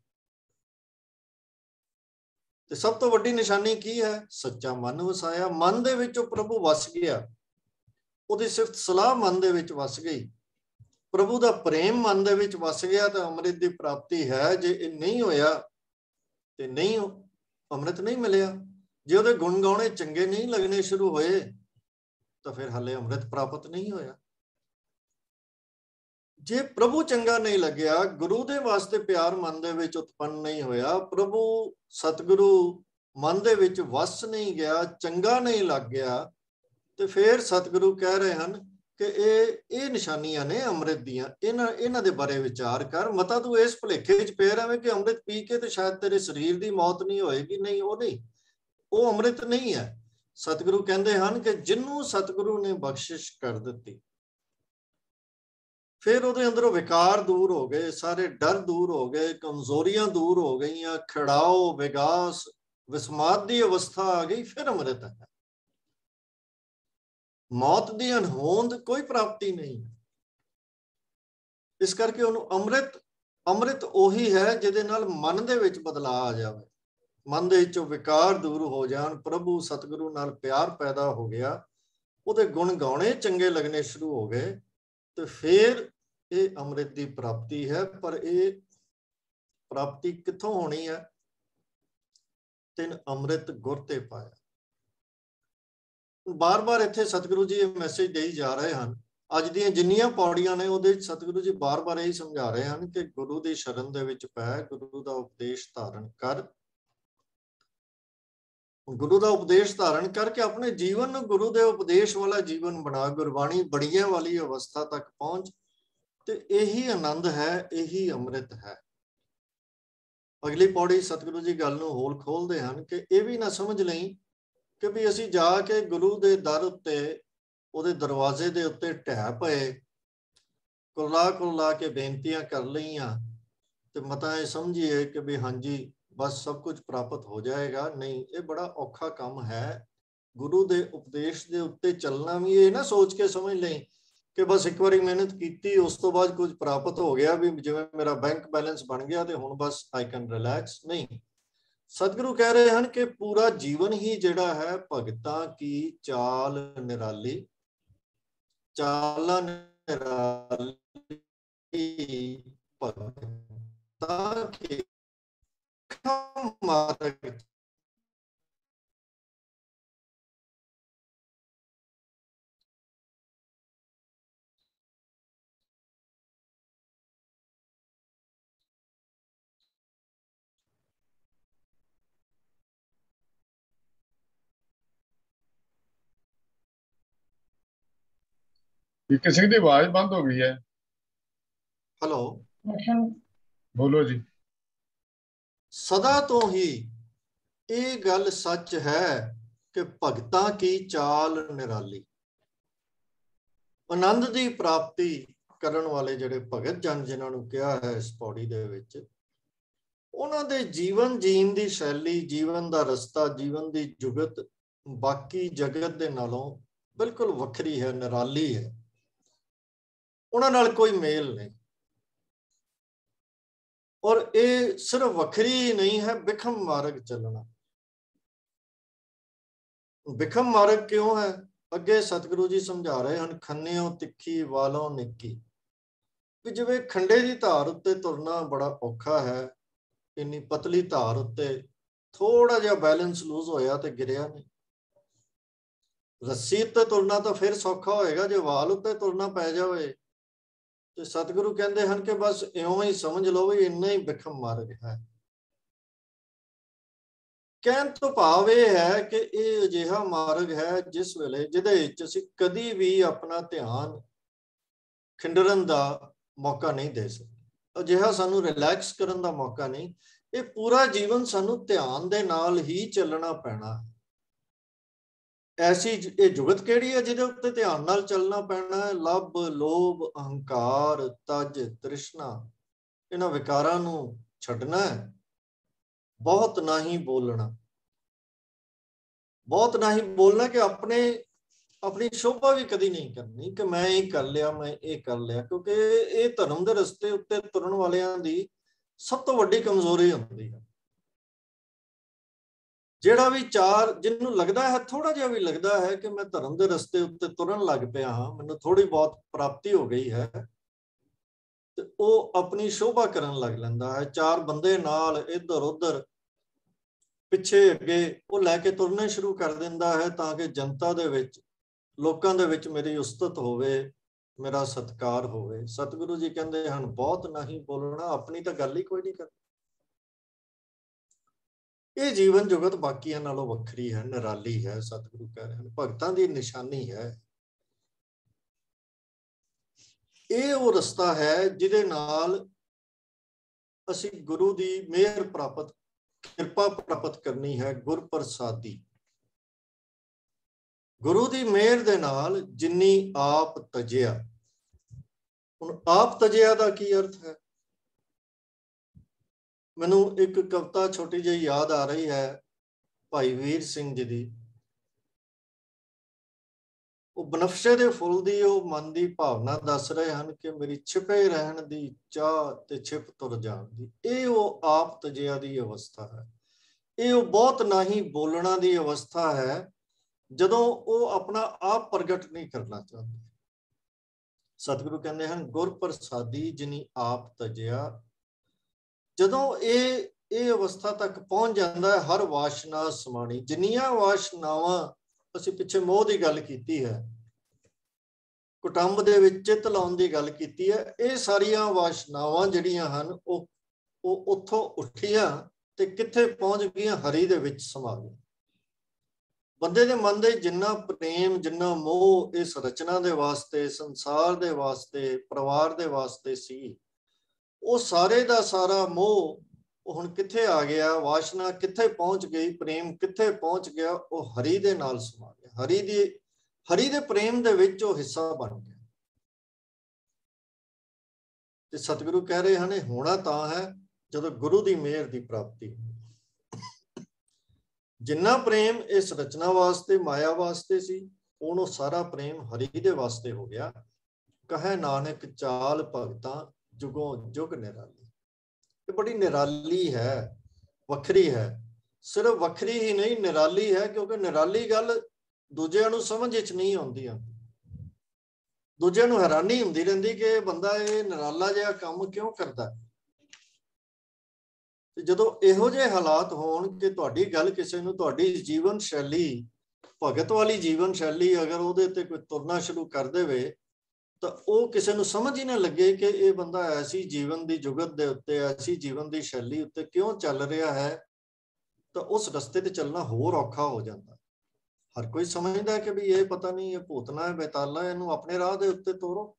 ਤੇ ਸਭ ਤੋਂ ਵੱਡੀ ਨਿਸ਼ਾਨੀ ਕੀ ਹੈ? ਸੱਚਾ ਮਨ ਵਸਾਇਆ, ਮਨ ਦੇ ਵਿੱਚ ਉਹ ਪ੍ਰਭੂ ਵਸ ਗਿਆ, ਉਹਦੀ ਸਿਫਤ ਸਲਾਹ ਮਨ ਦੇ ਵਿੱਚ ਵਸ ਗਈ, ਪ੍ਰਭੂ ਦਾ ਪ੍ਰੇਮ ਮਨ ਦੇ ਵਿੱਚ ਵਸ ਗਿਆ ਤਾਂ ਅੰਮ੍ਰਿਤ ਦੀ ਪ੍ਰਾਪਤੀ ਹੈ। ਜੇ ਇਹ ਨਹੀਂ ਹੋਇਆ ਤੇ ਨਹੀਂ ਅੰਮ੍ਰਿਤ ਨਹੀਂ ਮਿਲਿਆ। ਜੇ ਉਹਦੇ ਗੁਣ ਗਾਉਣੇ ਚੰਗੇ ਨਹੀਂ ਲੱਗਣੇ ਸ਼ੁਰੂ ਹੋਏ ਤਾਂ ਫਿਰ ਹਾਲੇ ਅੰਮ੍ਰਿਤ ਪ੍ਰਾਪਤ ਨਹੀਂ ਹੋਇਆ। ਜੇ ਪ੍ਰਭੂ ਚੰਗਾ ਨਹੀਂ ਲੱਗਿਆ, ਗੁਰੂ ਦੇ ਵਾਸਤੇ ਪਿਆਰ ਮਨ ਦੇ ਵਿੱਚ ਉਤਪੰਨ ਨਹੀਂ ਹੋਇਆ, ਪ੍ਰਭੂ ਸਤਿਗੁਰੂ ਮਨ ਦੇ ਵਿੱਚ ਵਸ ਨਹੀਂ ਗਿਆ, ਚੰਗਾ ਨਹੀਂ ਲੱਗ ਗਿਆ, ਤੇ ਫਿਰ ਸਤਿਗੁਰੂ ਕਹਿ ਰਹੇ ਹਨ ਕਿ ਇਹ ਇਹ ਨਿਸ਼ਾਨੀਆਂ ਨੇ ਅੰਮ੍ਰਿਤ ਦੀਆਂ, ਇਹਨਾਂ ਇਹਨਾਂ ਦੇ ਬਾਰੇ ਵਿਚਾਰ ਕਰ। ਮਤਾ ਤੂੰ ਇਸ ਭੁਲੇਖੇ ਵਿੱਚ ਪੈ ਰਵੇਂ ਕਿ ਅੰਮ੍ਰਿਤ ਪੀ ਕੇ ਤੇ ਸ਼ਾਇਦ ਤੇਰੇ ਸਰੀਰ ਦੀ ਮੌਤ ਨਹੀਂ ਹੋਏਗੀ। ਨਹੀਂ, ਉਹ ਨਹੀਂ, ਉਹ ਅੰਮ੍ਰਿਤ ਨਹੀਂ ਹੈ। ਸਤਿਗੁਰੂ ਕਹਿੰਦੇ ਹਨ ਕਿ ਜਿਹਨੂੰ ਸਤਿਗੁਰੂ ਨੇ ਬਖਸ਼ਿਸ਼ ਕਰ ਦਿੱਤੀ, ਫਿਰ ਉਹਦੇ ਅੰਦਰੋਂ ਵਿਕਾਰ ਦੂਰ ਹੋ ਗਏ, ਸਾਰੇ ਡਰ ਦੂਰ ਹੋ ਗਏ, ਕਮਜ਼ੋਰੀਆਂ ਦੂਰ ਹੋ ਗਈਆਂ, ਖੜਾਓ, ਵਿਗਾਸ, ਵਿਸਮਾਦ ਦੀ ਅਵਸਥਾ ਆ ਗਈ, ਫਿਰ ਅੰਮ੍ਰਿਤ ਹੈ। ਮੌਤ ਦੀ ਅਣਹੋਂਦ ਕੋਈ ਪ੍ਰਾਪਤੀ ਨਹੀਂ। ਇਸ ਕਰਕੇ ਉਹਨੂੰ ਅੰਮ੍ਰਿਤ ਅੰਮ੍ਰਿਤ ਉਹੀ ਹੈ ਜਿਹਦੇ ਨਾਲ ਮਨ ਦੇ ਵਿੱਚ ਬਦਲਾਅ ਆ ਜਾਵੇ, ਮਨ ਦੇ ਵਿੱਚੋਂ ਵਿਕਾਰ ਦੂਰ ਹੋ ਜਾਣ, ਪ੍ਰਭੂ ਸਤਿਗੁਰੂ ਨਾਲ ਪਿਆਰ ਪੈਦਾ ਹੋ ਗਿਆ, ਉਹਦੇ ਗੁਣ ਗਾਉਣੇ ਚੰਗੇ ਲੱਗਣੇ ਸ਼ੁਰੂ ਹੋ ਗਏ, ਤੇ ਫਿਰ ਇਹ ਅੰਮ੍ਰਿਤ ਦੀ ਪ੍ਰਾਪਤੀ ਹੈ। ਪਰ ਇਹ ਪ੍ਰਾਪਤੀ ਕਿੱਥੋਂ ਹੋਣੀ ਹੈ? ਤਿੰਨ ਅੰਮ੍ਰਿਤ ਗੁਰ ਤੇ ਪਾਇਆ। ਬਾਰ-ਬਾਰ ਇੱਥੇ ਸਤਿਗੁਰੂ ਜੀ ਇਹ ਮੈਸੇਜ ਦੇਈ ਜਾ ਰਹੇ ਹਨ। ਅੱਜ ਦੀਆਂ ਜਿੰਨੀਆਂ ਪੌੜੀਆਂ ਨੇ ਉਹਦੇ ਵਿੱਚ ਸਤਿਗੁਰੂ ਜੀ ਬਾਰ-ਬਾਰ ਇਹੀ ਸਮਝਾ ਰਹੇ ਹਨ ਕਿ ਗੁਰੂ ਦੀ ਸ਼ਰਨ ਦੇ ਵਿੱਚ ਪੈ, ਗੁਰੂ ਦਾ ਉਪਦੇਸ਼ ਧਾਰਨ ਕਰ, ਗੁਰੂ ਦਾ ਉਪਦੇਸ਼ ਧਾਰਨ ਕਰਕੇ ਆਪਣੇ ਜੀਵਨ ਨੂੰ ਗੁਰੂ ਦੇ ਉਪਦੇਸ਼ ਵਾਲਾ ਜੀਵਨ ਬਣਾ, ਗੁਰਬਾਣੀ ਬੜੀਆਂ ਵਾਲੀ ਅਵਸਥਾ ਤੱਕ ਪਹੁੰਚ, ਤੇ ਇਹੀ ਆਨੰਦ ਹੈ, ਇਹੀ ਅੰਮ੍ਰਿਤ ਹੈ। ਅਗਲੀ ਪੌੜੀ ਸਤਿਗੁਰੂ ਜੀ ਗੱਲ ਨੂੰ ਹੋਰ ਖੋਲਦੇ ਹਨ ਕਿ ਇਹ ਵੀ ਨਾ ਸਮਝ ਲਈ ਕਿ ਵੀ ਅਸੀਂ ਜਾ ਕੇ ਗੁਰੂ ਦੇ ਦਰ ਉੱਤੇ, ਉਹਦੇ ਦਰਵਾਜ਼ੇ ਦੇ ਉੱਤੇ ਢਹਿ ਪਏ, ਕੁਰਲਾ ਕੁਰਲਾ ਕੇ ਬੇਨਤੀਆਂ ਕਰ ਲਈਆਂ ਤੇ ਮਤਾ ਇਹ ਸਮਝੀਏ ਕਿ ਵੀ ਹਾਂਜੀ ਬਸ ਸਭ ਕੁਝ ਪ੍ਰਾਪਤ ਹੋ ਜਾਏਗਾ। ਨਹੀਂ, ਇਹ ਬੜਾ ਔਖਾ ਕੰਮ ਹੈ। ਗੁਰੂ ਦੇ ਉਪਦੇਸ਼ ਦੇ ਉੱਤੇ ਚੱਲਣਾ ਵੀ ਇਹ ਨਾ ਸੋਚ ਕੇ ਸਮਝ ਲਈ ਕਿ ਬਸ ਇੱਕ ਵਾਰੀ ਮਿਹਨਤ ਕੀਤੀ ਉਸ ਤੋਂ ਬਾਅਦ ਕੁਝ ਪ੍ਰਾਪਤ ਹੋ ਗਿਆ, ਵੀ ਜਿਵੇਂ ਮੇਰਾ ਬੈਂਕ ਬੈਲੈਂਸ ਬਣ ਗਿਆ ਤੇ ਹੁਣ ਬਸ ਆਈ ਕੈਨ ਰਿਲੈਕਸ। ਨਹੀਂ, ਸਤਿਗੁਰੂ ਕਹਿ ਰਹੇ ਹਨ ਕਿ ਪੂਰਾ ਜੀਵਨ ਹੀ ਜਿਹੜਾ ਹੈ ਭਗਤਾਂ ਕੀ ਚਾਲ ਨਿਰਾਲੀ, ਚਾਲਾਂ ਨਿਰਾਲੀ ਭਗਤਾਂ ਕੀ ਮਾਰਗ। ਕਿਸੇ ਦੀ ਆਵਾਜ਼ ਬੰਦ ਹੋ ਗਈ ਹੈ। ਹੈਲੋ, ਬੋਲੋ ਜੀ। ਸਦਾ ਤੋਂ ਹੀ ਇਹ ਗੱਲ ਸੱਚ ਹੈ ਕਿ ਭਗਤਾਂ ਕੀ ਚਾਲ ਨਿਰਾਲੀ। ਆਨੰਦ ਦੀ ਪ੍ਰਾਪਤੀ ਕਰਨ ਵਾਲੇ ਜਿਹੜੇ ਭਗਤ ਜਨ, ਜਿਨ੍ਹਾਂ ਨੂੰ ਕਿਹਾ ਹੈ ਇਸ ਪੌੜੀ ਦੇ ਵਿੱਚ, ਉਹਨਾਂ ਦੇ ਜੀਵਨ ਜੀਣ ਦੀ ਸ਼ੈਲੀ, ਜੀਵਨ ਦਾ ਰਸਤਾ, ਜੀਵਨ ਦੀ ਜੁਗਤ ਬਾਕੀ ਜਗਤ ਦੇ ਨਾਲੋਂ ਬਿਲਕੁਲ ਵੱਖਰੀ ਹੈ, ਨਿਰਾਲੀ ਹੈ। ਉਹਨਾਂ ਨਾਲ ਕੋਈ ਮੇਲ ਨਹੀਂ। ਔਰ ਇਹ ਸਿਰਫ ਵੱਖਰੀ ਨਹੀਂ ਹੈ, ਬਿਖਮ ਮਾਰਗ ਚੱਲਣਾ। ਬਿਖਮ ਮਾਰਗ ਕਿਉਂ ਹੈ? ਅੱਗੇ ਸਤਿਗੁਰੂ ਜੀ ਸਮਝਾ ਰਹੇ ਹਨ, ਖੰਨਿਓ ਤਿੱਖੀ ਵਾਲੋਂ ਨਿੱਕੀ। ਵੀ ਜਿਵੇਂ ਖੰਡੇ ਦੀ ਧਾਰ ਉੱਤੇ ਤੁਰਨਾ ਬੜਾ ਔਖਾ ਹੈ, ਇੰਨੀ ਪਤਲੀ ਧਾਰ ਉੱਤੇ ਥੋੜਾ ਜਿਹਾ ਬੈਲੈਂਸ ਲੂਜ਼ ਹੋਇਆ ਤੇ ਗਿਰਿਆ ਨਹੀਂ। ਰੱਸੀ ਉੱਤੇ ਤੁਰਨਾ ਤਾਂ ਫਿਰ ਸੌਖਾ ਹੋਏਗਾ, ਜੇ ਵਾਲ ਉੱਤੇ ਤੁਰਨਾ ਪੈ ਜਾਵੇ ਤੇ ਸਤਿਗੁਰੂ ਕਹਿੰਦੇ ਹਨ ਕਿ ਬਸ ਇਉਂ ਹੀ ਸਮਝ ਲਓ ਵੀ ਇੰਨਾ ਹੀ ਬਿਖਮ ਮਾਰਗ ਹੈ। ਕਹਿਣ ਤੋਂ ਭਾਵ ਇਹ ਹੈ ਕਿ ਇਹ ਅਜਿਹਾ ਮਾਰਗ ਹੈ ਜਿਸ ਵੇਲੇ ਜਿਹਦੇ ਵਿੱਚ ਅਸੀਂ ਕਦੀ ਵੀ ਆਪਣਾ ਧਿਆਨ ਖਿੰਡਰਨ ਦਾ ਮੌਕਾ ਨਹੀਂ ਦੇ ਸਕਦੇ, ਅਜਿਹਾ ਸਾਨੂੰ ਰਿਲੈਕਸ ਕਰਨ ਦਾ ਮੌਕਾ ਨਹੀਂ। ਇਹ ਪੂਰਾ ਜੀਵਨ ਸਾਨੂੰ ਧਿਆਨ ਦੇ ਨਾਲ ਹੀ ਚੱਲਣਾ ਪੈਣਾ। ਐਸੀ ਇਹ ਜੁਗਤ ਕਿਹੜੀ ਹੈ ਜਿਹਦੇ ਉੱਤੇ ਧਿਆਨ ਨਾਲ ਚੱਲਣਾ ਪੈਣਾ ਹੈ? ਲੱਭ, ਲੋਭ, ਅਹੰਕਾਰ, ਤਜ, ਤ੍ਰਿਸ਼ਨਾ, ਇਹਨਾਂ ਵਿਕਾਰਾਂ ਨੂੰ ਛੱਡਣਾ ਹੈ। ਬਹੁਤ ਨਹੀਂ ਬੋਲਣਾ, ਬਹੁਤ ਨਹੀਂ ਬੋਲਣਾ ਕਿ ਆਪਣੇ ਆਪਣੀ ਸ਼ੋਭਾ ਵੀ ਕਦੀ ਨਹੀਂ ਕਰਨੀ ਕਿ ਮੈਂ ਇਹ ਕਰ ਲਿਆ, ਮੈਂ ਇਹ ਕਰ ਲਿਆ, ਕਿਉਂਕਿ ਇਹ ਧਰਮ ਦੇ ਰਸਤੇ ਉੱਤੇ ਤੁਰਨ ਵਾਲਿਆਂ ਦੀ ਸਭ ਤੋਂ ਵੱਡੀ ਕਮਜ਼ੋਰੀ ਹੁੰਦੀ ਹੈ। ਜਿਹੜਾ ਵੀ ਚਾਰ ਜਿਹਨੂੰ ਲੱਗਦਾ ਹੈ, ਥੋੜਾ ਜਿਹਾ ਵੀ ਲੱਗਦਾ ਹੈ ਕਿ ਮੈਂ ਧਰਮ ਦੇ ਰਸਤੇ ਉੱਤੇ ਤੁਰਨ ਲੱਗ ਪਿਆ ਹਾਂ, ਮੈਨੂੰ ਥੋੜੀ ਬਹੁਤ ਪ੍ਰਾਪਤੀ ਹੋ ਗਈ ਹੈ, ਤੇ ਉਹ ਆਪਣੀ ਸ਼ੋਭਾ ਕਰਨ ਲੱਗ ਲੈਂਦਾ ਹੈ। ਚਾਰ ਬੰਦੇ ਨਾਲ ਇੱਧਰ ਉੱਧਰ ਪਿੱਛੇ ਅੱਗੇ ਉਹ ਲੈ ਕੇ ਤੁਰਨੇ ਸ਼ੁਰੂ ਕਰ ਦਿੰਦਾ ਹੈ ਤਾਂ ਕਿ ਜਨਤਾ ਦੇ ਵਿੱਚ, ਲੋਕਾਂ ਦੇ ਵਿੱਚ ਮੇਰੀ ਉਸਤਤ ਹੋਵੇ, ਮੇਰਾ ਸਤਿਕਾਰ ਹੋਵੇ। ਸਤਿਗੁਰੂ ਜੀ ਕਹਿੰਦੇ ਹਨ ਬਹੁਤ ਨਹੀਂ ਬੋਲਣਾ, ਆਪਣੀ ਤਾਂ ਗੱਲ ਹੀ ਕੋਈ ਨਹੀਂ ਕਰਨੀ। ਇਹ ਜੀਵਨ ਜੁਗਤ ਬਾਕੀਆਂ ਨਾਲੋਂ ਵੱਖਰੀ ਹੈ, ਨਿਰਾਲੀ ਹੈ। ਸਤਿਗੁਰੂ ਕਹਿ ਰਹੇ ਹਨ ਭਗਤਾਂ ਦੀ ਨਿਸ਼ਾਨੀ ਹੈ। ਇਹ ਉਹ ਰਸਤਾ ਹੈ ਜਿਹਦੇ ਨਾਲ ਅਸੀਂ ਗੁਰੂ ਦੀ ਮਿਹਰ ਪ੍ਰਾਪਤ, ਕਿਰਪਾ ਪ੍ਰਾਪਤ ਕਰਨੀ ਹੈ। ਗੁਰ ਪ੍ਰਸਾਦੀ, ਗੁਰੂ ਦੀ ਮਿਹਰ ਦੇ ਨਾਲ ਜਿੰਨੀ ਆਪ ਤਜਿਆ। ਹੁਣ ਆਪ ਤਜਿਆ ਦਾ ਕੀ ਅਰਥ ਹੈ? ਮੈਨੂੰ ਇੱਕ ਕਵਿਤਾ ਛੋਟੀ ਜਿਹੀ ਯਾਦ ਆ ਰਹੀ ਹੈ ਭਾਈ ਵੀਰ ਸਿੰਘ ਜੀ ਦੀ। ਉਹ ਬਨਫਸ਼ੇ ਦੇ ਫੁੱਲ ਦੀ ਉਹ ਮਨ ਦੀ ਭਾਵਨਾ ਦੱਸ ਰਹੇ ਹਨ ਕਿ ਮੇਰੀ ਛਿਪੇ ਰਹਿਣ ਦੀ ਚਾਹ ਤੇ ਛਿਪ ਤੁਰ ਜਾਣ ਦੀ। ਇਹ ਉਹ ਆਪ ਤਜਿਆ ਦੀ ਅਵਸਥਾ ਹੈ। ਇਹ ਉਹ ਬਹੁਤ ਨਹੀਂ ਬੋਲਣਾ ਦੀ ਅਵਸਥਾ ਹੈ ਜਦੋਂ ਉਹ ਆਪਣਾ ਆਪ ਪ੍ਰਗਟ ਨਹੀਂ ਕਰਨਾ ਚਾਹੁੰਦੇ। ਸਤਿਗੁਰੂ ਕਹਿੰਦੇ ਹਨ ਗੁਰ ਪ੍ਰਸਾਦੀ ਜਿਨੀ ਆਪ ਤਜਿਆ। ਜਦੋਂ ਇਹ ਇਹ ਅਵਸਥਾ ਤੱਕ ਪਹੁੰਚ ਜਾਂਦਾ ਹੈ, ਹਰ ਵਾਸ਼ਨਾ ਸਮਾਣੀ, ਜਿੰਨੀਆਂ ਵਾਸ਼ਨਾਵਾਂ ਅਸੀਂ ਪਿੱਛੇ ਮੋਹ ਦੀ ਗੱਲ ਕੀਤੀ ਹੈ, ਕੁਟੰਬ ਦੇ ਵਿੱਚ ਚਿੱਤ ਲਾਉਣ ਦੀ ਗੱਲ ਕੀਤੀ ਹੈ, ਇਹ ਸਾਰੀਆਂ ਵਾਸ਼ਨਾਵਾਂ ਜਿਹੜੀਆਂ ਹਨ ਉਹ ਉਹ ਉੱਥੋਂ ਉੱਠੀਆਂ ਤੇ ਕਿੱਥੇ ਪਹੁੰਚ ਗਈਆਂ? ਹਰੀ ਦੇ ਵਿੱਚ ਸਮਾ ਗਈਆਂ। ਬੰਦੇ ਦੇ ਮਨ ਦੇ ਜਿੰਨਾ ਪ੍ਰੇਮ, ਜਿੰਨਾ ਮੋਹ ਇਸ ਰਚਨਾ ਦੇ ਵਾਸਤੇ, ਸੰਸਾਰ ਦੇ ਵਾਸਤੇ, ਪਰਿਵਾਰ ਦੇ ਵਾਸਤੇ ਸੀ, ਉਹ ਸਾਰੇ ਦਾ ਸਾਰਾ ਮੋਹ ਉਹ ਹੁਣ ਕਿੱਥੇ ਆ ਗਿਆ? ਵਾਸ਼ਨਾ ਕਿੱਥੇ ਪਹੁੰਚ ਗਈ? ਪ੍ਰੇਮ ਕਿੱਥੇ ਪਹੁੰਚ ਗਿਆ? ਉਹ ਹਰੀ ਦੇ ਨਾਲ ਸਮਾ ਗਿਆ। ਹਰੀ ਦੀ ਹਰੀ ਦੇ ਪ੍ਰੇਮ ਦੇ ਵਿੱਚ ਉਹ ਹਿੱਸਾ ਬਣ ਗਿਆ। ਤੇ ਸਤਿਗੁਰੂ ਕਹਿ ਰਹੇ ਹਨ ਹੋਣਾ ਤਾਂ ਹੈ ਜਦੋਂ ਗੁਰੂ ਦੀ ਮਿਹਰ ਦੀ ਪ੍ਰਾਪਤੀ। ਜਿੰਨਾ ਪ੍ਰੇਮ ਇਸ ਰਚਨਾ ਵਾਸਤੇ, ਮਾਇਆ ਵਾਸਤੇ ਸੀ, ਹੁਣ ਉਹ ਸਾਰਾ ਪ੍ਰੇਮ ਹਰੀ ਦੇ ਵਾਸਤੇ ਹੋ ਗਿਆ। ਕਹੇ ਨਾਨਕ ਚਾਲ ਭਗਤਾਂ ਜੁਗੋਂ ਜੁਗ ਨਿਰਾਲੀ। ਇਹ ਬੜੀ ਨਿਰਾਲੀ ਹੈ, ਵੱਖਰੀ ਹੈ। ਸਿਰਫ ਵੱਖਰੀ ਹੀ ਨਹੀਂ, ਨਿਰਾਲੀ ਹੈ, ਕਿਉਂਕਿ ਨਿਰਾਲੀ ਗੱਲ ਦੂਜਿਆਂ ਨੂੰ ਸਮਝ ਵਿੱਚ ਨਹੀਂ ਆਉਂਦੀ ਆ। ਦੂਜਿਆਂ ਨੂੰ ਹੈਰਾਨੀ ਹੁੰਦੀ ਰਹਿੰਦੀ ਕਿ ਇਹ ਬੰਦਾ ਇਹ ਨਿਰਾਲਾ ਜਿਹਾ ਕੰਮ ਕਿਉਂ ਕਰਦਾ। ਤੇ ਜਦੋਂ ਇਹੋ ਜਿਹੇ ਹਾਲਾਤ ਹੋਣ ਕਿ ਤੁਹਾਡੀ ਗੱਲ ਕਿਸੇ ਨੂੰ, ਤੁਹਾਡੀ ਜੀਵਨ ਸ਼ੈਲੀ, ਭਗਤ ਵਾਲੀ ਜੀਵਨ ਸ਼ੈਲੀ ਅਗਰ ਉਹਦੇ ਤੇ ਕੋਈ ਤੁਰਨਾ ਸ਼ੁਰੂ ਕਰ ਦੇਵੇ ਤਾਂ ਉਹ ਕਿਸੇ ਨੂੰ ਸਮਝ ਹੀ ਨਾ ਲੱਗੇ ਕਿ ਇਹ ਬੰਦਾ ਐਸੀ ਜੀਵਨ ਦੀ ਜੁਗਤ ਦੇ ਉੱਤੇ, ਐਸੀ ਜੀਵਨ ਦੀ ਸ਼ੈਲੀ ਉੱਤੇ ਕਿਉਂ ਚੱਲ ਰਿਹਾ ਹੈ, ਤਾਂ ਉਸ ਰਸਤੇ ਤੇ ਚੱਲਣਾ ਹੋਰ ਔਖਾ ਹੋ ਜਾਂਦਾ। ਹਰ ਕੋਈ ਸਮਝਦਾ ਕਿ ਵੀ ਇਹ ਪਤਾ ਨਹੀਂ, ਇਹ ਭੂਤਨਾ ਹੈ, ਬੇਤਾਲਾ, ਇਹਨੂੰ ਆਪਣੇ ਰਾਹ ਦੇ ਉੱਤੇ ਤੋਰੋ।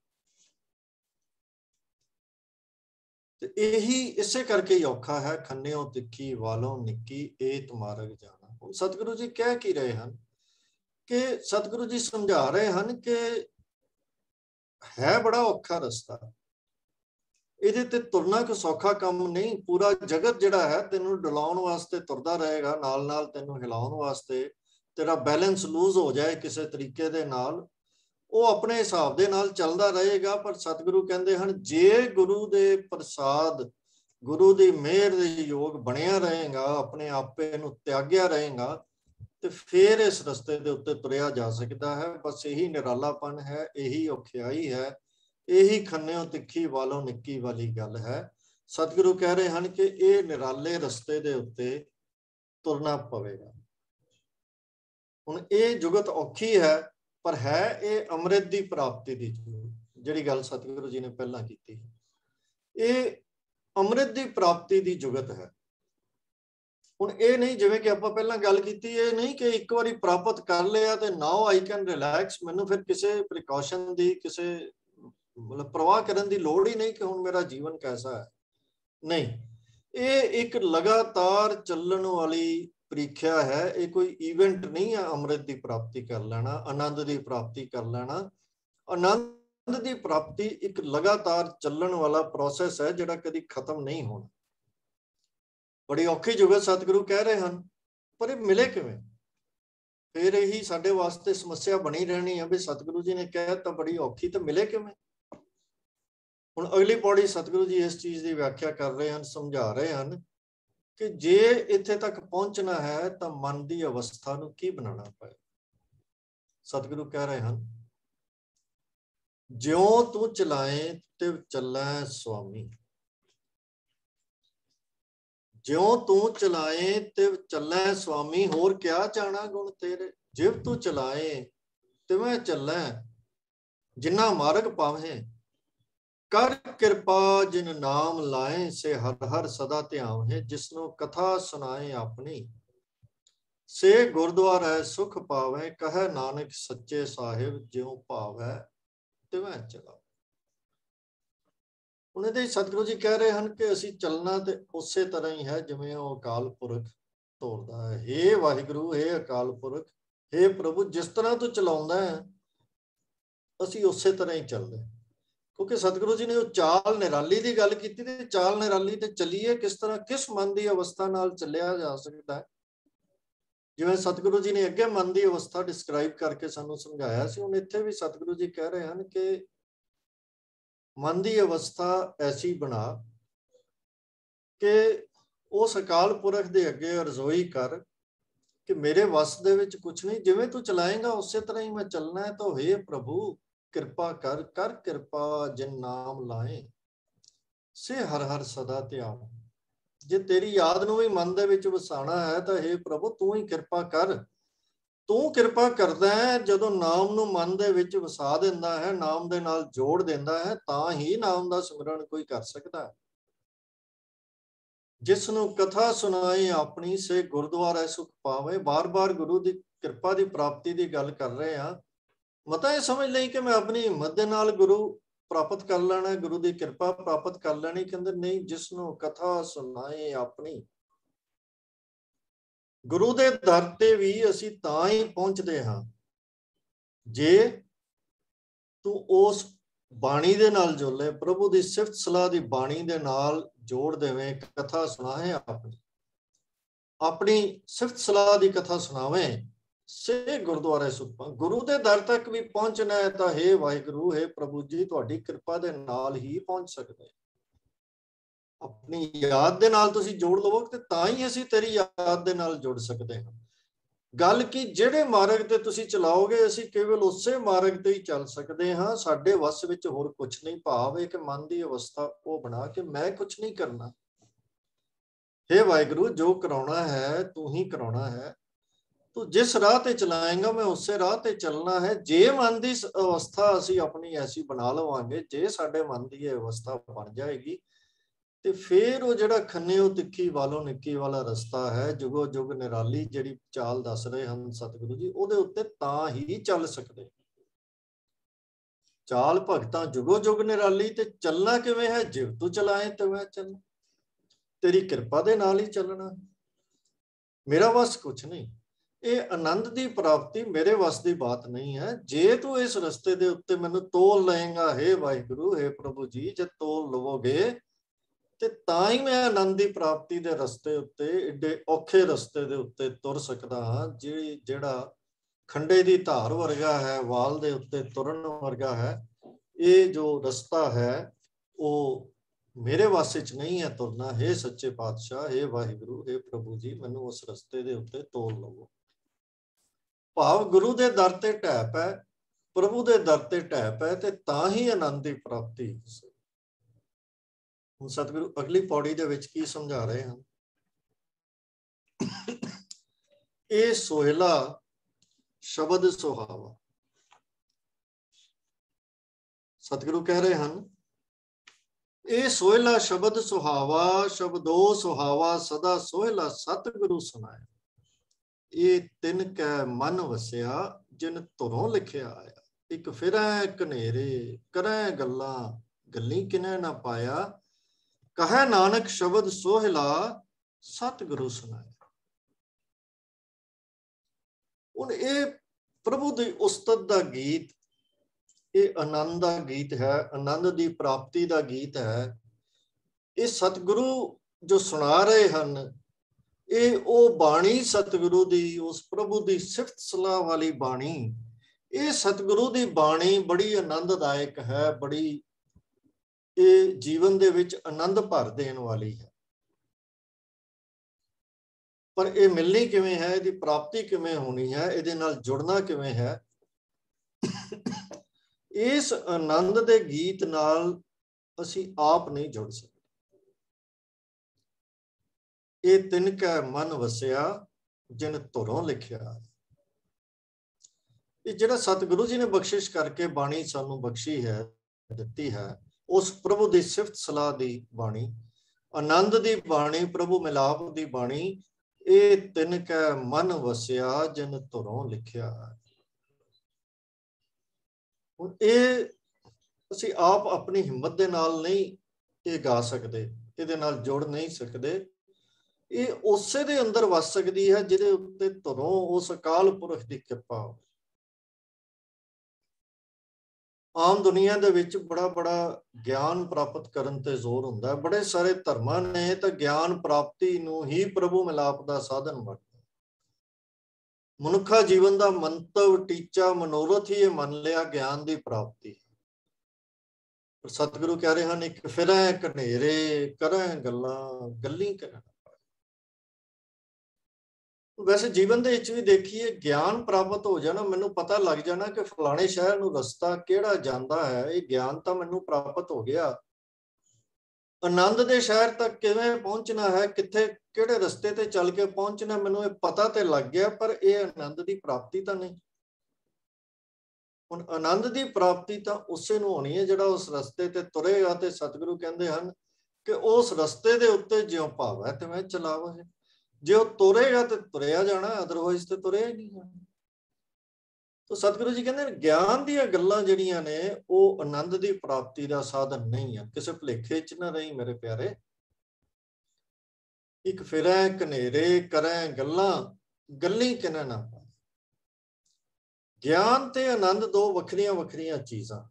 ਤੇ ਇਹੀ ਇਸੇ ਕਰਕੇ ਹੀ ਔਖਾ ਹੈ। ਖੰਨਿਓ ਤਿੱਖੀ ਵਾਲੋਂ ਨਿੱਕੀ ਏਤ ਮਾਰਗ ਜਾਣਾ। ਹੁਣ ਸਤਿਗੁਰੂ ਜੀ ਕਹਿ ਕੀ ਰਹੇ ਹਨ ਕਿ ਸਤਿਗੁਰੂ ਜੀ ਸਮਝਾ ਰਹੇ ਹਨ ਕਿ ਹੈ ਬੜਾ ਔਖਾ ਰਸਤਾ, ਇਹਦੇ ਤੇ ਤੁਰਨਾ ਕੋਈ ਸੌਖਾ ਕੰਮ ਨਹੀਂ। ਪੂਰਾ ਜਗਤ ਜਿਹੜਾ ਹੈ ਤੈਨੂੰ ਡਲਾਉਣ ਵਾਸਤੇ ਤੁਰਦਾ ਰਹੇਗਾ, ਨਾਲ ਨਾਲ ਤੈਨੂੰ ਹਿਲਾਉਣ ਵਾਸਤੇ। ਤੇਰਾ ਬੈਲੈਂਸ ਲੂਜ਼ ਹੋ ਜਾਏ ਕਿਸੇ ਤਰੀਕੇ ਦੇ ਨਾਲ, ਉਹ ਆਪਣੇ ਹਿਸਾਬ ਦੇ ਨਾਲ ਚੱਲਦਾ ਰਹੇਗਾ। ਪਰ ਸਤਿਗੁਰੂ ਕਹਿੰਦੇ ਹਨ ਜੇ ਗੁਰੂ ਦੇ ਪ੍ਰਸਾਦ, ਗੁਰੂ ਦੀ ਮਿਹਰ ਦੇ ਯੋਗ ਬਣਿਆ ਰਹੇਗਾ, ਆਪਣੇ ਆਪੇ ਨੂੰ ਤਿਆਗਿਆ ਰਹੇਗਾ, ਤੇ ਫਿਰ ਇਸ ਰਸਤੇ ਦੇ ਉੱਤੇ ਤੁਰਿਆ ਜਾ ਸਕਦਾ ਹੈ। ਬਸ ਇਹੀ ਨਿਰਾਲਾਪਨ ਹੈ, ਇਹੀ ਔਖਿਆਈ ਹੈ, ਇਹੀ ਖੰਨਿਓ ਤਿੱਖੀ ਵਾਲੋਂ ਨਿੱਕੀ ਵਾਲੀ ਗੱਲ ਹੈ। ਸਤਿਗੁਰੂ ਕਹਿ ਰਹੇ ਹਨ ਕਿ ਇਹ ਨਿਰਾਲੇ ਰਸਤੇ ਦੇ ਉੱਤੇ ਤੁਰਨਾ ਪਵੇਗਾ। ਹੁਣ ਇਹ ਜੁਗਤ ਔਖੀ ਹੈ, ਪਰ ਹੈ ਇਹ ਅੰਮ੍ਰਿਤ ਦੀ ਪ੍ਰਾਪਤੀ ਦੀ ਜਿਹੜੀ ਗੱਲ ਸਤਿਗੁਰੂ ਜੀ ਨੇ ਪਹਿਲਾਂ ਕੀਤੀ। ਇਹ ਅੰਮ੍ਰਿਤ ਦੀ ਪ੍ਰਾਪਤੀ ਦੀ ਜੁਗਤ ਹੈ। ਹੁਣ ਇਹ ਨਹੀਂ ਜਿਵੇਂ ਕਿ ਆਪਾਂ ਪਹਿਲਾਂ ਗੱਲ ਕੀਤੀ, ਇਹ ਨਹੀਂ ਕਿ ਇੱਕ ਵਾਰੀ ਪ੍ਰਾਪਤ ਕਰ ਲਿਆ ਤੇ ਨਾਓ ਆਈ ਕੈਨ ਰਿਲੈਕਸ, ਮੈਨੂੰ ਫਿਰ ਕਿਸੇ ਪ੍ਰੀਕਾਸ਼ਨ ਦੀ, ਕਿਸੇ ਮਤਲਬ ਪ੍ਰਵਾਹ ਕਰਨ ਦੀ ਲੋੜ ਹੀ ਨਹੀਂ ਕਿ ਹੁਣ ਮੇਰਾ ਜੀਵਨ ਕੈਸਾ ਹੈ। ਨਹੀਂ, ਇਹ ਇੱਕ ਲਗਾਤਾਰ ਚੱਲਣ ਵਾਲੀ ਪ੍ਰੀਖਿਆ ਹੈ। ਇਹ ਕੋਈ ਇਵੈਂਟ ਨਹੀਂ ਹੈ ਅੰਮ੍ਰਿਤ ਦੀ ਪ੍ਰਾਪਤੀ ਕਰ ਲੈਣਾ, ਆਨੰਦ ਦੀ ਪ੍ਰਾਪਤੀ ਕਰ ਲੈਣਾ। ਆਨੰਦ ਦੀ ਪ੍ਰਾਪਤੀ ਇੱਕ ਲਗਾਤਾਰ ਚੱਲਣ ਵਾਲਾ ਪ੍ਰੋਸੈਸ ਹੈ ਜਿਹੜਾ ਕਦੀ ਖਤਮ ਨਹੀਂ ਹੋਣਾ। ਬੜੀ ਔਖੀ ਜੁਗਤ ਸਤਿਗੁਰੂ ਕਹਿ ਰਹੇ ਹਨ, ਪਰ ਇਹ ਮਿਲੇ ਕਿਵੇਂ? ਫਿਰ ਇਹੀ ਸਾਡੇ ਵਾਸਤੇ ਸਮੱਸਿਆ ਬਣੀ ਰਹਿਣੀ ਹੈ ਵੀ ਸਤਿਗੁਰੂ ਜੀ ਨੇ ਕਹਿ ਤਾਂ ਬੜੀ ਔਖੀ, ਤਾਂ ਮਿਲੇ ਕਿਵੇਂ? ਹੁਣ ਅਗਲੀ ਪੌੜੀ ਸਤਿਗੁਰੂ ਜੀ ਇਸ ਚੀਜ਼ ਦੀ ਵਿਆਖਿਆ ਕਰ ਰਹੇ ਹਨ, ਸਮਝਾ ਰਹੇ ਹਨ ਕਿ ਜੇ ਇੱਥੇ ਤੱਕ ਪਹੁੰਚਣਾ ਹੈ ਤਾਂ ਮਨ ਦੀ ਅਵਸਥਾ ਨੂੰ ਕੀ ਬਣਾਉਣਾ ਪਏ। ਸਤਿਗੁਰੂ ਕਹਿ ਰਹੇ ਹਨ, ਜਿਉਂ ਤੂੰ ਚਲਾਏ ਤਿਵ ਚੱਲੈ ਸੁਆਮੀ। ਜਿਉਂ ਤੂੰ ਚਲਾਏ ਤਿਵ ਚੱਲੈ ਸੁਆਮੀ, ਹੋਰ ਕਿਆ ਜਾਣਾ ਗੁਣ ਤੇਰੇ। ਜਿਵ ਤੂੰ ਚਲਾਏ ਤਿਵੇਂ ਚੱਲੈ, ਜਿੰਨਾ ਮਾਰਗ ਪਾਵੇਂ। ਕਰ ਕਿਰਪਾ ਜਿਨ ਨਾਮ ਲਾਏ, ਸੇ ਹਰ ਹਰ ਸਦਾ ਧਿਆਵ ਹੈ। ਜਿਸਨੂੰ ਕਥਾ ਸੁਣਾਏ ਆਪਣੀ, ਸੇ ਗੁਰਦੁਆਰਾ ਸੁਖ ਪਾਵੇ। ਕਹੈ ਨਾਨਕ ਸੱਚੇ ਸਾਹਿਬ, ਜਿਉ ਭਾਵੈ ਤਿਵੇਂ ਚਲਾ। ਉਹਨਾਂ ਦੇ ਸਤਿਗੁਰੂ ਜੀ ਕਹਿ ਰਹੇ ਹਨ ਕਿ ਅਸੀਂ ਚੱਲਣਾ ਤੇ ਉਸੇ ਤਰ੍ਹਾਂ ਹੀ ਹੈ ਜਿਵੇਂ ਉਹ ਅਕਾਲ ਪੁਰਖ ਤੋਰਦਾ ਹੈ। ਹੇ ਵਾਹਿਗੁਰੂ, ਹੇ ਅਕਾਲ ਪੁਰਖ, ਹੇ ਪ੍ਰਭੂ, ਜਿਸ ਤਰ੍ਹਾਂ ਤੂੰ ਚਲਾਉਂਦਾ ਹੈ ਅਸੀਂ ਉਸੇ ਤਰ੍ਹਾਂ ਹੀ ਚੱਲਦੇ। ਕਿਉਂਕਿ ਸਤਿਗੁਰੂ ਜੀ ਨੇ ਉਹ ਚਾਲ ਨਿਰਾਲੀ ਦੀ ਗੱਲ ਕੀਤੀ, ਤੇ ਚਾਲ ਨਿਰਾਲੀ ਤੇ ਚੱਲੀਏ ਕਿਸ ਤਰ੍ਹਾਂ, ਕਿਸ ਮਨ ਦੀ ਅਵਸਥਾ ਨਾਲ ਚੱਲਿਆ ਜਾ ਸਕਦਾ ਹੈ। ਜਿਵੇਂ ਸਤਿਗੁਰੂ ਜੀ ਨੇ ਅੱਗੇ ਮਨ ਦੀ ਅਵਸਥਾ ਡਿਸਕ੍ਰਾਈਬ ਕਰਕੇ ਸਾਨੂੰ ਸਮਝਾਇਆ ਸੀ, ਹੁਣ ਇੱਥੇ ਵੀ ਸਤਿਗੁਰੂ ਜੀ ਕਹਿ ਰਹੇ ਹਨ ਕਿ ਮਨ ਦੀ ਅਵਸਥਾ ਐਸੀ ਬਣਾ ਕਿ ਉਸ ਅਕਾਲ ਪੁਰਖ ਦੇ ਅੱਗੇ ਅਰਜ਼ੋਈ ਕਰ ਕਿ ਮੇਰੇ ਵੱਸ ਦੇ ਵਿੱਚ ਕੁਛ ਨਹੀਂ, ਜਿਵੇਂ ਤੂੰ ਚਲਾਏਗਾ ਉਸੇ ਤਰ੍ਹਾਂ ਹੀ ਮੈਂ ਚੱਲਣਾ ਹੈ। ਤਾਂ ਹੇ ਪ੍ਰਭੂ ਕਿਰਪਾ ਕਰ, ਕਰ ਕਿਰਪਾ ਜਿਨ ਨਾਮ ਲਾਏ, ਸੇ ਹਰ ਹਰ ਸਦਾ ਧਿਆਵ। ਜੇ ਤੇਰੀ ਯਾਦ ਨੂੰ ਵੀ ਮਨ ਦੇ ਵਿੱਚ ਵਸਾਣਾ ਹੈ ਤਾਂ ਹੇ ਪ੍ਰਭੂ ਤੂੰ ਹੀ ਕਿਰਪਾ ਕਰ। ਤੂੰ ਕਿਰਪਾ ਕਰਦਾ ਹੈ ਜਦੋਂ ਨਾਮ ਨੂੰ ਮਨ ਦੇ ਵਿੱਚ ਵਸਾ ਦਿੰਦਾ ਹੈ, ਨਾਮ ਦੇ ਨਾਲ ਜੋੜ ਦਿੰਦਾ ਹੈ, ਤਾਂ ਹੀ ਨਾਮ ਦਾ ਸਿਮਰਨ ਕੋਈ ਕਰ ਸਕਦਾ ਹੈ। ਜਿਸ ਨੂੰ ਕਥਾ ਸੁਣਾਏ ਆਪਣੀ, ਸੇ ਗੁਰਦੁਆਰਾ ਸੁਖ ਪਾਵੇ। ਬਾਰ-ਬਾਰ ਗੁਰੂ ਦੀ ਕਿਰਪਾ ਦੀ ਪ੍ਰਾਪਤੀ ਦੀ ਗੱਲ ਕਰ ਰਹੇ ਹਾਂ। ਮਤਾ ਇਹ ਸਮਝ ਲਈ ਕਿ ਮੈਂ ਆਪਣੀ ਹਿੰਮਤ ਦੇ ਨਾਲ ਗੁਰੂ ਪ੍ਰਾਪਤ ਕਰ ਲੈਣਾ, ਗੁਰੂ ਦੀ ਕਿਰਪਾ ਪ੍ਰਾਪਤ ਕਰ ਲੈਣੀ। ਕਹਿੰਦੇ ਨਹੀਂ, ਜਿਸ ਨੂੰ ਕਥਾ ਸੁਣਾਏ ਆਪਣੀ। ਗੁਰੂ ਦੇ ਦਰ ਤੇ ਵੀ ਅਸੀਂ ਤਾਂ ਹੀ ਪਹੁੰਚਦੇ ਹਾਂ ਜੇ ਤੂੰ ਉਸ ਬਾਣੀ ਦੇ ਨਾਲ ਜੋਲੇ, ਪ੍ਰਭੂ ਦੀ ਸਿਫਤ ਸਲਾਹ ਦੀ ਬਾਣੀ ਦੇ ਨਾਲ ਜੋੜ ਦੇਵੇਂ। ਕਥਾ ਸੁਣਾਏ ਆਪਣੀ, ਆਪਣੀ ਸਿਫਤ ਸਲਾਹ ਦੀ ਕਥਾ ਸੁਣਾਵੇਂ। ਸੇ ਗੁਰਦੁਆਰੇ ਸੁਖ। ਗੁਰੂ ਦੇ ਦਰ ਤੱਕ ਵੀ ਪਹੁੰਚਣਾ ਹੈ ਤਾਂ ਹੇ ਵਾਹਿਗੁਰੂ, ਹੇ ਪ੍ਰਭੂ ਜੀ, ਤੁਹਾਡੀ ਕਿਰਪਾ ਦੇ ਨਾਲ ਹੀ ਪਹੁੰਚ ਸਕਦੇ। ਆਪਣੀ ਯਾਦ ਦੇ ਨਾਲ ਤੁਸੀਂ ਜੋੜ ਲਵੋ ਤੇ ਤਾਂ ਹੀ ਅਸੀਂ ਤੇਰੀ ਯਾਦ ਦੇ ਨਾਲ ਜੁੜ ਸਕਦੇ ਹਾਂ। ਗੱਲ ਕੀ, ਜਿਹੜੇ ਮਾਰਗ ਤੇ ਤੁਸੀਂ ਚਲਾਓਗੇ ਅਸੀਂ ਕੇਵਲ ਉਸੇ ਮਾਰਗ ਤੇ ਹੀ ਚੱਲ ਸਕਦੇ ਹਾਂ। ਸਾਡੇ ਵੱਸ ਵਿੱਚ ਹੋਰ ਕੁਛ ਨਹੀਂ। ਭਾਵ ਹੈ ਕਿ ਮਨ ਦੀ ਅਵਸਥਾ ਉਹ ਬਣਾ ਕੇ ਮੈਂ ਕੁਛ ਨਹੀਂ ਕਰਨਾ। ਹੇ ਵਾਹਿਗੁਰੂ, ਜੋ ਕਰਾਉਣਾ ਹੈ ਤੂੰ ਹੀ ਕਰਾਉਣਾ ਹੈ। ਤੂੰ ਜਿਸ ਰਾਹ ਤੇ ਚਲਾਏਗਾ ਮੈਂ ਉਸੇ ਰਾਹ ਤੇ ਚੱਲਣਾ ਹੈ। ਜੇ ਮਨ ਦੀ ਅਵਸਥਾ ਅਸੀਂ ਆਪਣੀ ਐਸੀ ਬਣਾ ਲਵਾਂਗੇ, ਜੇ ਸਾਡੇ ਮਨ ਦੀ ਇਹ ਅਵਸਥਾ ਬਣ ਜਾਏਗੀ, ਤੇ ਫਿਰ ਉਹ ਜਿਹੜਾ ਖੰਨਿਓ ਤਿੱਖੀ ਵਾਲੋਂ ਨਿੱਕੀ ਵਾਲਾ ਰਸਤਾ ਹੈ, ਜੁਗੋ ਜੁਗ ਨਿਰਾਲੀ ਜਿਹੜੀ ਚਾਲ ਦੱਸ ਰਹੇ ਹਨ ਸਤਿਗੁਰੂ ਜੀ, ਉਹਦੇ ਉੱਤੇ ਤਾਂ ਹੀ ਚੱਲ ਸਕਦੇ। ਚਾਲ ਭਗਤਾਂ ਜੁਗੋ ਜੁਗ ਨਿਰਾਲੀ, ਤੇ ਚੱਲਣਾ ਕਿਵੇਂ ਹੈ? ਜਿਵ ਤੂੰ ਚਲਾਏ ਤਿਵੇਂ ਚੱਲ। ਤੇਰੀ ਕਿਰਪਾ ਦੇ ਨਾਲ ਹੀ ਚੱਲਣਾ। ਮੇਰਾ ਵੱਸ ਕੁਛ ਨਹੀਂ। ਇਹ ਆਨੰਦ ਦੀ ਪ੍ਰਾਪਤੀ ਮੇਰੇ ਵੱਸ ਦੀ ਬਾਤ ਨਹੀਂ ਹੈ। ਜੇ ਤੂੰ ਇਸ ਰਸਤੇ ਦੇ ਉੱਤੇ ਮੈਨੂੰ ਤੋਲ ਲਏਗਾ, ਹੇ ਵਾਹਿਗੁਰੂ, ਹੇ ਪ੍ਰਭੂ ਜੀ, ਜੇ ਤੋਲ ਲਵੋਗੇ ਤੇ ਤਾਂ ਹੀ ਮੈਂ ਆਨੰਦ ਦੀ ਪ੍ਰਾਪਤੀ ਦੇ ਰਸਤੇ ਉੱਤੇ, ਏਡੇ ਔਖੇ ਰਸਤੇ ਦੇ ਉੱਤੇ ਤੁਰ ਸਕਦਾ ਹਾਂ। ਜਿਹੜੀ ਜਿਹੜਾ ਖੰਡੇ ਦੀ ਧਾਰ ਵਰਗਾ ਹੈ, ਵਾਲ ਦੇ ਉੱਤੇ ਤੁਰਨ ਵਰਗਾ ਹੈ, ਇਹ ਜੋ ਰਸਤਾ ਹੈ ਉਹ ਮੇਰੇ ਵੱਸ ਵਿੱਚ ਨਹੀਂ ਹੈ ਤੁਰਨਾ। ਹੇ ਸੱਚੇ ਪਾਤਸ਼ਾਹ, ਹੇ ਵਾਹਿਗੁਰੂ, ਹੇ ਪ੍ਰਭੂ ਜੀ, ਮੈਨੂੰ ਉਸ ਰਸਤੇ ਦੇ ਉੱਤੇ ਤੋਲ ਲਵੋ। ਭਾਵ ਗੁਰੂ ਦੇ ਦਰ ਤੇ ਢਹਿ ਪੈ, ਪ੍ਰਭੂ ਦੇ ਦਰ ਤੇ ਢਹਿ ਪੈ, ਤੇ ਤਾਂ ਹੀ ਆਨੰਦ ਦੀ ਪ੍ਰਾਪਤੀ। ਹੁਣ ਸਤਿਗੁਰੂ ਅਗਲੀ ਪੌੜੀ ਦੇ ਵਿੱਚ ਕੀ ਸਮਝਾ ਰਹੇ ਹਨ? ਇਹ ਸੋਹਿਲਾ ਸ਼ਬਦ ਸੁਹਾਵਾ। ਸਤਿਗੁਰੂ ਕਹਿ ਰਹੇ ਹਨ, ਇਹ ਸੋਹਿਲਾ ਸ਼ਬਦ ਸੁਹਾਵਾ, ਸ਼ਬਦੋ ਸੁਹਾਵਾ ਸਦਾ ਸੋਹਿਲਾ ਸਤਿਗੁਰੂ ਸੁਣਾਇਆ। ਇਹ ਤਿੰਨ ਕੈ ਮਨ ਵਸਿਆ, ਜਿਨ ਧੁਰੋਂ ਲਿਖਿਆ ਆਇਆ। ਇੱਕ ਫਿਰੈ ਕਨੇਰੇ ਕਰੈ ਗੱਲਾਂ, ਗੱਲੀ ਕਿਨੈ ਨਾ ਪਾਇਆ। ਕਹੈ ਨਾਨਕ ਸ਼ਬਦ ਸੋਹਿਲਾ ਸਤਿਗੁਰੂ ਸੁਨਾਇਆ। ਹੁਣ ਇਹ ਪ੍ਰਭੂ ਦੀ ਉਸਤਤ ਦਾ ਗੀਤ, ਇਹ ਆਨੰਦ ਦਾ ਗੀਤ ਹੈ, ਆਨੰਦ ਦੀ ਪ੍ਰਾਪਤੀ ਦਾ ਗੀਤ ਹੈ। ਇਹ ਸਤਿਗੁਰੂ ਜੋ ਸੁਣਾ ਰਹੇ ਹਨ, ਇਹ ਉਹ ਬਾਣੀ ਸਤਿਗੁਰੂ ਦੀ, ਉਸ ਪ੍ਰਭੂ ਦੀ ਸਿਫਤ ਸਲਾਹ ਵਾਲੀ ਬਾਣੀ। ਇਹ ਸਤਿਗੁਰੂ ਦੀ ਬਾਣੀ ਬੜੀ ਆਨੰਦਦਾਇਕ ਹੈ, ਬੜੀ ਇਹ ਜੀਵਨ ਦੇ ਵਿੱਚ ਆਨੰਦ ਭਰ ਦੇਣ ਵਾਲੀ ਹੈ। ਪਰ ਇਹ ਮਿਲਣੀ ਕਿਵੇਂ ਹੈ, ਇਹਦੀ ਪ੍ਰਾਪਤੀ ਕਿਵੇਂ ਹੋਣੀ ਹੈ, ਇਹਦੇ ਨਾਲ ਜੁੜਨਾ ਕਿਵੇਂ ਹੈ? ਇਸ ਆਨੰਦ ਦੇ ਗੀਤ ਨਾਲ ਅਸੀਂ ਆਪ ਨਹੀਂ ਜੁੜ ਸਕਦੇ। ਇਹ ਤਿਨ ਕੈ ਮਨ ਵਸਿਆ ਜਿਨ ਧੁਰੋਂ ਲਿਖਿਆ। ਇਹ ਜਿਹੜਾ ਸਤਿਗੁਰੂ ਜੀ ਨੇ ਬਖਸ਼ਿਸ਼ ਕਰਕੇ ਬਾਣੀ ਸਾਨੂੰ ਬਖਸ਼ੀ ਹੈ, ਦਿੱਤੀ ਹੈ, ਉਸ ਪ੍ਰਭੂ ਦੀ ਸਿਫਤ ਸਲਾਹ ਦੀ ਬਾਣੀ, ਆਨੰਦ ਦੀ ਬਾਣੀ, ਪ੍ਰਭੂ ਮਿਲਾਪ ਦੀ ਬਾਣੀ, ਇਹ ਤਿਨ ਕੈ ਮਨ ਵਸਿਆ ਜਿਨ ਧੁਰੋਂ ਲਿਖਿਆ। ਹੁਣ ਇਹ ਅਸੀਂ ਆਪ ਆਪਣੀ ਹਿੰਮਤ ਦੇ ਨਾਲ ਨਹੀਂ ਇਹ ਗਾ ਸਕਦੇ, ਇਹਦੇ ਨਾਲ ਜੁੜ ਨਹੀਂ ਸਕਦੇ। ਇਹ ਉਸੇ ਦੇ ਅੰਦਰ ਵਸ ਸਕਦੀ ਹੈ ਜਿਹਦੇ ਉੱਤੇ ਧੁਰੋਂ ਉਸ ਅਕਾਲ ਪੁਰਖ ਦੀ ਕਿਰਪਾ ਹੋਵੇ। ਆਮ ਦੁਨੀਆ ਦੇ ਵਿੱਚ ਬੜਾ ਬੜਾ ਗਿਆਨ ਪ੍ਰਾਪਤ ਕਰਨ ਤੇ ਜ਼ੋਰ ਹੁੰਦਾ ਹੈ। ਬੜੇ ਸਾਰੇ ਧਰਮਾਂ ਨੇ ਤਾਂ ਗਿਆਨ ਪ੍ਰਾਪਤੀ ਨੂੰ ਹੀ ਪ੍ਰਭੂ ਮਿਲਾਪ ਦਾ ਸਾਧਨ ਬਣਾਇਆ। ਮਨੁੱਖਾ ਜੀਵਨ ਦਾ ਮੰਤਵ, ਟੀਚਾ, ਮਨੋਰਥ ਹੀ ਇਹ ਮੰਨ ਲਿਆ ਗਿਆਨ ਦੀ ਪ੍ਰਾਪਤੀ। ਪਰ ਸਤਿਗੁਰੂ ਕਹਿ ਰਹੇ ਹਨ, ਇੱਕ ਫਿਰੈ ਘਨੇਰੇ ਕਰੈ ਗੱਲਾਂ ਗੱਲੀ ਕਰਨ। ਵੈਸੇ ਜੀਵਨ ਦੇ ਵਿੱਚ ਵੀ ਦੇਖੀਏ, ਗਿਆਨ ਪ੍ਰਾਪਤ ਹੋ ਜਾਣਾ, ਮੈਨੂੰ ਪਤਾ ਲੱਗ ਜਾਣਾ ਕਿ ਫਲਾਣੇ ਸ਼ਹਿਰ ਨੂੰ ਰਸਤਾ ਕਿਹੜਾ ਜਾਂਦਾ ਹੈ, ਇਹ ਗਿਆਨ ਤਾਂ ਮੈਨੂੰ ਪ੍ਰਾਪਤ ਹੋ ਗਿਆ। ਆਨੰਦ ਦੇ ਸ਼ਹਿਰ ਤੱਕ ਕਿਵੇਂ ਪਹੁੰਚਣਾ ਹੈ, ਕਿੱਥੇ ਕਿਹੜੇ ਰਸਤੇ ਤੇ ਚੱਲ ਕੇ ਪਹੁੰਚਣਾ, ਮੈਨੂੰ ਇਹ ਪਤਾ ਤੇ ਲੱਗ ਗਿਆ, ਪਰ ਇਹ ਆਨੰਦ ਦੀ ਪ੍ਰਾਪਤੀ ਤਾਂ ਨਹੀਂ। ਹੁਣ ਆਨੰਦ ਦੀ ਪ੍ਰਾਪਤੀ ਤਾਂ ਉਸੇ ਨੂੰ ਹੋਣੀ ਹੈ ਜਿਹੜਾ ਉਸ ਰਸਤੇ ਤੇ ਤੁਰੇਗਾ। ਤੇ ਸਤਿਗੁਰੂ ਕਹਿੰਦੇ ਹਨ ਕਿ ਉਸ ਰਸਤੇ ਦੇ ਉੱਤੇ ਜਿਉਂ ਭਾਵੈ ਤਿਵੇਂ ਚਲਾਵੈ। ਜੇ ਉਹ ਤੁਰੇਗਾ ਤੇ ਤੁਰਿਆ ਜਾਣਾ, ਅਦਰਵਾਈਜ਼ ਤੇ ਤੁਰਿਆ ਹੀ ਨਹੀਂ ਜਾਣਾ। ਤਾਂ ਸਤਿਗੁਰੂ ਜੀ ਕਹਿੰਦੇ ਗਿਆਨ ਦੀਆਂ ਗੱਲਾਂ ਜਿਹੜੀਆਂ ਨੇ ਉਹ ਆਨੰਦ ਦੀ ਪ੍ਰਾਪਤੀ ਦਾ ਸਾਧਨ ਨਹੀਂ ਆ। ਕਿਸੇ ਭੁਲੇਖੇ ਚ ਨਾ ਰਹੀ ਮੇਰੇ ਪਿਆਰੇ। ਇੱਕ ਫਿਰੈ ਘਨੇਰੇ ਕਰੈ ਗੱਲਾਂ ਗੱਲੀ ਕਿਨੈ ਨਾ ਪਾਏ। ਗਿਆਨ ਤੇ ਆਨੰਦ ਦੋ ਵੱਖਰੀਆਂ ਵੱਖਰੀਆਂ ਚੀਜ਼ਾਂ।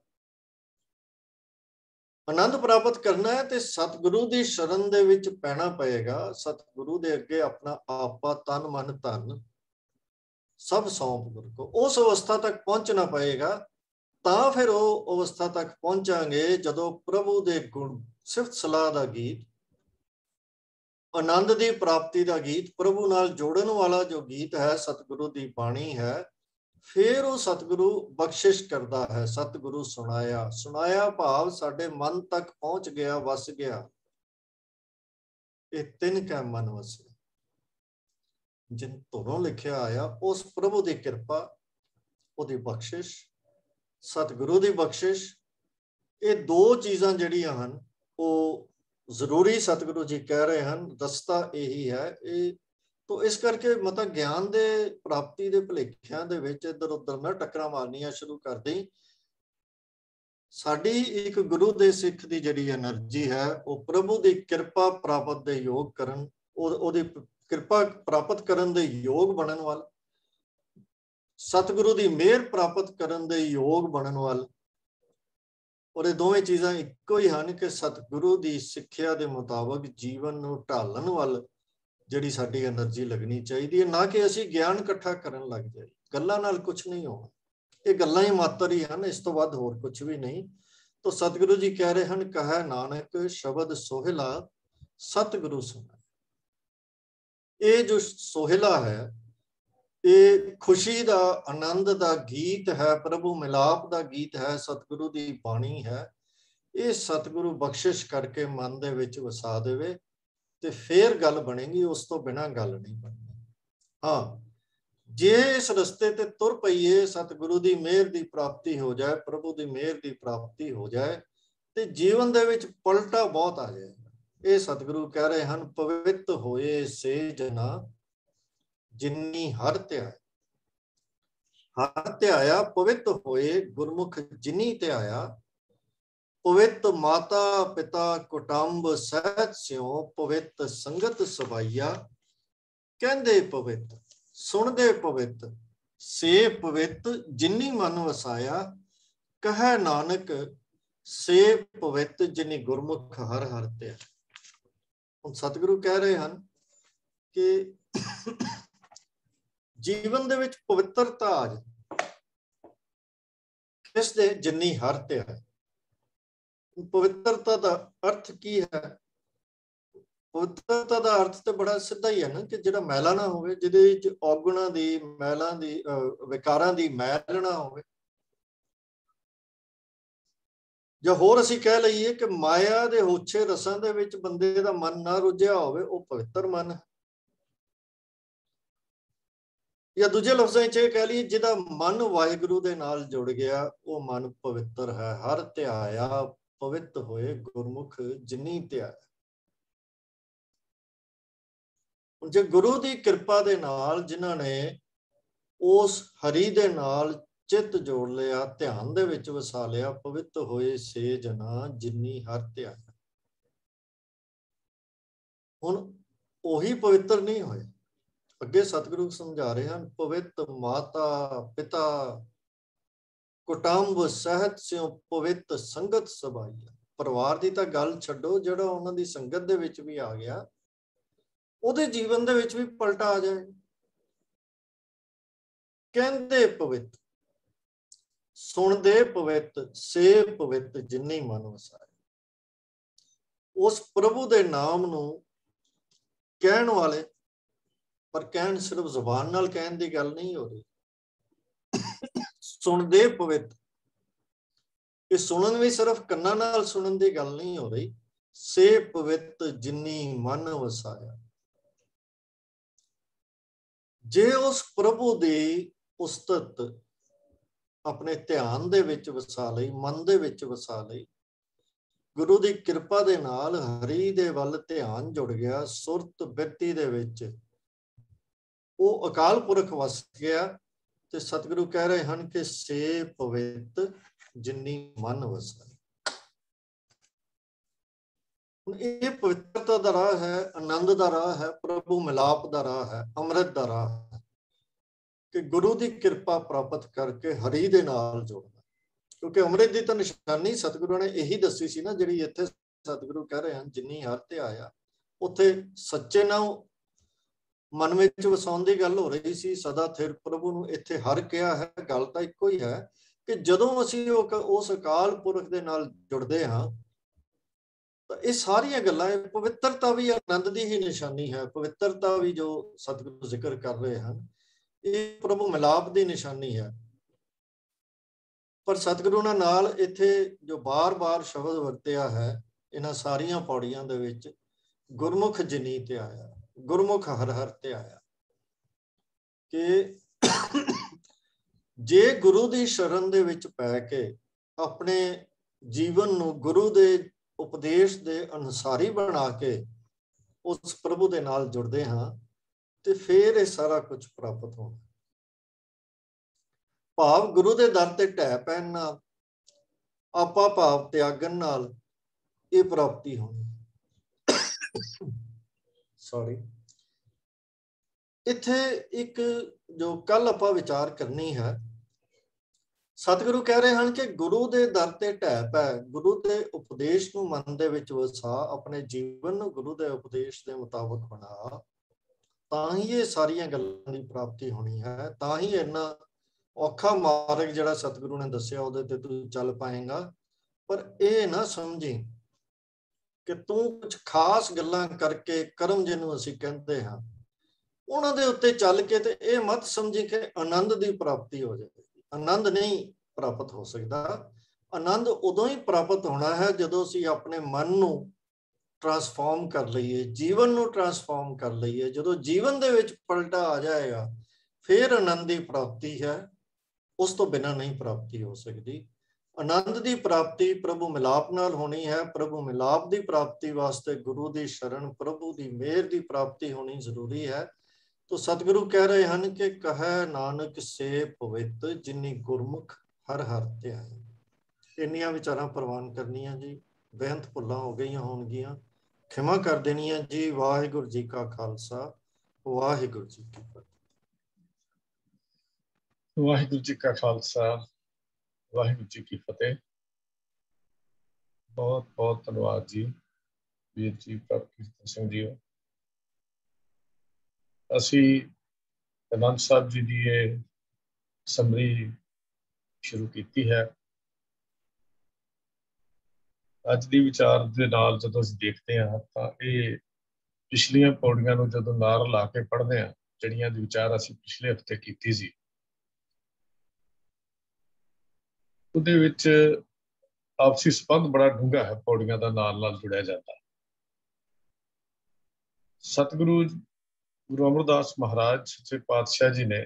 ਆਨੰਦ ਪ੍ਰਾਪਤ ਕਰਨਾ ਹੈ ਤੇ ਸਤਿਗੁਰੂ ਦੀ ਸ਼ਰਨ ਦੇ ਵਿੱਚ ਪੈਣਾ ਪਏਗਾ। ਸਤਿਗੁਰੂ ਦੇ ਅੱਗੇ ਆਪਣਾ ਆਪਾ, ਤਨ, ਮਨ, ਧਨ ਸਭ ਸੌਂਪ ਗੁਰੂ ਕੋ। ਉਸ ਅਵਸਥਾ ਤੱਕ ਪਹੁੰਚਣਾ ਪਏਗਾ। ਤਾਂ ਫਿਰ ਉਹ ਅਵਸਥਾ ਤੱਕ ਪਹੁੰਚਾਂਗੇ ਜਦੋਂ ਪ੍ਰਭੂ ਦੇ ਗੁਣ, ਸਿਫਤ ਸਲਾਹ ਦਾ ਗੀਤ, ਆਨੰਦ ਦੀ ਪ੍ਰਾਪਤੀ ਦਾ ਗੀਤ, ਪ੍ਰਭੂ ਨਾਲ ਜੋੜਨ ਵਾਲਾ ਜੋ ਗੀਤ ਹੈ, ਸਤਿਗੁਰੂ ਦੀ ਬਾਣੀ ਹੈ, ਫਿਰ ਉਹ ਸਤਿਗੁਰੂ ਬਖਸ਼ਿਸ਼ ਕਰਦਾ ਹੈ। ਸਤਿਗੁਰੂ ਸੁਣਾਇਆ, ਸੁਣਾਇਆ ਭਾਵ ਸਾਡੇ ਮਨ ਤੱਕ ਪਹੁੰਚ ਗਿਆ, ਵਸ ਗਿਆ। ਇਹ ਤਿੰਨ ਕੈ ਮਨ ਵਸੇ ਜਿਨ ਧੁਰੋਂ ਲਿਖਿਆ ਆਇਆ। ਉਸ ਪ੍ਰਭੂ ਦੀ ਕਿਰਪਾ, ਉਹਦੀ ਬਖਸ਼ਿਸ਼, ਸਤਿਗੁਰੂ ਦੀ ਬਖਸ਼ਿਸ਼, ਇਹ ਦੋ ਚੀਜ਼ਾਂ ਜਿਹੜੀਆਂ ਹਨ ਉਹ ਜ਼ਰੂਰੀ ਸਤਿਗੁਰੂ ਜੀ ਕਹਿ ਰਹੇ ਹਨ। ਰਸਤਾ ਇਹੀ ਹੈ। ਇਹ ਤੋ ਇਸ ਕਰਕੇ ਮਤਾ ਗਿਆਨ ਦੇ ਪ੍ਰਾਪਤੀ ਦੇ ਭੁਲੇਖਿਆਂ ਦੇ ਵਿੱਚ ਇੱਧਰ ਉੱਧਰ ਨਾ ਟੱਕਰਾਂ ਮਾਰਨੀਆਂ ਸ਼ੁਰੂ ਕਰ ਦੇਈ। ਸਾਡੀ ਇੱਕ ਗੁਰੂ ਦੇ ਸਿੱਖ ਦੀ ਜਿਹੜੀ એનર્ਜੀ ਹੈ ਉਹ ਪ੍ਰਭੂ ਦੀ ਕਿਰਪਾ ਪ੍ਰਾਪਤ ਦੇ ਯੋਗ ਕਰਨ, ਉਹਦੀ ਕਿਰਪਾ ਪ੍ਰਾਪਤ ਕਰਨ ਦੇ ਯੋਗ ਬਣਨ ਵਾਲ, ਸਤਿਗੁਰੂ ਦੀ ਮਿਹਰ ਪ੍ਰਾਪਤ ਕਰਨ ਦੇ ਯੋਗ ਬਣਨ ਵਾਲ। ਔਰ ਇਹ ਦੋਵੇਂ ਚੀਜ਼ਾਂ ਇੱਕੋ ਹੀ ਹਨ ਕਿ ਸਤਿਗੁਰੂ ਦੀ ਸਿੱਖਿਆ ਦੇ ਮੁਤਾਬਕ ਜੀਵਨ ਨੂੰ ਢਾਲਣ ਵੱਲ ਜਿਹੜੀ ਸਾਡੀ એનર્ਜੀ ਲੱਗਣੀ ਚਾਹੀਦੀ ਹੈ, ਨਾ ਕਿ ਅਸੀਂ ਗਿਆਨ ਇਕੱਠਾ ਕਰਨ ਲੱਗ ਜਾਈਏ। ਗੱਲਾਂ ਨਾਲ ਕੁਛ ਨਹੀਂ ਹੋਣਾ। ਇਹ ਗੱਲਾਂ ਹੀ ਮਾਤਰ ਹੀ ਹਨ, ਇਸ ਤੋਂ ਵੱਧ ਹੋਰ ਕੁਛ ਵੀ ਨਹੀਂ। ਤਾਂ ਸਤਿਗੁਰੂ ਜੀ ਕਹਿ ਰਹੇ ਹਨ, ਕਹੈ ਨਾਨਕ ਸ਼ਬਦ ਸੋਹਿਲਾ ਸਤਿਗੁਰੂ ਸੁਣਾਇਆ। ਇਹ ਜੋ ਸੋਹਿਲਾ ਹੈ, ਇਹ ਖੁਸ਼ੀ ਦਾ, ਆਨੰਦ ਦਾ ਗੀਤ ਹੈ, ਪ੍ਰਭੂ ਮਿਲਾਪ ਦਾ ਗੀਤ ਹੈ, ਸਤਿਗੁਰੂ ਦੀ ਬਾਣੀ ਹੈ। ਇਹ ਸਤਿਗੁਰੂ ਬਖਸ਼ਿਸ਼ ਕਰਕੇ ਮਨ ਦੇ ਵਿੱਚ ਵਸਾ ਦੇਵੇ ਤੇ ਫੇਰ ਗੱਲ ਬਣੇਗੀ, ਉਸ ਤੋਂ ਬਿਨਾਂ ਗੱਲ ਨਹੀਂ ਬਣਨੀ। ਹਾਂ, ਜੇ ਇਸ ਰਸਤੇ ਤੇ ਤੁਰ ਪਈਏ, ਸਤਿਗੁਰੂ ਦੀ ਮਿਹਰ ਦੀ ਪ੍ਰਾਪਤੀ ਹੋ ਜਾਏ, ਪ੍ਰਭੂ ਦੀ ਮਿਹਰ ਦੀ ਪ੍ਰਾਪਤੀ ਹੋ ਜਾਏ, ਤੇ ਜੀਵਨ ਦੇ ਵਿੱਚ ਪਲਟਾ ਬਹੁਤ ਆ ਜਾਏਗਾ। ਇਹ ਸਤਿਗੁਰੂ ਕਹਿ ਰਹੇ ਹਨ, ਪਵਿੱਤ ਹੋਏ ਸੇ ਜਨਾ ਜਿਨੀ ਹਰ ਧਿਆਇਆ। ਹਰ ਧਿਆਇਆ ਪਵਿੱਤ ਹੋਏ, ਗੁਰਮੁਖ ਜਿਨੀ ਧਿਆਇਆ। पवित माता पिता कुटुंब सहत स्यों पवित संगत सभाइया। कहंदे पवित सुनदे पवित से पवित जिन्नी मन वसाया। कह नानक से पवित जिन्नी गुरमुख हर हर ते। ਹੁਣ ਸਤਿਗੁਰੂ ਕਹਿ ਰਹੇ ਹਨ ਕਿ ਜੀਵਨ ਦੇ ਵਿੱਚ ਪਵਿੱਤਰਤਾ ਆ ਜਾਏ ਕਿਸ ਦੇ ਜਿੰਨੀ ਹਰ ਤੇ ਹੈ। ਪਵਿੱਤਰਤਾ ਦਾ ਅਰਥ ਕੀ ਹੈ? ਪਵਿੱਤਰਤਾ ਦਾ ਅਰਥ ਤੇ ਬੜਾ ਸਿੱਧਾ ਹੀ ਹੈ ਨਾ ਕਿ ਜਿਹੜਾ ਮੈਲਾ ਨਾ ਹੋਵੇ, ਜਿਹਦੇ ਵਿੱਚ ਔਗੁਣਾਂ ਦੀ ਮੈਲਾਂ ਦੀ ਵਿਕਾਰਾਂ ਦੀ ਮੈਲ ਨਾ ਹੋਵੇ। ਜਾਂ ਹੋਰ ਅਸੀਂ ਕਹਿ ਲਈਏ ਕਿ ਮਾਇਆ ਦੇ ਹੋਛੇ ਰਸਾਂ ਦੇ ਵਿੱਚ ਬੰਦੇ ਦਾ ਮਨ ਨਾ ਰੁੱਝਿਆ ਹੋਵੇ, ਉਹ ਪਵਿੱਤਰ ਮਨ ਹੈ। ਜਾਂ ਦੂਜੇ ਲਫ਼ਜ਼ਾਂ 'ਚ ਇਹ ਕਹਿ ਲਈਏ ਜਿਹਦਾ ਮਨ ਵਾਹਿਗੁਰੂ ਦੇ ਨਾਲ ਜੁੜ ਗਿਆ ਉਹ ਮਨ ਪਵਿੱਤਰ ਹੈ। ਹਰ ਧਿਆਇਆ ਪਵਿੱਤ ਹੋਏ ਗੁਰਮੁਖ ਜਿਨੀ ਧਿਆਇਆ। ਜੇ ਗੁਰੂ ਦੀ ਕਿਰਪਾ ਦੇ ਨਾਲ ਜਿਨ੍ਹਾਂ ਨੇ ਉਸ ਹਰੀ ਦੇ ਨਾਲ ਚਿੱਤ ਜੋੜ ਲਿਆ, ਧਿਆਨ ਦੇ ਵਿੱਚ ਵਸਾ ਲਿਆ, ਪਵਿੱਤ ਹੋਏ ਸੇ ਜਨਾ ਜਿਨੀ ਹਰ ਧਿਆਇਆ। ਹੁਣ ਉਹੀ ਪਵਿੱਤਰ ਨਹੀਂ ਹੋਏ। ਅੱਗੇ ਸਤਿਗੁਰੂ ਸਮਝਾ ਰਹੇ ਹਨ ਪਵਿੱਤ ਮਾਤਾ ਪਿਤਾ ਕੁਟੁੰਬ ਸਹਿਤ ਸਿਉ ਪਵਿੱਤ ਸੰਗਤ ਸਭਾਈਆ। ਪਰਿਵਾਰ ਦੀ ਤਾਂ ਗੱਲ ਛੱਡੋ, ਜਿਹੜਾ ਉਹਨਾਂ ਦੀ ਸੰਗਤ ਦੇ ਵਿੱਚ ਵੀ ਆ ਗਿਆ ਉਹਦੇ ਜੀਵਨ ਦੇ ਵਿੱਚ ਵੀ ਪਲਟਾ ਆ ਜਾਏ। ਕਹਿੰਦੇ ਪਵਿੱਤ ਸੁਣਦੇ ਪਵਿੱਤ ਸੇ ਪਵਿੱਤ ਜਿਨੀ ਮਨ ਵਸਾਏ। ਉਸ ਪ੍ਰਭੂ ਦੇ ਨਾਮ ਨੂੰ ਕਹਿਣ ਵਾਲੇ, ਪਰ ਕਹਿਣ ਸਿਰਫ ਜ਼ੁਬਾਨ ਨਾਲ ਕਹਿਣ ਦੀ ਗੱਲ ਨਹੀਂ ਹੋ ਰਹੀ। ਸੁਣਦੇ ਪਵਿੱਤ, ਇਹ ਸੁਣਨ ਵੀ ਸਿਰਫ ਕੰਨਾਂ ਨਾਲ ਸੁਣਨ ਦੀ ਗੱਲ ਨਹੀਂ ਹੋ ਰਹੀ। ਸੇ ਪਵਿੱਤ ਜਿਨੀ ਮਨ ਵਸਾਇਆ। ਜੇ ਉਸ ਪ੍ਰਭੂ ਦੀ ਉਸਤਤ ਆਪਣੇ ਧਿਆਨ ਦੇ ਵਿੱਚ ਵਸਾ ਲਈ, ਮਨ ਦੇ ਵਿੱਚ ਵਸਾ ਲਈ, ਗੁਰੂ ਦੀ ਕਿਰਪਾ ਦੇ ਨਾਲ ਹਰੀ ਦੇ ਵੱਲ ਧਿਆਨ ਜੁੜ ਗਿਆ, ਸੁਰਤ ਬਿਰਤੀ ਦੇ ਵਿੱਚ ਉਹ ਅਕਾਲ ਪੁਰਖ ਵਸ ਗਿਆ। ਤੇ ਸਤਿਗੁਰੂ ਕਹਿ ਰਹੇ ਹਨ ਕਿ ਸੇ ਪਵਿੱਤ ਜਿਨੀ ਮਨ ਵਸਾਏ। ਹੁਣ ਇਹ ਪਵਿੱਤਰਤਾ ਦਾ ਰਾਹ ਹੈ, ਆਨੰਦ ਦਾ ਰਾਹ ਹੈ, ਪ੍ਰਭੂ ਮਿਲਾਪ ਦਾ ਰਾਹ ਹੈ, ਅੰਮ੍ਰਿਤ ਦਾ ਰਾਹ ਹੈ ਕਿ ਗੁਰੂ ਦੀ ਕਿਰਪਾ ਪ੍ਰਾਪਤ ਕਰਕੇ ਹਰੀ ਦੇ ਨਾਲ ਜੁੜਨਾ। ਕਿਉਂਕਿ ਅੰਮ੍ਰਿਤ ਦੀ ਤਾਂ ਨਿਸ਼ਾਨੀ ਸਤਿਗੁਰੂ ਨੇ ਇਹੀ ਦੱਸੀ ਸੀ ਨਾ, ਜਿਹੜੀ ਇੱਥੇ ਸਤਿਗੁਰੂ ਕਹਿ ਰਹੇ ਹਨ ਜਿਨੀ ਹਰ ਤੇ ਆਇਆ। ਉੱਥੇ ਸੱਚੇ ਨਾਲ ਮਨ ਵਿੱਚ ਵਸਾਉਣ ਦੀ ਗੱਲ ਹੋ ਰਹੀ ਸੀ, ਸਦਾ ਥਿਰ ਪ੍ਰਭੂ ਨੂੰ ਇੱਥੇ ਹਰ ਕਿਹਾ ਹੈ। ਗੱਲ ਤਾਂ ਇੱਕੋ ਹੀ ਹੈ ਕਿ ਜਦੋਂ ਅਸੀਂ ਉਸ ਅਕਾਲ ਪੁਰਖ ਦੇ ਨਾਲ ਜੁੜਦੇ ਹਾਂ ਤਾਂ ਇਹ ਸਾਰੀਆਂ ਗੱਲਾਂ, ਪਵਿੱਤਰਤਾ ਵੀ ਆਨੰਦ ਦੀ ਹੀ ਨਿਸ਼ਾਨੀ ਹੈ। ਪਵਿੱਤਰਤਾ ਵੀ ਜੋ ਸਤਿਗੁਰੂ ਜ਼ਿਕਰ ਕਰ ਰਹੇ ਹਨ ਇਹ ਪ੍ਰਭੂ ਮਿਲਾਪ ਦੀ ਨਿਸ਼ਾਨੀ ਹੈ। ਪਰ ਸਤਿਗੁਰੂ ਨਾਲ ਇੱਥੇ ਜੋ ਬਾਰ-ਬਾਰ ਸ਼ਬਦ ਵਰਤਿਆ ਹੈ ਇਹਨਾਂ ਸਾਰੀਆਂ ਪੌੜੀਆਂ ਦੇ ਵਿੱਚ, ਗੁਰਮੁਖ ਜਿਨੀ ਧਿਆਇਆ, ਗੁਰਮੁਖ ਹਰ ਹਰ ਧਿਆਇਆ, ਕਿ ਜੇ ਗੁਰੂ ਦੀ ਸ਼ਰਨ ਦੇ ਵਿੱਚ ਪੈ ਕੇ ਆਪਣੇ ਜੀਵਨ ਨੂੰ ਗੁਰੂ ਦੇ ਉਪਦੇਸ਼ ਦੇ ਅਨੁਸਾਰੀ ਬਣਾ ਕੇ ਉਸ ਪ੍ਰਭੂ ਦੇ ਨਾਲ ਜੁੜਦੇ ਹਾਂ ਤੇ ਫਿਰ ਇਹ ਸਾਰਾ ਕੁਝ ਪ੍ਰਾਪਤ ਹੋਣਾ। ਭਾਵ ਗੁਰੂ ਦੇ ਦਰ ਤੇ ਢਹਿ ਪੈਣ ਨਾਲ, ਆਪਾ ਭਾਵ ਤਿਆਗਣ ਨਾਲ ਇਹ ਪ੍ਰਾਪਤੀ ਹੋਣੀ। ਸੌਰੀ, ਇੱਥੇ ਇੱਕ ਜੋ ਕੱਲ ਆਪਾਂ ਵਿਚਾਰ ਕਰਨੀ ਹੈ, ਸਤਿਗੁਰੂ ਕਹਿ ਰਹੇ ਹਨ ਕਿ ਗੁਰੂ ਦੇ ਦਰ ਤੇ ਢਹਿ ਪੈ, ਗੁਰੂ ਦੇ ਉਪਦੇਸ਼ ਨੂੰ ਮਨ ਦੇ ਵਿੱਚ ਵਸਾ, ਆਪਣੇ ਜੀਵਨ ਨੂੰ ਗੁਰੂ ਦੇ ਉਪਦੇਸ਼ ਦੇ ਮੁਤਾਬਕ ਬਣਾ, ਤਾਂ ਹੀ ਇਹ ਸਾਰੀਆਂ ਗੱਲਾਂ ਦੀ ਪ੍ਰਾਪਤੀ ਹੋਣੀ ਹੈ। ਤਾਂ ਹੀ ਇੰਨਾ ਔਖਾ ਮਾਰਗ ਜਿਹੜਾ ਸਤਿਗੁਰੂ ਨੇ ਦੱਸਿਆ ਉਹਦੇ ਤੇ ਤੂੰ ਚੱਲ ਪਾਏਗਾ। ਪਰ ਇਹ ਨਾ ਸਮਝੀ ਕਿ ਤੂੰ ਕੁਝ ਖਾਸ ਗੱਲਾਂ ਕਰਕੇ, ਕਰਮ ਜਿਹਨੂੰ ਅਸੀਂ ਕਹਿੰਦੇ ਹਾਂ, ਉਹਨਾਂ ਦੇ ਉੱਤੇ ਚੱਲ ਕੇ ਤੇ ਇਹ ਮਤ ਸਮਝੀ ਕਿ ਆਨੰਦ ਦੀ ਪ੍ਰਾਪਤੀ ਹੋ ਜਾਏਗੀ। ਆਨੰਦ ਨਹੀਂ ਪ੍ਰਾਪਤ ਹੋ ਸਕਦਾ। ਆਨੰਦ ਉਦੋਂ ਹੀ ਪ੍ਰਾਪਤ ਹੋਣਾ ਹੈ ਜਦੋਂ ਅਸੀਂ ਆਪਣੇ ਮਨ ਨੂੰ ਟਰਾਂਸਫਾਰਮ ਕਰ ਲਈਏ, ਜੀਵਨ ਨੂੰ ਟਰਾਂਸਫਾਰਮ ਕਰ ਲਈਏ। ਜਦੋਂ ਜੀਵਨ ਦੇ ਵਿੱਚ ਪਲਟਾ ਆ ਜਾਏਗਾ ਫਿਰ ਆਨੰਦ ਦੀ ਪ੍ਰਾਪਤੀ ਹੈ, ਉਸ ਤੋਂ ਬਿਨਾਂ ਨਹੀਂ ਪ੍ਰਾਪਤੀ ਹੋ ਸਕਦੀ। ਆਨੰਦ ਦੀ ਪ੍ਰਾਪਤੀ ਪ੍ਰਭੂ ਮਿਲਾਪ ਨਾਲ ਹੋਣੀ ਹੈ। ਪ੍ਰਭੂ ਮਿਲਾਪ ਦੀ ਪ੍ਰਾਪਤੀ ਵਾਸਤੇ ਗੁਰੂ ਦੀ ਸ਼ਰਨ, ਪ੍ਰਭੂ ਦੀ ਮਿਹਰ ਦੀ ਪ੍ਰਾਪਤੀ ਹੋਣੀ ਜ਼ਰੂਰੀ ਹੈ। तो सतगुरु कह रहे हैं कि कह नानक से पवित्र जिन्नी गुरमुख हर हर ध्याए। ਇੰਨੀਆਂ ਵਿਚਾਰਾਂ ਪ੍ਰਵਾਨ ਕਰਨੀਆਂ ਜੀ। ਬੇਅੰਤ ਭੁੱਲਾਂ ਹੋ ਗਈਆਂ ਹੋਣਗੀਆਂ, ਖਿਮਾ ਕਰ ਦੇਣੀਆਂ ਜੀ। ਵਾਹਿਗੁਰੂ ਜੀ ਕਾ ਖਾਲਸਾ, ਵਾਹਿਗੁਰੂ ਜੀ ਕੀ ਫਤਿਹ। ਵਾਹਿਗੁਰੂ ਜੀ ਕਾ ਖਾਲਸਾ, ਵਾਹਿਗੁਰੂ ਜੀ ਕੀ ਫਤਿਹ। ਬਹੁਤ ਬਹੁਤ ਧੰਨਵਾਦ ਜੀ ਵੀਰ ਜੀ ਪ੍ਰਭ ਕੀਰਤਨ ਸਿੰਘ ਜੀ। ਅਸੀਂ ਆਨੰਦ ਸਾਹਿਬ ਜੀ ਦੀ ਇਹ ਸਮਰੀ ਸ਼ੁਰੂ ਕੀਤੀ ਹੈ। ਅੱਜ ਦੀ ਵਿਚਾਰ ਦੇ ਨਾਲ ਜਦੋਂ ਅਸੀਂ ਦੇਖਦੇ ਹਾਂ ਤਾਂ ਇਹ ਪਿਛਲੀਆਂ ਪੌੜੀਆਂ ਨੂੰ ਜਦੋਂ ਨਾਰ ਲਾ ਕੇ ਪੜ੍ਹਦੇ ਹਾਂ, ਜਿਹੜੀਆਂ ਦੀ ਵਿਚਾਰ ਅਸੀਂ ਪਿਛਲੇ ਹਫ਼ਤੇ ਕੀਤੀ ਸੀ, ਉਹਦੇ ਵਿੱਚ ਆਪਸੀ ਸੰਬੰਧ ਬੜਾ ਡੂੰਘਾ ਹੈ। ਪੌੜੀਆਂ ਦਾ ਨਾਲ ਨਾਲ ਜੁੜਿਆ ਜਾਂਦਾ। ਸਤਿਗੁਰੂ ਗੁਰੂ ਅਮਰਦਾਸ ਮਹਾਰਾਜ ਸੱਚੇ ਪਾਤਸ਼ਾਹ ਜੀ ਨੇ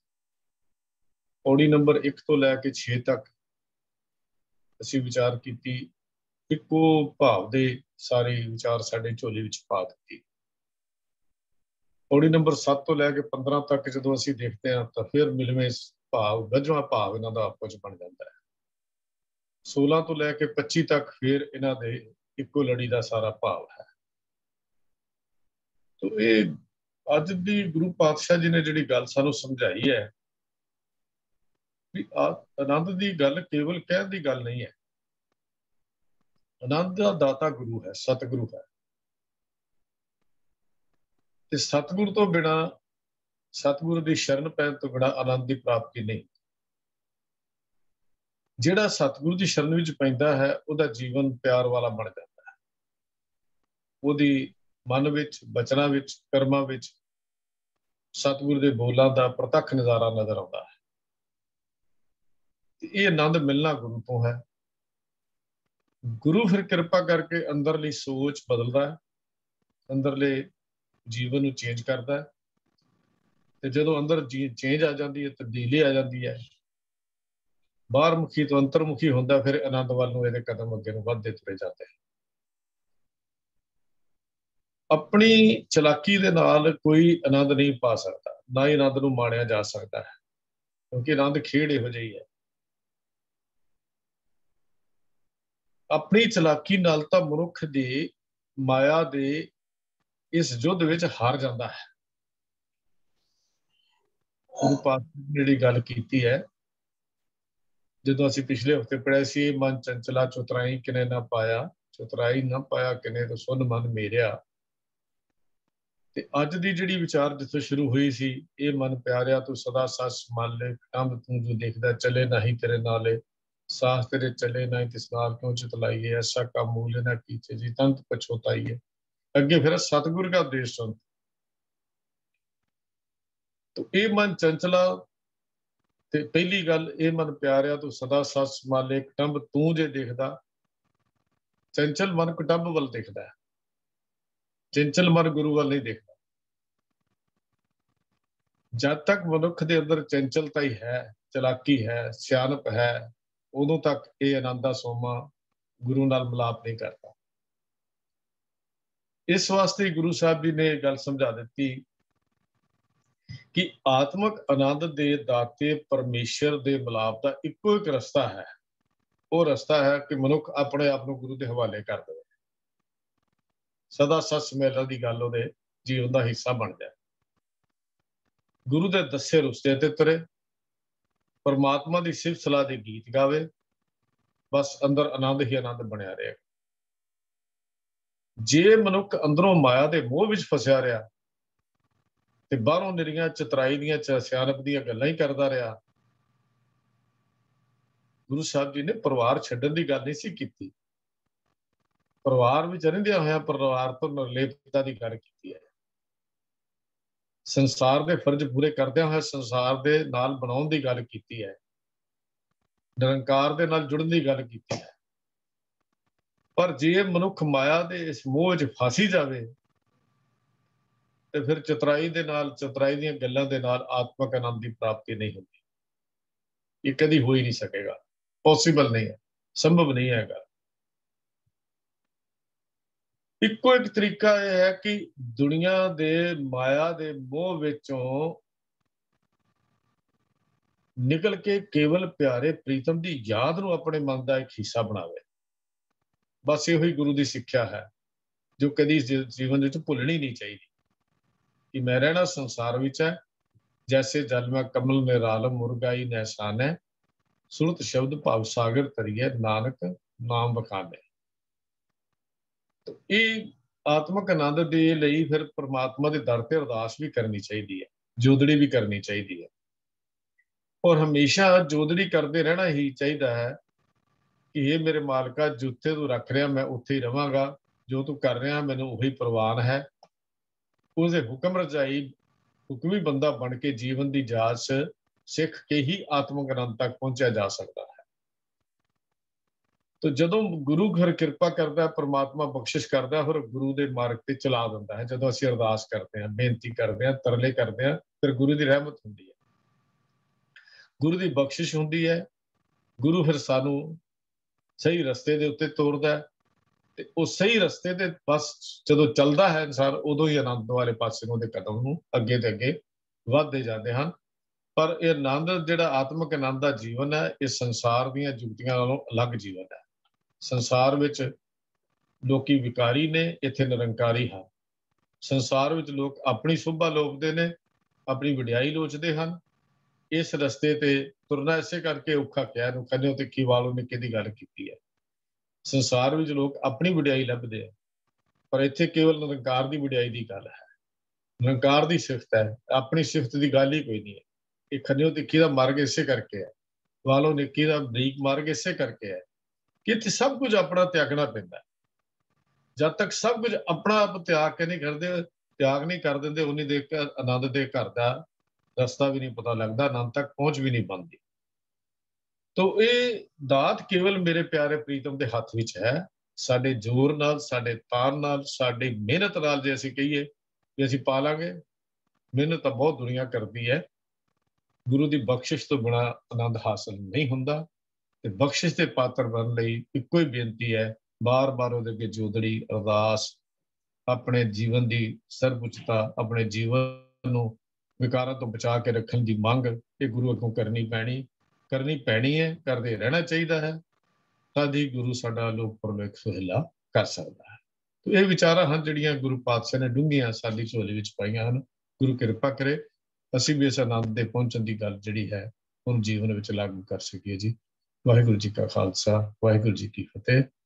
ਪੌੜੀ ਨੰਬਰ ਇੱਕ ਤੋਂ ਲੈ ਕੇ ਛੇ ਤੱਕ ਅਸੀਂ ਵਿਚਾਰ ਕੀਤੀ। ਇੱਕੋ ਭਾਵ ਦੇ ਸਾਰੇ ਵਿਚਾਰ ਸਾਡੇ ਝੋਲੇ ਵਿੱਚ ਪਾ ਦਿੱਤੀ। ਪੌੜੀ ਨੰਬਰ ਸੱਤ ਤੋਂ ਲੈ ਕੇ ਪੰਦਰਾਂ ਤੱਕ ਜਦੋਂ ਅਸੀਂ ਦੇਖਦੇ ਹਾਂ ਤਾਂ ਫਿਰ ਮਿਲਵੇਂ ਭਾਵ, ਗਜਵਾ ਭਾਵ ਇਹਨਾਂ ਦਾ ਆਪਸ ਬਣ ਜਾਂਦਾ ਹੈ। ਸੋਲਾਂ ਤੋਂ ਲੈ ਕੇ ਪੱਚੀ ਤੱਕ ਫਿਰ ਇਹਨਾਂ ਦੇ ਇੱਕੋ ਲੜੀ ਦਾ ਸਾਰਾ ਭਾਵ ਹੈ। ਤੋ ਇਹ ਅੱਜ ਦੀ ਗੁਰੂ ਪਾਤਸ਼ਾਹ ਜੀ ਨੇ ਜਿਹੜੀ ਗੱਲ ਸਾਨੂੰ ਸਮਝਾਈ ਹੈ ਵੀ ਆਨੰਦ ਦੀ ਗੱਲ ਕੇਵਲ ਕਹਿਣ ਦੀ ਗੱਲ ਨਹੀਂ ਹੈ। ਆਨੰਦ ਦਾ ਦਾਤਾ ਗੁਰੂ ਹੈ, ਸਤਿਗੁਰੂ ਹੈ। ਤੇ ਸਤਿਗੁਰੂ ਤੋਂ ਬਿਨਾਂ, ਸਤਿਗੁਰੂ ਦੀ ਸ਼ਰਨ ਪੈਣ ਤੋਂ ਬਿਨਾਂ ਆਨੰਦ ਦੀ ਪ੍ਰਾਪਤੀ ਨਹੀਂ। ਜਿਹੜਾ ਸਤਿਗੁਰੂ ਦੀ ਸ਼ਰਨ ਵਿੱਚ ਪੈਂਦਾ ਹੈ ਉਹਦਾ ਜੀਵਨ ਪਿਆਰ ਵਾਲਾ ਬਣ ਜਾਂਦਾ ਹੈ। ਉਹਦੀ ਮਨ ਵਿੱਚ, ਬਚਨਾਂ ਵਿੱਚ, ਕਰਮਾਂ ਵਿੱਚ ਸਤਿਗੁਰੂ ਦੇ ਬੋਲਾਂ ਦਾ ਪ੍ਰਤੱਖ ਨਜ਼ਾਰਾ ਨਜ਼ਰ ਆਉਂਦਾ ਹੈ। ਤੇ ਇਹ ਆਨੰਦ ਮਿਲਣਾ ਗੁਰੂ ਤੋਂ ਹੈ। ਗੁਰੂ ਫਿਰ ਕਿਰਪਾ ਕਰਕੇ ਅੰਦਰਲੀ ਸੋਚ ਬਦਲਦਾ ਹੈ, ਅੰਦਰਲੇ ਜੀਵਨ ਨੂੰ ਚੇਂਜ ਕਰਦਾ ਹੈ। ਤੇ ਜਦੋਂ ਅੰਦਰ ਚੇਂਜ ਆ ਜਾਂਦੀ ਹੈ, ਤਬਦੀਲੀ ਆ ਜਾਂਦੀ ਹੈ, ਬਾਹਰ ਮੁਖੀ ਤੋਂ ਅੰਤਰਮੁਖੀ ਹੁੰਦਾ, ਫਿਰ ਆਨੰਦ ਵੱਲ ਨੂੰ ਇਹਦੇ ਕਦਮ ਅੱਗੇ ਨੂੰ ਵੱਧਦੇ ਤੁਰੇ ਜਾਂਦੇ। ਆਪਣੀ ਚਲਾਕੀ ਦੇ ਨਾਲ ਕੋਈ ਆਨੰਦ ਨਹੀਂ ਪਾ ਸਕਦਾ, ਨਾ ਹੀ ਆਨੰਦ ਨੂੰ ਮਾਣਿਆ ਜਾ ਸਕਦਾ ਹੈ, ਕਿਉਂਕਿ ਆਨੰਦ ਖੇਡ ਇਹੋ ਜਿਹੀ ਹੈ। ਆਪਣੀ ਚਲਾਕੀ ਨਾਲ ਤਾਂ ਮਨੁੱਖ ਦੀ ਮਾਇਆ ਦੇ ਇਸ ਯੁੱਧ ਵਿੱਚ ਹਾਰ ਜਾਂਦਾ ਹੈ। ਗੁਰੂ ਪਾਤਸ਼ਾਹ ਨੇ ਜਿਹੜੀ ਗੱਲ ਕੀਤੀ ਹੈ, ਜਦੋਂ ਅਸੀਂ ਪਿਛਲੇ ਹਫ਼ਤੇ ਪੜ੍ਹਿਆ ਸੀ, ਮਨ ਚੰਚਲਾ ਚੁਤਰਾਈ ਕਿਨੇ ਨਾ ਪਾਇਆ, ਚੁਤਰਾਈ ਨਾ ਪਾਇਆ ਕਿਨੇ ਤੋਂ ਸੁਨ ਮਨ ਮੇਰਿਆ। ਤੇ ਅੱਜ ਦੀ ਜਿਹੜੀ ਵਿਚਾਰ ਜਿੱਥੋਂ ਸ਼ੁਰੂ ਹੋਈ ਸੀ, ਇਹ ਮਨ ਪਿਆਰਿਆ ਤੂੰ ਸਦਾ ਸੱਚ ਸੰਭਾਲੇ, ਕੰਮ ਤੂੰ ਜੋ ਦੇਖਦਾ ਚਲੇ ਨਹੀਂ ਤੇਰੇ ਨਾਲੇ, ਸਾਹ ਤੇਰੇ ਚਲੇ ਨਹੀਂ ਤਿਸ ਨਾਲ ਕਿਉਂ ਚਿਤਲਾਈਏ, ਐਸਾ ਕੰਮ ਮੂਲ ਨਾ ਕੀਚੇ ਜੀ ਤੰਤ ਪਛੋਤਾਈਏ। ਅੱਗੇ ਫਿਰ ਸਤਿਗੁਰ ਦਾ ਉਪਦੇਸ਼ ਸੁਣ। तो ये मन चंचला, ते पहली गल ये मन प्यारिया तू सदा सच संभाले, कटंब तू जे देखदा। चंचल मन कटंब वल देखदा है, चंचल मन गुरु वल नहीं देखदा। जब तक मनुख दे अंदर चंचलता ही है, चलाकी है, सियानप है, उदों तक ये आनंद दा सोमा गुरु नाल मिलाप नहीं करता। इस वास्ते गुरु साहब जी ने गल समझा दी कि आत्मक आनंद दे दाते परमेश्वर दे मिलाप का इको एक रस्ता है। वो रस्ता है कि मनुख अपने आप को गुरु के हवाले कर दे, सदा सच सम्मेलन की गल उहदे जीवन का हिस्सा बन जाए, गुरु के दसे रुस्ते ते तुरे, परमात्मा की सिफत सलाह के गीत गावे, बस अंदर आनंद ही आनंद बनया रहे। जे मनुख अंदरों माया के मोह विच फसिया रहा ते बाहरों निरियां चतराई दियां सियानप दियां गल्लां ही करदा रहा, गुरु साहब जी ने परिवार छड्डण की गल नहीं सी कीती। परिवार विच रहिंदियां होइयां परिवार तो निर्लेपता की गल कीती है। संसार के फर्ज पूरे करदियां होइयां संसार के नाल बनाउण की गल कीती है, निरंकार के नाल जुड़न की गल कीती है। पर जे मनुख माया के इस मोह च फसी जावे तो फिर चतराई दे नाल चतराई दीयां गल्लां दे नाल आत्मक आनंद की प्राप्ति नहीं होती। ये कभी हो ही नहीं सकेगा, पॉसिबल नहीं है, संभव नहीं है। इको एक तरीका यह है कि दुनिया दे माया दे मोह विचों ਨਿਕਲ ਕੇ ਕੇਵਲ ਪਿਆਰੇ ਪ੍ਰੀਤਮ ਦੀ ਯਾਦ ਨੂੰ ਆਪਣੇ ਮਨ ਦਾ ਇੱਕ ਹਿੱਸਾ ਬਣਾਵੇ। ਬਸ ਇਹੋ ਹੀ ਗੁਰੂ ਦੀ ਸਿੱਖਿਆ ਹੈ ਜੋ ਕਦੀ ਜੀਵਨ ਵਿੱਚ ਭੁੱਲਣੀ ਨਹੀਂ ਚਾਹੀਦੀ ਕਿ ਮੈਂ ਰਹਿਣਾ ਸੰਸਾਰ ਵਿੱਚ ਹੈ, ਜੈਸੇ ਜਲ ਮੈਂ ਕਮਲ ਨਿਰਾਲਮ ਮੁਰਗਾਈ ਨੈਸਾਨ ਹੈ, ਸੁਰਤ ਸ਼ਬਦ ਭਾਵ ਸਾਗਰ ਤਰੀਏ ਨਾਨਕ ਨਾਮ ਬਖਾਨੇ। ਇਹ ਆਤਮਕ ਆਨੰਦ ਦੇ ਲਈ ਫਿਰ ਪ੍ਰਮਾਤਮਾ ਦੇ ਦਰ ਤੇ ਅਰਦਾਸ ਵੀ ਕਰਨੀ ਚਾਹੀਦੀ ਹੈ, ਜੋਦੜੀ ਵੀ ਕਰਨੀ ਚਾਹੀਦੀ ਹੈ, ਔਰ ਹਮੇਸ਼ਾ ਜੋਦੜੀ ਕਰਦੇ ਰਹਿਣਾ ਹੀ ਚਾਹੀਦਾ ਹੈ ਕਿ ਇਹ ਮੇਰੇ ਮਾਲਕਾ ਜਿੱਥੇ ਤੂੰ ਰੱਖ ਰਿਹਾ ਮੈਂ ਉੱਥੇ ਹੀ ਰਵਾਂਗਾ, ਜੋ ਤੂੰ ਕਰ ਰਿਹਾ ਮੈਨੂੰ ਉਹੀ ਪ੍ਰਵਾਨ ਹੈ। ਉਸਦੇ ਹੁਕਮ ਰਜਾਈ ਹੁਕਮੀ ਬੰਦਾ ਬਣ ਕੇ ਜੀਵਨ ਦੀ ਜਾਚ ਸਿੱਖ ਕੇ ਹੀ ਆਤਮਕ ਆਨੰਦ ਤੱਕ ਪਹੁੰਚਿਆ ਜਾ ਸਕਦਾ ਹੈ। ਤੋ ਜਦੋਂ ਗੁਰੂ ਘਰ ਕਿਰਪਾ ਕਰਦਾ, ਪ੍ਰਮਾਤਮਾ ਬਖਸ਼ਿਸ਼ ਕਰਦਾ, ਫਿਰ ਗੁਰੂ ਦੇ ਮਾਰਗ ਤੇ ਚਲਾ ਦਿੰਦਾ ਹੈ। ਜਦੋਂ ਅਸੀਂ ਅਰਦਾਸ ਕਰਦੇ ਹਾਂ, ਬੇਨਤੀ ਕਰਦੇ ਹਾਂ, ਤਰਲੇ ਕਰਦੇ ਹਾਂ, ਫਿਰ ਗੁਰੂ ਦੀ ਰਹਿਮਤ ਹੁੰਦੀ ਹੈ, ਗੁਰੂ ਦੀ ਬਖਸ਼ਿਸ਼ ਹੁੰਦੀ ਹੈ। ਗੁਰੂ ਫਿਰ ਸਾਨੂੰ ਸਹੀ ਰਸਤੇ ਦੇ ਉੱਤੇ ਤੋਰਦਾ ਹੈ ਤੇ ਉਹ ਸਹੀ ਰਸਤੇ ਤੇ ਬਸ ਜਦੋਂ ਚੱਲਦਾ ਹੈ ਇਨਸਾਨ, ਉਦੋਂ ਹੀ ਆਨੰਦ ਵਾਲੇ ਪਾਸੇ ਨੂੰ ਉਹਦੇ ਕਦਮ ਨੂੰ ਅੱਗੇ ਤੇ ਅੱਗੇ ਵੱਧਦੇ ਜਾਂਦੇ ਹਨ। ਪਰ ਇਹ ਆਨੰਦ ਜਿਹੜਾ ਆਤਮਿਕ ਆਨੰਦ ਦਾ ਜੀਵਨ ਹੈ, ਇਹ ਸੰਸਾਰ ਦੀਆਂ ਜੁਗਤੀਆਂ ਨਾਲੋਂ ਅਲੱਗ ਜੀਵਨ ਹੈ। ਸੰਸਾਰ ਵਿੱਚ ਲੋਕੀ ਵਿਕਾਰੀ ਨੇ, ਇੱਥੇ ਨਿਰੰਕਾਰੀ ਹਨ। ਸੰਸਾਰ ਵਿੱਚ ਲੋਕ ਆਪਣੀ ਸ਼ੋਭਾ ਲੋਭਦੇ ਨੇ, ਆਪਣੀ ਵਡਿਆਈ ਲੋਚਦੇ ਹਨ। ਇਸ ਰਸਤੇ ਤੇ ਤੁਰਨਾ ਇਸੇ ਕਰਕੇ ਔਖਾ ਕਿਹਾ ਨੂੰ ਕਹਿੰਦੇ ਤੇ ਕੀ ਵਾਲੋਂ ਨੇ ਕਿਹਦੀ ਗੱਲ ਕੀਤੀ ਹੈ। ਸੰਸਾਰ ਵਿੱਚ ਲੋਕ ਆਪਣੀ ਵਡਿਆਈ ਲੱਭਦੇ ਆ, ਪਰ ਇੱਥੇ ਕੇਵਲ ਨਿਰੰਕਾਰ ਦੀ ਵਡਿਆਈ ਦੀ ਗੱਲ ਹੈ, ਨਿਰੰਕਾਰ ਦੀ ਸਿਫਤ ਹੈ। ਆਪਣੀ ਸਿਫਤ ਦੀ ਗੱਲ ਹੀ ਕੋਈ ਨਹੀਂ ਹੈ। ਇਹ ਖੰਨਿਓ ਤਿੱਖੀ ਦਾ ਮਾਰਗ ਇਸੇ ਕਰਕੇ ਹੈ, ਵਾਲੋਂ ਨਿੱਕੀ ਦਾ ਬਰੀਕ ਮਾਰਗ ਇਸੇ ਕਰਕੇ ਹੈ ਕਿ ਇੱਥੇ ਸਭ ਕੁਝ ਆਪਣਾ ਤਿਆਗਣਾ ਪੈਂਦਾ। ਜਦ ਤੱਕ ਸਭ ਕੁਝ ਆਪਣਾ ਆਪ ਤਿਆਗ ਕੇ ਨਹੀਂ ਕਰਦੇ, ਤਿਆਗ ਨਹੀਂ ਕਰ ਦਿੰਦੇ, ਉਨੀ ਦੇਰ ਤੱਕ ਆਨੰਦ ਦੇ ਘਰ ਦਾ ਰਸਤਾ ਵੀ ਨਹੀਂ ਪਤਾ ਲੱਗਦਾ, ਆਨੰਦ ਤੱਕ ਪਹੁੰਚ ਵੀ ਨਹੀਂ ਬਣਦੀ। ਤੋ ਇਹ ਦਾਤ ਕੇਵਲ ਮੇਰੇ ਪਿਆਰੇ ਪ੍ਰੀਤਮ ਦੇ ਹੱਥ ਵਿੱਚ ਹੈ। ਸਾਡੇ ਜ਼ੋਰ ਨਾਲ, ਸਾਡੇ ਤਾਨ ਨਾਲ, ਸਾਡੀ ਮਿਹਨਤ ਨਾਲ ਜੇ ਅਸੀਂ ਕਹੀਏ ਕਿ ਅਸੀਂ ਪਾ ਲਾਂਗੇ, ਮਿਹਨਤ ਤਾਂ ਬਹੁਤ ਦੁਨੀਆ ਕਰਦੀ ਹੈ। ਗੁਰੂ ਦੀ ਬਖਸ਼ਿਸ਼ ਤੋਂ ਬਿਨਾਂ ਆਨੰਦ ਹਾਸਲ ਨਹੀਂ ਹੁੰਦਾ ਤੇ ਬਖਸ਼ਿਸ਼ ਦੇ ਪਾਤਰ ਬਣਨ ਲਈ ਇੱਕੋ ਹੀ ਬੇਨਤੀ ਹੈ, ਬਾਰ-ਬਾਰ ਉਹਦੇ ਅੱਗੇ ਜੋਦੜੀ ਅਰਦਾਸ, ਆਪਣੇ ਜੀਵਨ ਦੀ ਸਰਬਉੱਚਤਾ, ਆਪਣੇ ਜੀਵਨ ਨੂੰ ਵਿਕਾਰਾਂ ਤੋਂ ਬਚਾ ਕੇ ਰੱਖਣ ਦੀ ਮੰਗ ਇਹ ਗੁਰੂ ਅੱਗੋਂ ਕਰਨੀ ਪੈਣੀ ਕਰਨੀ ਪੈਣੀ ਹੈ, ਕਰਦੇ ਰਹਿਣਾ ਚਾਹੀਦਾ ਹੈ। ਤਦ ਹੀ ਗੁਰੂ ਸਾਡਾ ਲੋਕ ਪਰਲੋਕ ਸੁਹੇਲਾ ਕਰ ਸਕਦਾ ਹੈ। ਤੇ ਇਹ ਵਿਚਾਰਾਂ ਹਨ ਜਿਹੜੀਆਂ ਗੁਰੂ ਪਾਤਸ਼ਾਹ ਨੇ ਡੂੰਘੀਆਂ ਸਾਡੀ ਝੋਲੀ ਵਿੱਚ ਪਾਈਆਂ ਹਨ। ਗੁਰੂ ਕਿਰਪਾ ਕਰੇ ਅਸੀਂ ਵੀ ਇਸ ਆਨੰਦ ਦੇ ਪਹੁੰਚਣ ਦੀ ਗੱਲ ਜਿਹੜੀ ਹੈ ਉਹਨੂੰ ਜੀਵਨ ਵਿੱਚ ਲਾਗੂ ਕਰ ਸਕੀਏ ਜੀ। ਵਾਹਿਗੁਰੂ ਜੀ ਕਾ ਖਾਲਸਾ, ਵਾਹਿਗੁਰੂ ਜੀ ਕੀ ਫਤਿਹ।